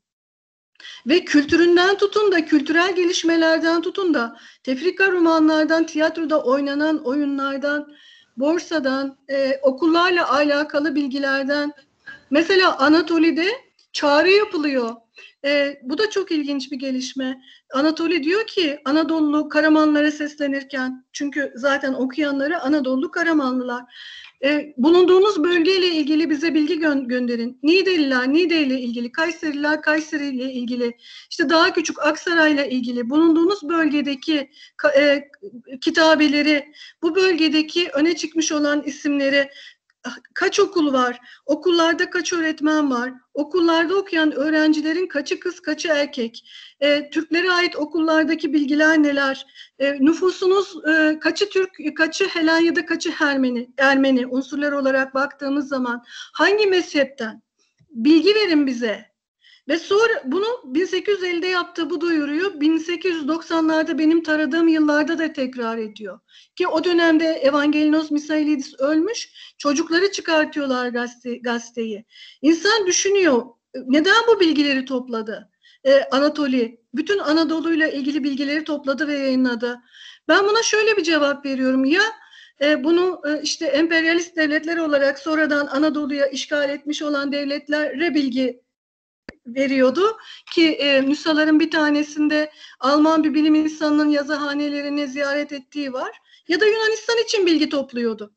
Speaker 3: Ve kültüründen tutun da, kültürel gelişmelerden tutun da, tefrika romanlardan, tiyatroda oynanan oyunlardan, borsadan, e, okullarla alakalı bilgilerden. Mesela Anatoli'de çağrı yapılıyor. E, bu da çok ilginç bir gelişme. Anatoli diyor ki Anadolu Karamanlılara seslenirken, çünkü zaten okuyanları Anadolu Karamanlılar. E, bulunduğunuz bölgeyle ilgili bize bilgi gö- gönderin. Niğdeliler, Niğde ile ilgili, Kayseriler, Kayseri ile ilgili, işte daha küçük Aksaray'la ilgili, bulunduğunuz bölgedeki e, kitabeleri, bu bölgedeki öne çıkmış olan isimleri, kaç okul var, okullarda kaç öğretmen var, okullarda okuyan öğrencilerin kaçı kız, kaçı erkek, e, Türklere ait okullardaki bilgiler neler, e, nüfusunuz e, kaçı Türk, kaçı Helen ya da kaçı Ermeni, Ermeni unsurlar olarak baktığımız zaman hangi mezhepten? Bilgi verin bize. Ve sonra bunu bin sekiz yüz ellide yaptığı bu duyuruyu bin sekiz yüz doksanlarda benim taradığım yıllarda da tekrar ediyor. Ki o dönemde Evangelinos Misailidis ölmüş, çocukları çıkartıyorlar gazete, gazeteyi. İnsan düşünüyor, neden bu bilgileri topladı? Ee, Anatoli, bütün Anadolu'yla ilgili bilgileri topladı ve yayınladı. Ben buna şöyle bir cevap veriyorum. Ya e, bunu e, işte emperyalist devletler olarak sonradan Anadolu'ya işgal etmiş olan devletlere bilgi veriyordu ki e, nüshaların bir tanesinde Alman bir bilim insanının yazıhanelerini ziyaret ettiği var. Ya da Yunanistan için bilgi topluyordu.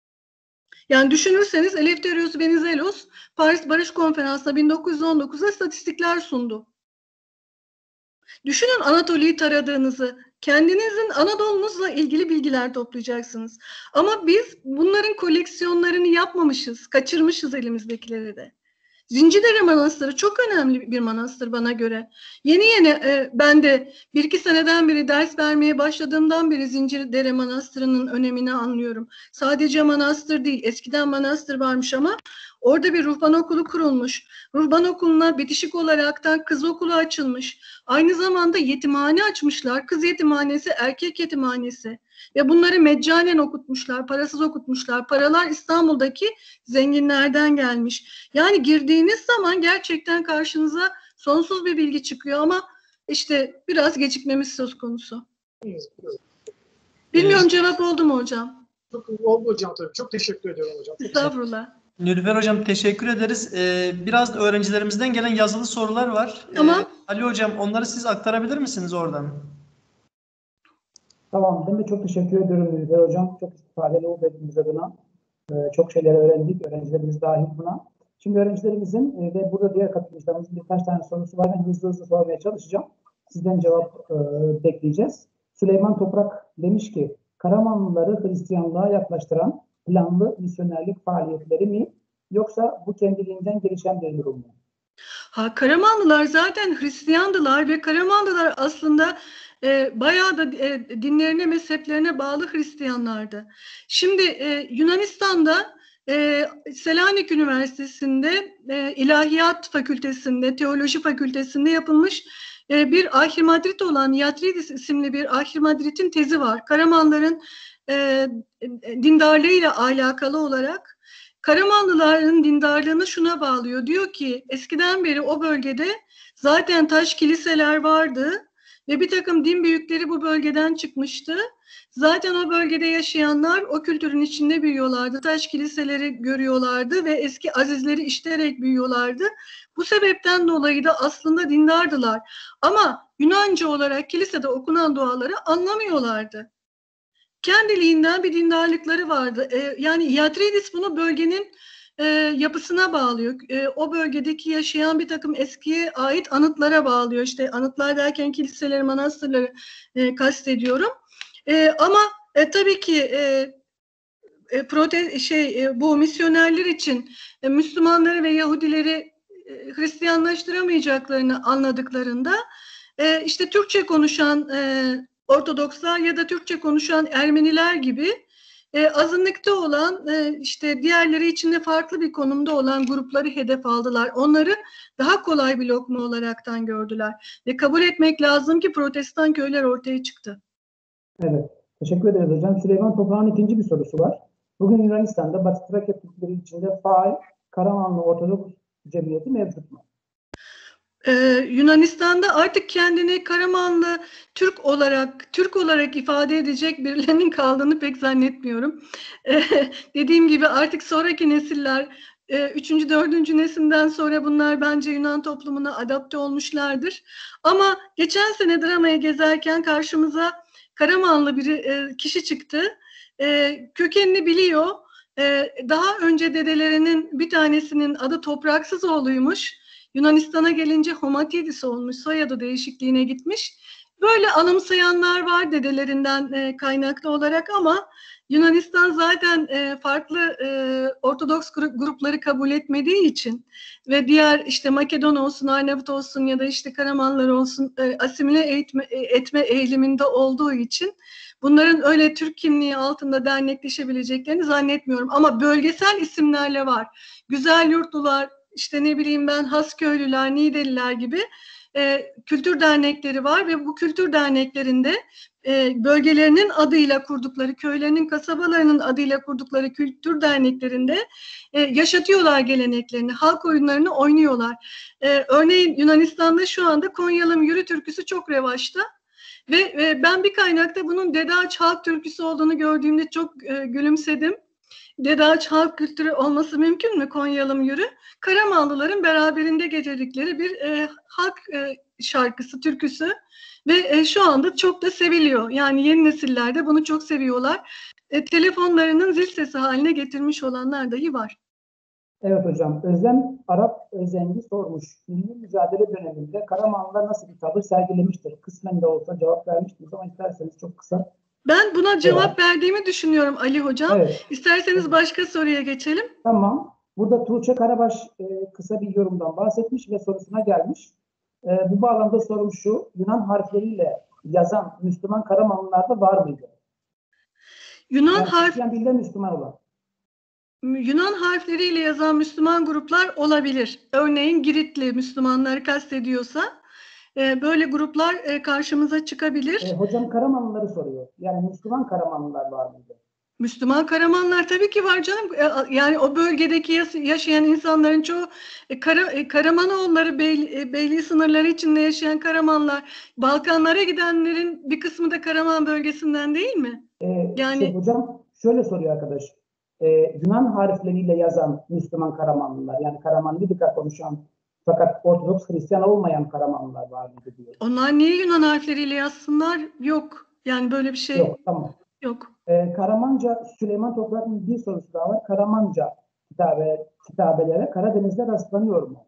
Speaker 3: Yani düşünürseniz Eleftherios Venizelos Paris Barış Konferansı'nda bin dokuz yüz on dokuzda statistikler sundu. Düşünün Anatoli'yi taradığınızı, kendinizin Anadolu'nuzla ilgili bilgiler toplayacaksınız. Ama biz bunların koleksiyonlarını yapmamışız, kaçırmışız elimizdekileri de. Zincirlere Manastırı çok önemli bir manastır bana göre. Yeni yeni e, ben de bir iki seneden beri ders vermeye başladığımdan beri Zincirlere Manastırı'nın önemini anlıyorum. Sadece manastır değil, eskiden manastır varmış ama orada bir ruhban okulu kurulmuş. Ruhban okuluna bitişik olaraktan kız okulu açılmış. Aynı zamanda yetimhane açmışlar. Kız yetimhanesi, erkek yetimhanesi. Ve bunları meccanen okutmuşlar, parasız okutmuşlar. Paralar İstanbul'daki zenginlerden gelmiş. Yani girdiğiniz zaman gerçekten karşınıza sonsuz bir bilgi çıkıyor ama işte biraz gecikmemiz söz konusu. Bilmiyorum cevap oldu mu hocam?
Speaker 9: Çok oldu hocam tabii. Çok teşekkür ediyorum hocam.
Speaker 3: Estağfurullah.
Speaker 1: Nilüfer Hocam teşekkür ederiz. Ee, biraz da öğrencilerimizden gelen yazılı sorular var.
Speaker 3: Tamam.
Speaker 1: Ee, Ali Hocam onları siz aktarabilir misiniz oradan?
Speaker 6: Tamam, ben de çok teşekkür ediyorum Nilüfer Hocam. Çok istifadeli oldu hepimiz adına. Ee, çok şeyler öğrendik, öğrencilerimiz dahil buna. Şimdi öğrencilerimizin e, ve burada diğer katılımcılarımızın birkaç tane sorusu var. Ben hızlı hızlı sormaya çalışacağım. Sizden cevap e, bekleyeceğiz. Süleyman Toprak demiş ki, Karamanlıları Hristiyanlığa yaklaştıran planlı misyonerlik faaliyetleri mi, yoksa bu kendiliğinden gelişen bir durum mu?
Speaker 3: Ha, Karamanlılar zaten Hristiyandılar ve Karamanlılar aslında e, bayağı da e, dinlerine, mezheplerine bağlı Hristiyanlardı. Şimdi e, Yunanistan'da e, Selanik Üniversitesi'nde e, İlahiyat Fakültesi'nde, Teoloji Fakültesi'nde yapılmış e, bir arhimadrit olan Yatridis isimli bir arhimadritin tezi var. Karamanlıların e, dindarlığıyla alakalı olarak. Karamanlıların dindarlığını şuna bağlıyor. Diyor ki eskiden beri o bölgede zaten taş kiliseler vardı ve bir takım din büyükleri bu bölgeden çıkmıştı. Zaten o bölgede yaşayanlar o kültürün içinde büyüyorlardı. Taş kiliseleri görüyorlardı ve eski azizleri işiterek büyüyorlardı. Bu sebepten dolayı da aslında dindardılar. Ama Yunanca olarak kilisede okunan duaları anlamıyorlardı. Kendiliğinden bir dindarlıkları vardı. E, yani Yatridis bunu bölgenin e, yapısına bağlıyor. E, o bölgedeki yaşayan bir takım eskiye ait anıtlara bağlıyor. İşte anıtlar derken kiliseleri, manastırları e, kastediyorum. E, ama e, tabii ki e, e, prote şey e, bu misyonerler için e, Müslümanları ve Yahudileri e, Hristiyanlaştıramayacaklarını anladıklarında e, işte Türkçe konuşan e, Ortodokslar ya da Türkçe konuşan Ermeniler gibi e, azınlıkta olan e, işte diğerleri içinde farklı bir konumda olan grupları hedef aldılar. Onları daha kolay bir lokma olaraktan gördüler ve kabul etmek lazım ki Protestan köyler ortaya çıktı.
Speaker 6: Evet, teşekkür ederiz hocam. Süleyman Toprak'ın ikinci bir sorusu var. Bugün Yunanistan'da Batı Trakya Türkleri içinde faal Karamanlı Ortodoks Cemiyeti mevcut mu?
Speaker 3: Ee, Yunanistan'da artık kendini Karamanlı Türk olarak Türk olarak ifade edecek birilerinin kaldığını pek zannetmiyorum. Ee, dediğim gibi artık sonraki nesiller, e, üçüncü, dördüncü nesilden sonra bunlar bence Yunan toplumuna adapte olmuşlardır. Ama geçen sene dramayı gezerken karşımıza Karamanlı bir e, kişi çıktı. E, kökenini biliyor. E, daha önce dedelerinin bir tanesinin adı Topraksızoğlu'ymuş. Yunanistan'a gelince Homatidis olmuş, soyadı değişikliğine gitmiş. Böyle anımsayanlar var dedelerinden e, kaynaklı olarak ama Yunanistan zaten e, farklı e, Ortodoks grupları kabul etmediği için ve diğer işte Makedon olsun, Arnavut olsun ya da işte Karamanlar olsun e, asimile etme, etme eğiliminde olduğu için bunların öyle Türk kimliği altında dernekleşebileceklerini zannetmiyorum. Ama bölgesel isimlerle var. Güzel Yurtlular, İşte ne bileyim ben Hasköylüler, Niğdeliler gibi e, kültür dernekleri var ve bu kültür derneklerinde e, bölgelerinin adıyla kurdukları, köylerinin, kasabalarının adıyla kurdukları kültür derneklerinde e, yaşatıyorlar geleneklerini, halk oyunlarını oynuyorlar. E, örneğin Yunanistan'da şu anda Konyalım Yürü türküsü çok revaçta. Ve e, ben bir kaynakta bunun Dede Ağaç halk türküsü olduğunu gördüğümde çok e, gülümsedim. Dede Ağaç halk kültürü olması mümkün mü Konyalım Yürü? Karamanlıların beraberinde geceledikleri bir e, halk e, şarkısı, türküsü ve e, şu anda çok da seviliyor. Yani yeni nesillerde bunu çok seviyorlar. E, telefonlarının zil sesi haline getirmiş olanlar dahi var.
Speaker 6: Evet hocam. Özlem Arap Özengi sormuş. Milli mücadele döneminde Karamanlılar nasıl bir tavır sergilemiştir? Kısmen de olsa cevap vermiştiniz ama isterseniz çok kısa.
Speaker 3: Ben buna cevap
Speaker 6: Evet.
Speaker 3: verdiğimi düşünüyorum Ali Hocam.
Speaker 6: Evet.
Speaker 3: İsterseniz başka soruya geçelim.
Speaker 6: Tamam. Burada Tuğçe Karabaş e, kısa bir yorumdan bahsetmiş ve sorusuna gelmiş. E, bu bağlamda sorum şu. Yunan harfleriyle yazan Müslüman Karamanlılarda var mıydı?
Speaker 3: Yunan
Speaker 6: Yani
Speaker 3: harf
Speaker 6: Hristiyan dilde Müslüman olan.
Speaker 3: Yunan harfleriyle yazan Müslüman gruplar olabilir. Örneğin Giritli Müslümanları kastediyorsa e, böyle gruplar e, karşımıza çıkabilir.
Speaker 6: E, hocam Karamanlıları soruyor. Yani Müslüman Karamanlılar var mıydı?
Speaker 3: Müslüman Karamanlar tabii ki var canım. E, yani o bölgedeki yaş- yaşayan insanların çoğu e, Kara, e, Karamanoğulları Bey, e, Beyliği sınırları içinde yaşayan Karamanlar. Balkanlara gidenlerin bir kısmı da Karaman bölgesinden değil mi?
Speaker 6: E,
Speaker 3: Yani
Speaker 6: şey, hocam şöyle soruyor arkadaş. E, Yunan harfleriyle yazan Müslüman Karamanlılar, yani Karamanlıca konuşan fakat Ortodoks Hristiyan olmayan Karamanlılar var mıydı diyor.
Speaker 3: onlar niye Yunan harfleriyle yazsınlar? Yok. Yani böyle bir şey
Speaker 6: Yok, tamam.
Speaker 3: yok.
Speaker 6: Ee, Karamanca, Süleyman Toprak'ın bir sorusu daha var. Karamanca kitabe, kitabelere Karadeniz'de rastlanıyor mu?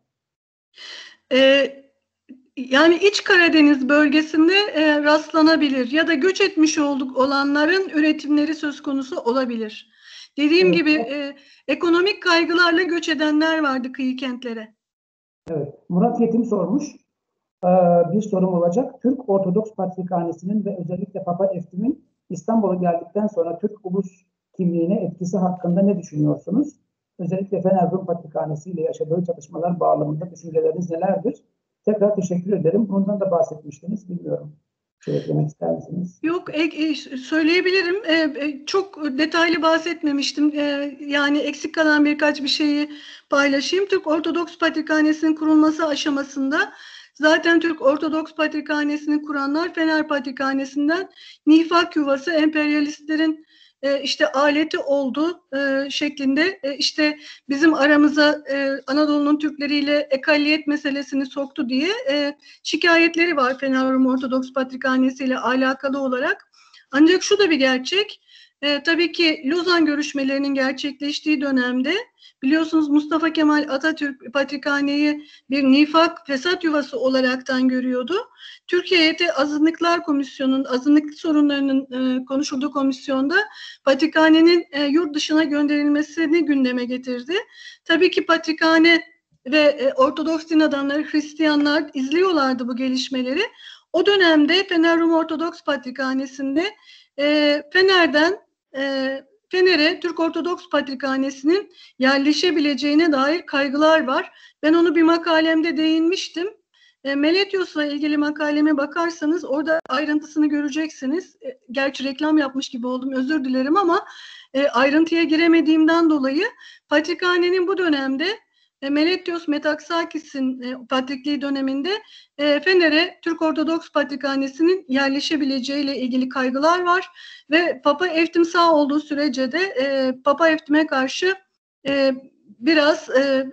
Speaker 3: Ee, yani İç Karadeniz bölgesinde e, rastlanabilir ya da göç etmiş olduk olanların üretimleri söz konusu olabilir. Dediğim
Speaker 6: Evet.
Speaker 3: gibi e, ekonomik kaygılarla göç edenler vardı kıyı kentlere.
Speaker 6: Evet. Murat Yetim sormuş. Ee, bir sorum olacak. Türk Ortodoks Patrikhanesi'nin ve özellikle Papa Eftim'in İstanbul'a geldikten sonra Türk ulus kimliğine etkisi hakkında ne düşünüyorsunuz? Özellikle Fener Rum Patrikhanesi ile yaşadığı çalışmalar bağlamında düşünceleriniz nelerdir? Tekrar teşekkür ederim. Bundan da bahsetmiştiniz. Bilmiyorum. Şey eklemek ister misiniz?
Speaker 3: Yok, e, e, söyleyebilirim. E, e, çok detaylı bahsetmemiştim. E, yani eksik kalan birkaç bir şeyi paylaşayım. Türk Ortodoks Patrikhanesi'nin kurulması aşamasında zaten Türk Ortodoks Patrikhanesi'ni kuranlar Fener Patrikhanesi'nden nifak yuvası emperyalistlerin e, işte aleti oldu e, şeklinde e, işte bizim aramıza e, Anadolu'nun Türkleriyle ekalliyet meselesini soktu diye e, şikayetleri var Fener Rum Ortodoks Patrikhanesi ile alakalı olarak. Ancak şu da bir gerçek. E, tabii ki Lozan görüşmelerinin gerçekleştiği dönemde biliyorsunuz Mustafa Kemal Atatürk Patrikhaneyi bir nifak fesat yuvası olaraktan görüyordu. Türkiye Heyeti Azınlıklar Komisyonu'nun azınlık sorunlarının e, konuşulduğu komisyonda Patrikhanenin e, yurt dışına gönderilmesini gündeme getirdi. Tabii ki Patrikhane ve e, Ortodoks din adamları, Hristiyanlar izliyorlardı bu gelişmeleri. O dönemde Fener Rum Ortodoks Patrikhanesi'nde e, Fener'den e, Fener'e Türk Ortodoks Patrikhanesi'nin yerleşebileceğine dair kaygılar var. Ben onu bir makalemde değinmiştim. E, Meletios'la ilgili makaleme bakarsanız orada ayrıntısını göreceksiniz. E, gerçi reklam yapmış gibi oldum, özür dilerim ama e, ayrıntıya giremediğimden dolayı Patrikhane'nin bu dönemde e, Meletios Metaxakis'in e, patrikliği döneminde e, Fener'e Türk Ortodoks Patrikhanesi'nin yerleşebileceğiyle ilgili kaygılar var ve Papa Eftim sağ olduğu sürece de e, Papa Eftim'e karşı e, biraz e,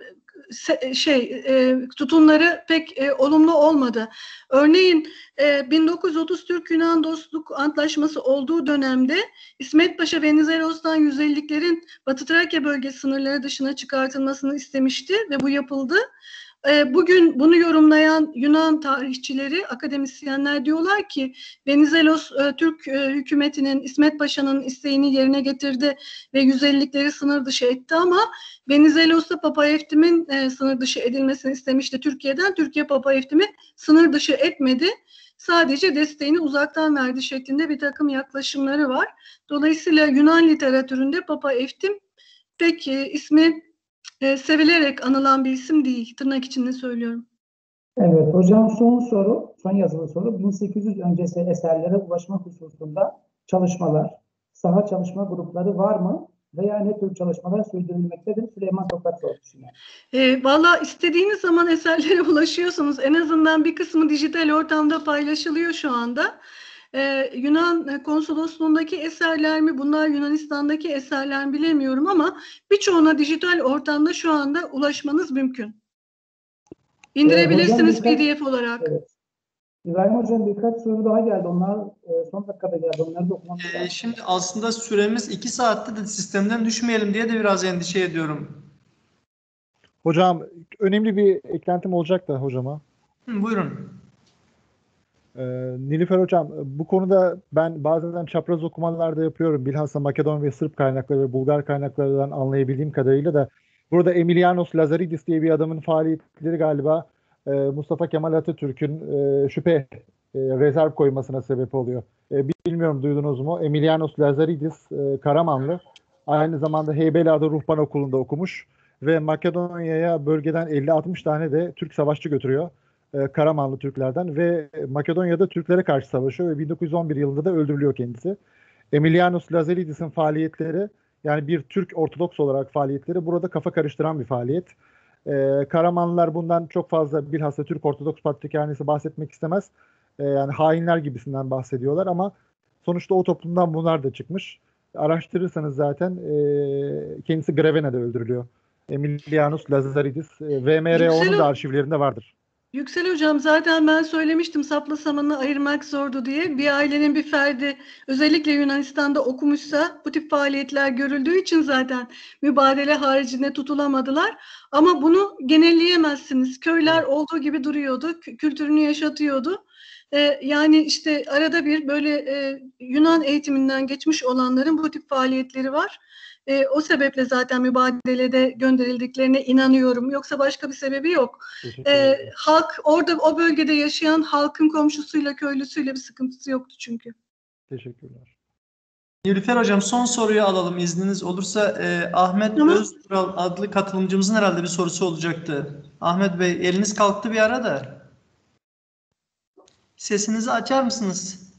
Speaker 3: şey e, tutumları pek e, olumlu olmadı. Örneğin e, bin dokuz yüz otuz Türk-Yunan Dostluk Antlaşması olduğu dönemde İsmet Paşa Venizelos'tan yüz elliliklerin Batı Trakya bölgesi sınırları dışına çıkartılmasını istemişti ve bu yapıldı. E, bugün bunu yorumlayan Yunan tarihçileri, akademisyenler diyorlar ki Venizelos e, Türk e, hükümetinin İsmet Paşa'nın isteğini yerine getirdi ve yüz ellilikleri sınır dışı etti ama Venizelos da Papa Eftim'in e, sınır dışı edilmesini istemişti Türkiye'den. Türkiye Papa Eftim'i sınır dışı etmedi. Sadece desteğini uzaktan verdi şeklinde bir takım yaklaşımları var. Dolayısıyla Yunan literatüründe Papa Eftim pek e, ismi e, sevilerek anılan bir isim değil. Tırnak içinde söylüyorum.
Speaker 6: Evet hocam, son soru, son yazılı soru. bin sekiz yüz öncesi eserlere ulaşma hususunda çalışmalar, saha çalışma grupları var mı? Veya ne tür çalışmalar sürdürülmektedir? Süleyman Toprak sormuş yine.
Speaker 3: E, Valla istediğiniz zaman eserlere ulaşıyorsunuz. En azından bir kısmı dijital ortamda paylaşılıyor şu anda. Ee, Yunan konsolosluğundaki eserler mi, bunlar Yunanistan'daki eserler mi bilemiyorum ama birçoğuna dijital ortamda şu anda ulaşmanız mümkün. İndirebilirsiniz
Speaker 6: Ee, hocam, birkaç,
Speaker 3: P D F olarak.
Speaker 6: Evet. İbrahim Hocam birkaç soru daha geldi. Onlar e, son dakikada geldi. Onları da okumamız lazım.
Speaker 1: Ee, şimdi aslında süremiz iki saatte de sistemden düşmeyelim diye de biraz endişe ediyorum.
Speaker 7: Hocam önemli bir eklentim olacak da hocama.
Speaker 1: Hı, buyurun.
Speaker 7: Ee, Nilüfer Hocam, bu konuda ben bazen çapraz okumalar da yapıyorum. Bilhassa Makedon ve Sırp kaynakları ve Bulgar kaynaklarından anlayabildiğim kadarıyla da burada Emilianos Lazaridis diye bir adamın faaliyetleri galiba e, Mustafa Kemal Atatürk'ün e, şüphe e, rezerv koymasına sebep oluyor. E, bilmiyorum duydunuz mu? Emilianos Lazaridis e, Karamanlı. Aynı zamanda Heybeliada Ruhban Okulu'nda okumuş ve Makedonya'ya bölgeden elli altmış tane de Türk savaşçı götürüyor. Karamanlı Türklerden ve Makedonya'da Türklere karşı savaşıyor ve bin dokuz yüz on bir yılında da öldürülüyor kendisi. Emilianos Lazaridis'in faaliyetleri, yani bir Türk Ortodoks olarak faaliyetleri burada kafa karıştıran bir faaliyet. Ee, Karamanlılar bundan çok fazla, bilhassa Türk Ortodoks Patrikhanesi bahsetmek istemez. Ee, yani hainler gibisinden bahsediyorlar ama sonuçta o toplumdan bunlar da çıkmış. Araştırırsanız zaten e, kendisi Grevena'da öldürülüyor. Emilianos Lazaridis. E, V M R O'nun da arşivlerinde vardır.
Speaker 3: Yüksel Hocam, zaten ben söylemiştim sapla samanı ayırmak zordu diye. Bir ailenin bir ferdi özellikle Yunanistan'da okumuşsa bu tip faaliyetler görüldüğü için zaten mübadele haricinde tutulamadılar. Ama bunu genelleyemezsiniz. Köyler olduğu gibi duruyordu, kü- kültürünü yaşatıyordu. Ee, yani işte arada bir böyle e, Yunan eğitiminden geçmiş olanların bu tip faaliyetleri var. E, o sebeple zaten mübadelede gönderildiklerine inanıyorum. Yoksa başka bir sebebi yok.
Speaker 7: Teşekkür
Speaker 3: E,
Speaker 7: ederim.
Speaker 3: halk orada o bölgede yaşayan halkın komşusuyla köylüsüyle bir sıkıntısı yoktu çünkü.
Speaker 7: Teşekkürler.
Speaker 1: Nilüfer Hocam, son soruyu alalım izniniz olursa. E, Ahmet
Speaker 3: Tamam.
Speaker 1: Öztural adlı katılımcımızın herhalde bir sorusu olacaktı. Ahmet Bey, eliniz kalktı bir ara da. Sesinizi açar mısınız?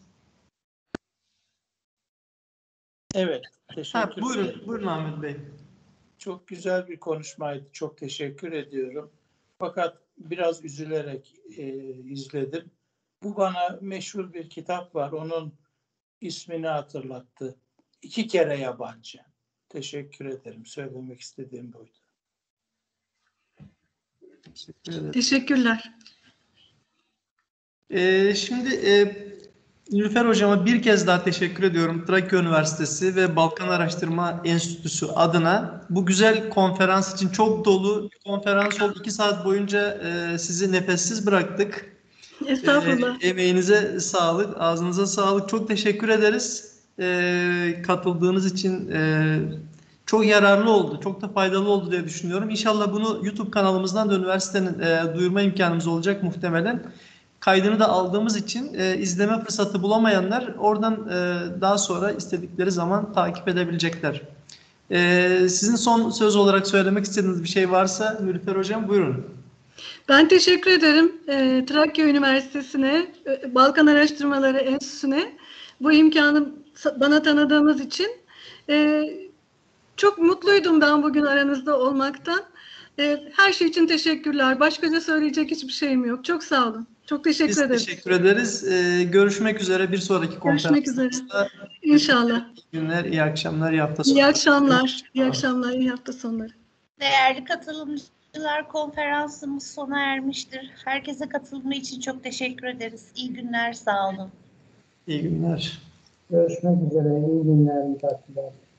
Speaker 10: Evet,
Speaker 1: Ha,
Speaker 10: teşekkür
Speaker 1: buyurun,
Speaker 10: ederim.
Speaker 1: buyurun Ahmet Bey.
Speaker 10: Çok güzel bir konuşmaydı. Çok teşekkür ediyorum. Fakat biraz üzülerek e, izledim. Bu bana meşhur bir kitap var. Onun ismini hatırlattı. İki kere yabancı. Teşekkür ederim. Söylemek istediğim buydu.
Speaker 1: Teşekkür ederim.
Speaker 3: Teşekkürler.
Speaker 1: Ee, şimdi e, Nilüfer Hocama bir kez daha teşekkür ediyorum. Trakya Üniversitesi ve Balkan Araştırma Enstitüsü adına bu güzel konferans için. Çok dolu bir konferans oldu. İki saat boyunca e, sizi nefessiz bıraktık.
Speaker 3: Estağfurullah.
Speaker 1: E, emeğinize sağlık, ağzınıza sağlık. Çok teşekkür ederiz. E, katıldığınız için e, çok yararlı oldu, çok da faydalı oldu diye düşünüyorum. İnşallah bunu YouTube kanalımızdan da üniversitenin e, duyurma imkanımız olacak muhtemelen. Kaydını da aldığımız için e, izleme fırsatı bulamayanlar oradan e, daha sonra istedikleri zaman takip edebilecekler. E, sizin son söz olarak söylemek istediğiniz bir şey varsa Nilüfer Hocam buyurun.
Speaker 3: Ben teşekkür ederim e, Trakya Üniversitesi'ne, e, Balkan Araştırmaları Enstitüsü'ne bu imkanı sa- bana tanıdığınız için. E, çok mutluydum ben bugün aranızda olmaktan. E, her şey için teşekkürler. Başkaca söyleyecek hiçbir şeyim yok. Çok sağ olun. Çok teşekkür
Speaker 1: Biz
Speaker 3: ederim.
Speaker 1: teşekkür ederiz. E, görüşmek üzere bir sonraki
Speaker 3: Görüşmek üzere.
Speaker 1: konferansımızda.
Speaker 3: İnşallah.
Speaker 1: İyi günler, iyi akşamlar, iyi hafta
Speaker 3: İyi
Speaker 1: sonları.
Speaker 3: akşamlar. İyi akşamlar, iyi hafta sonları.
Speaker 2: Değerli katılımcılar, konferansımız sona ermiştir. Herkese katılımı için çok teşekkür ederiz. İyi günler, sağ olun.
Speaker 1: İyi günler.
Speaker 6: Görüşmek üzere. İyi günler. İyi tatiller.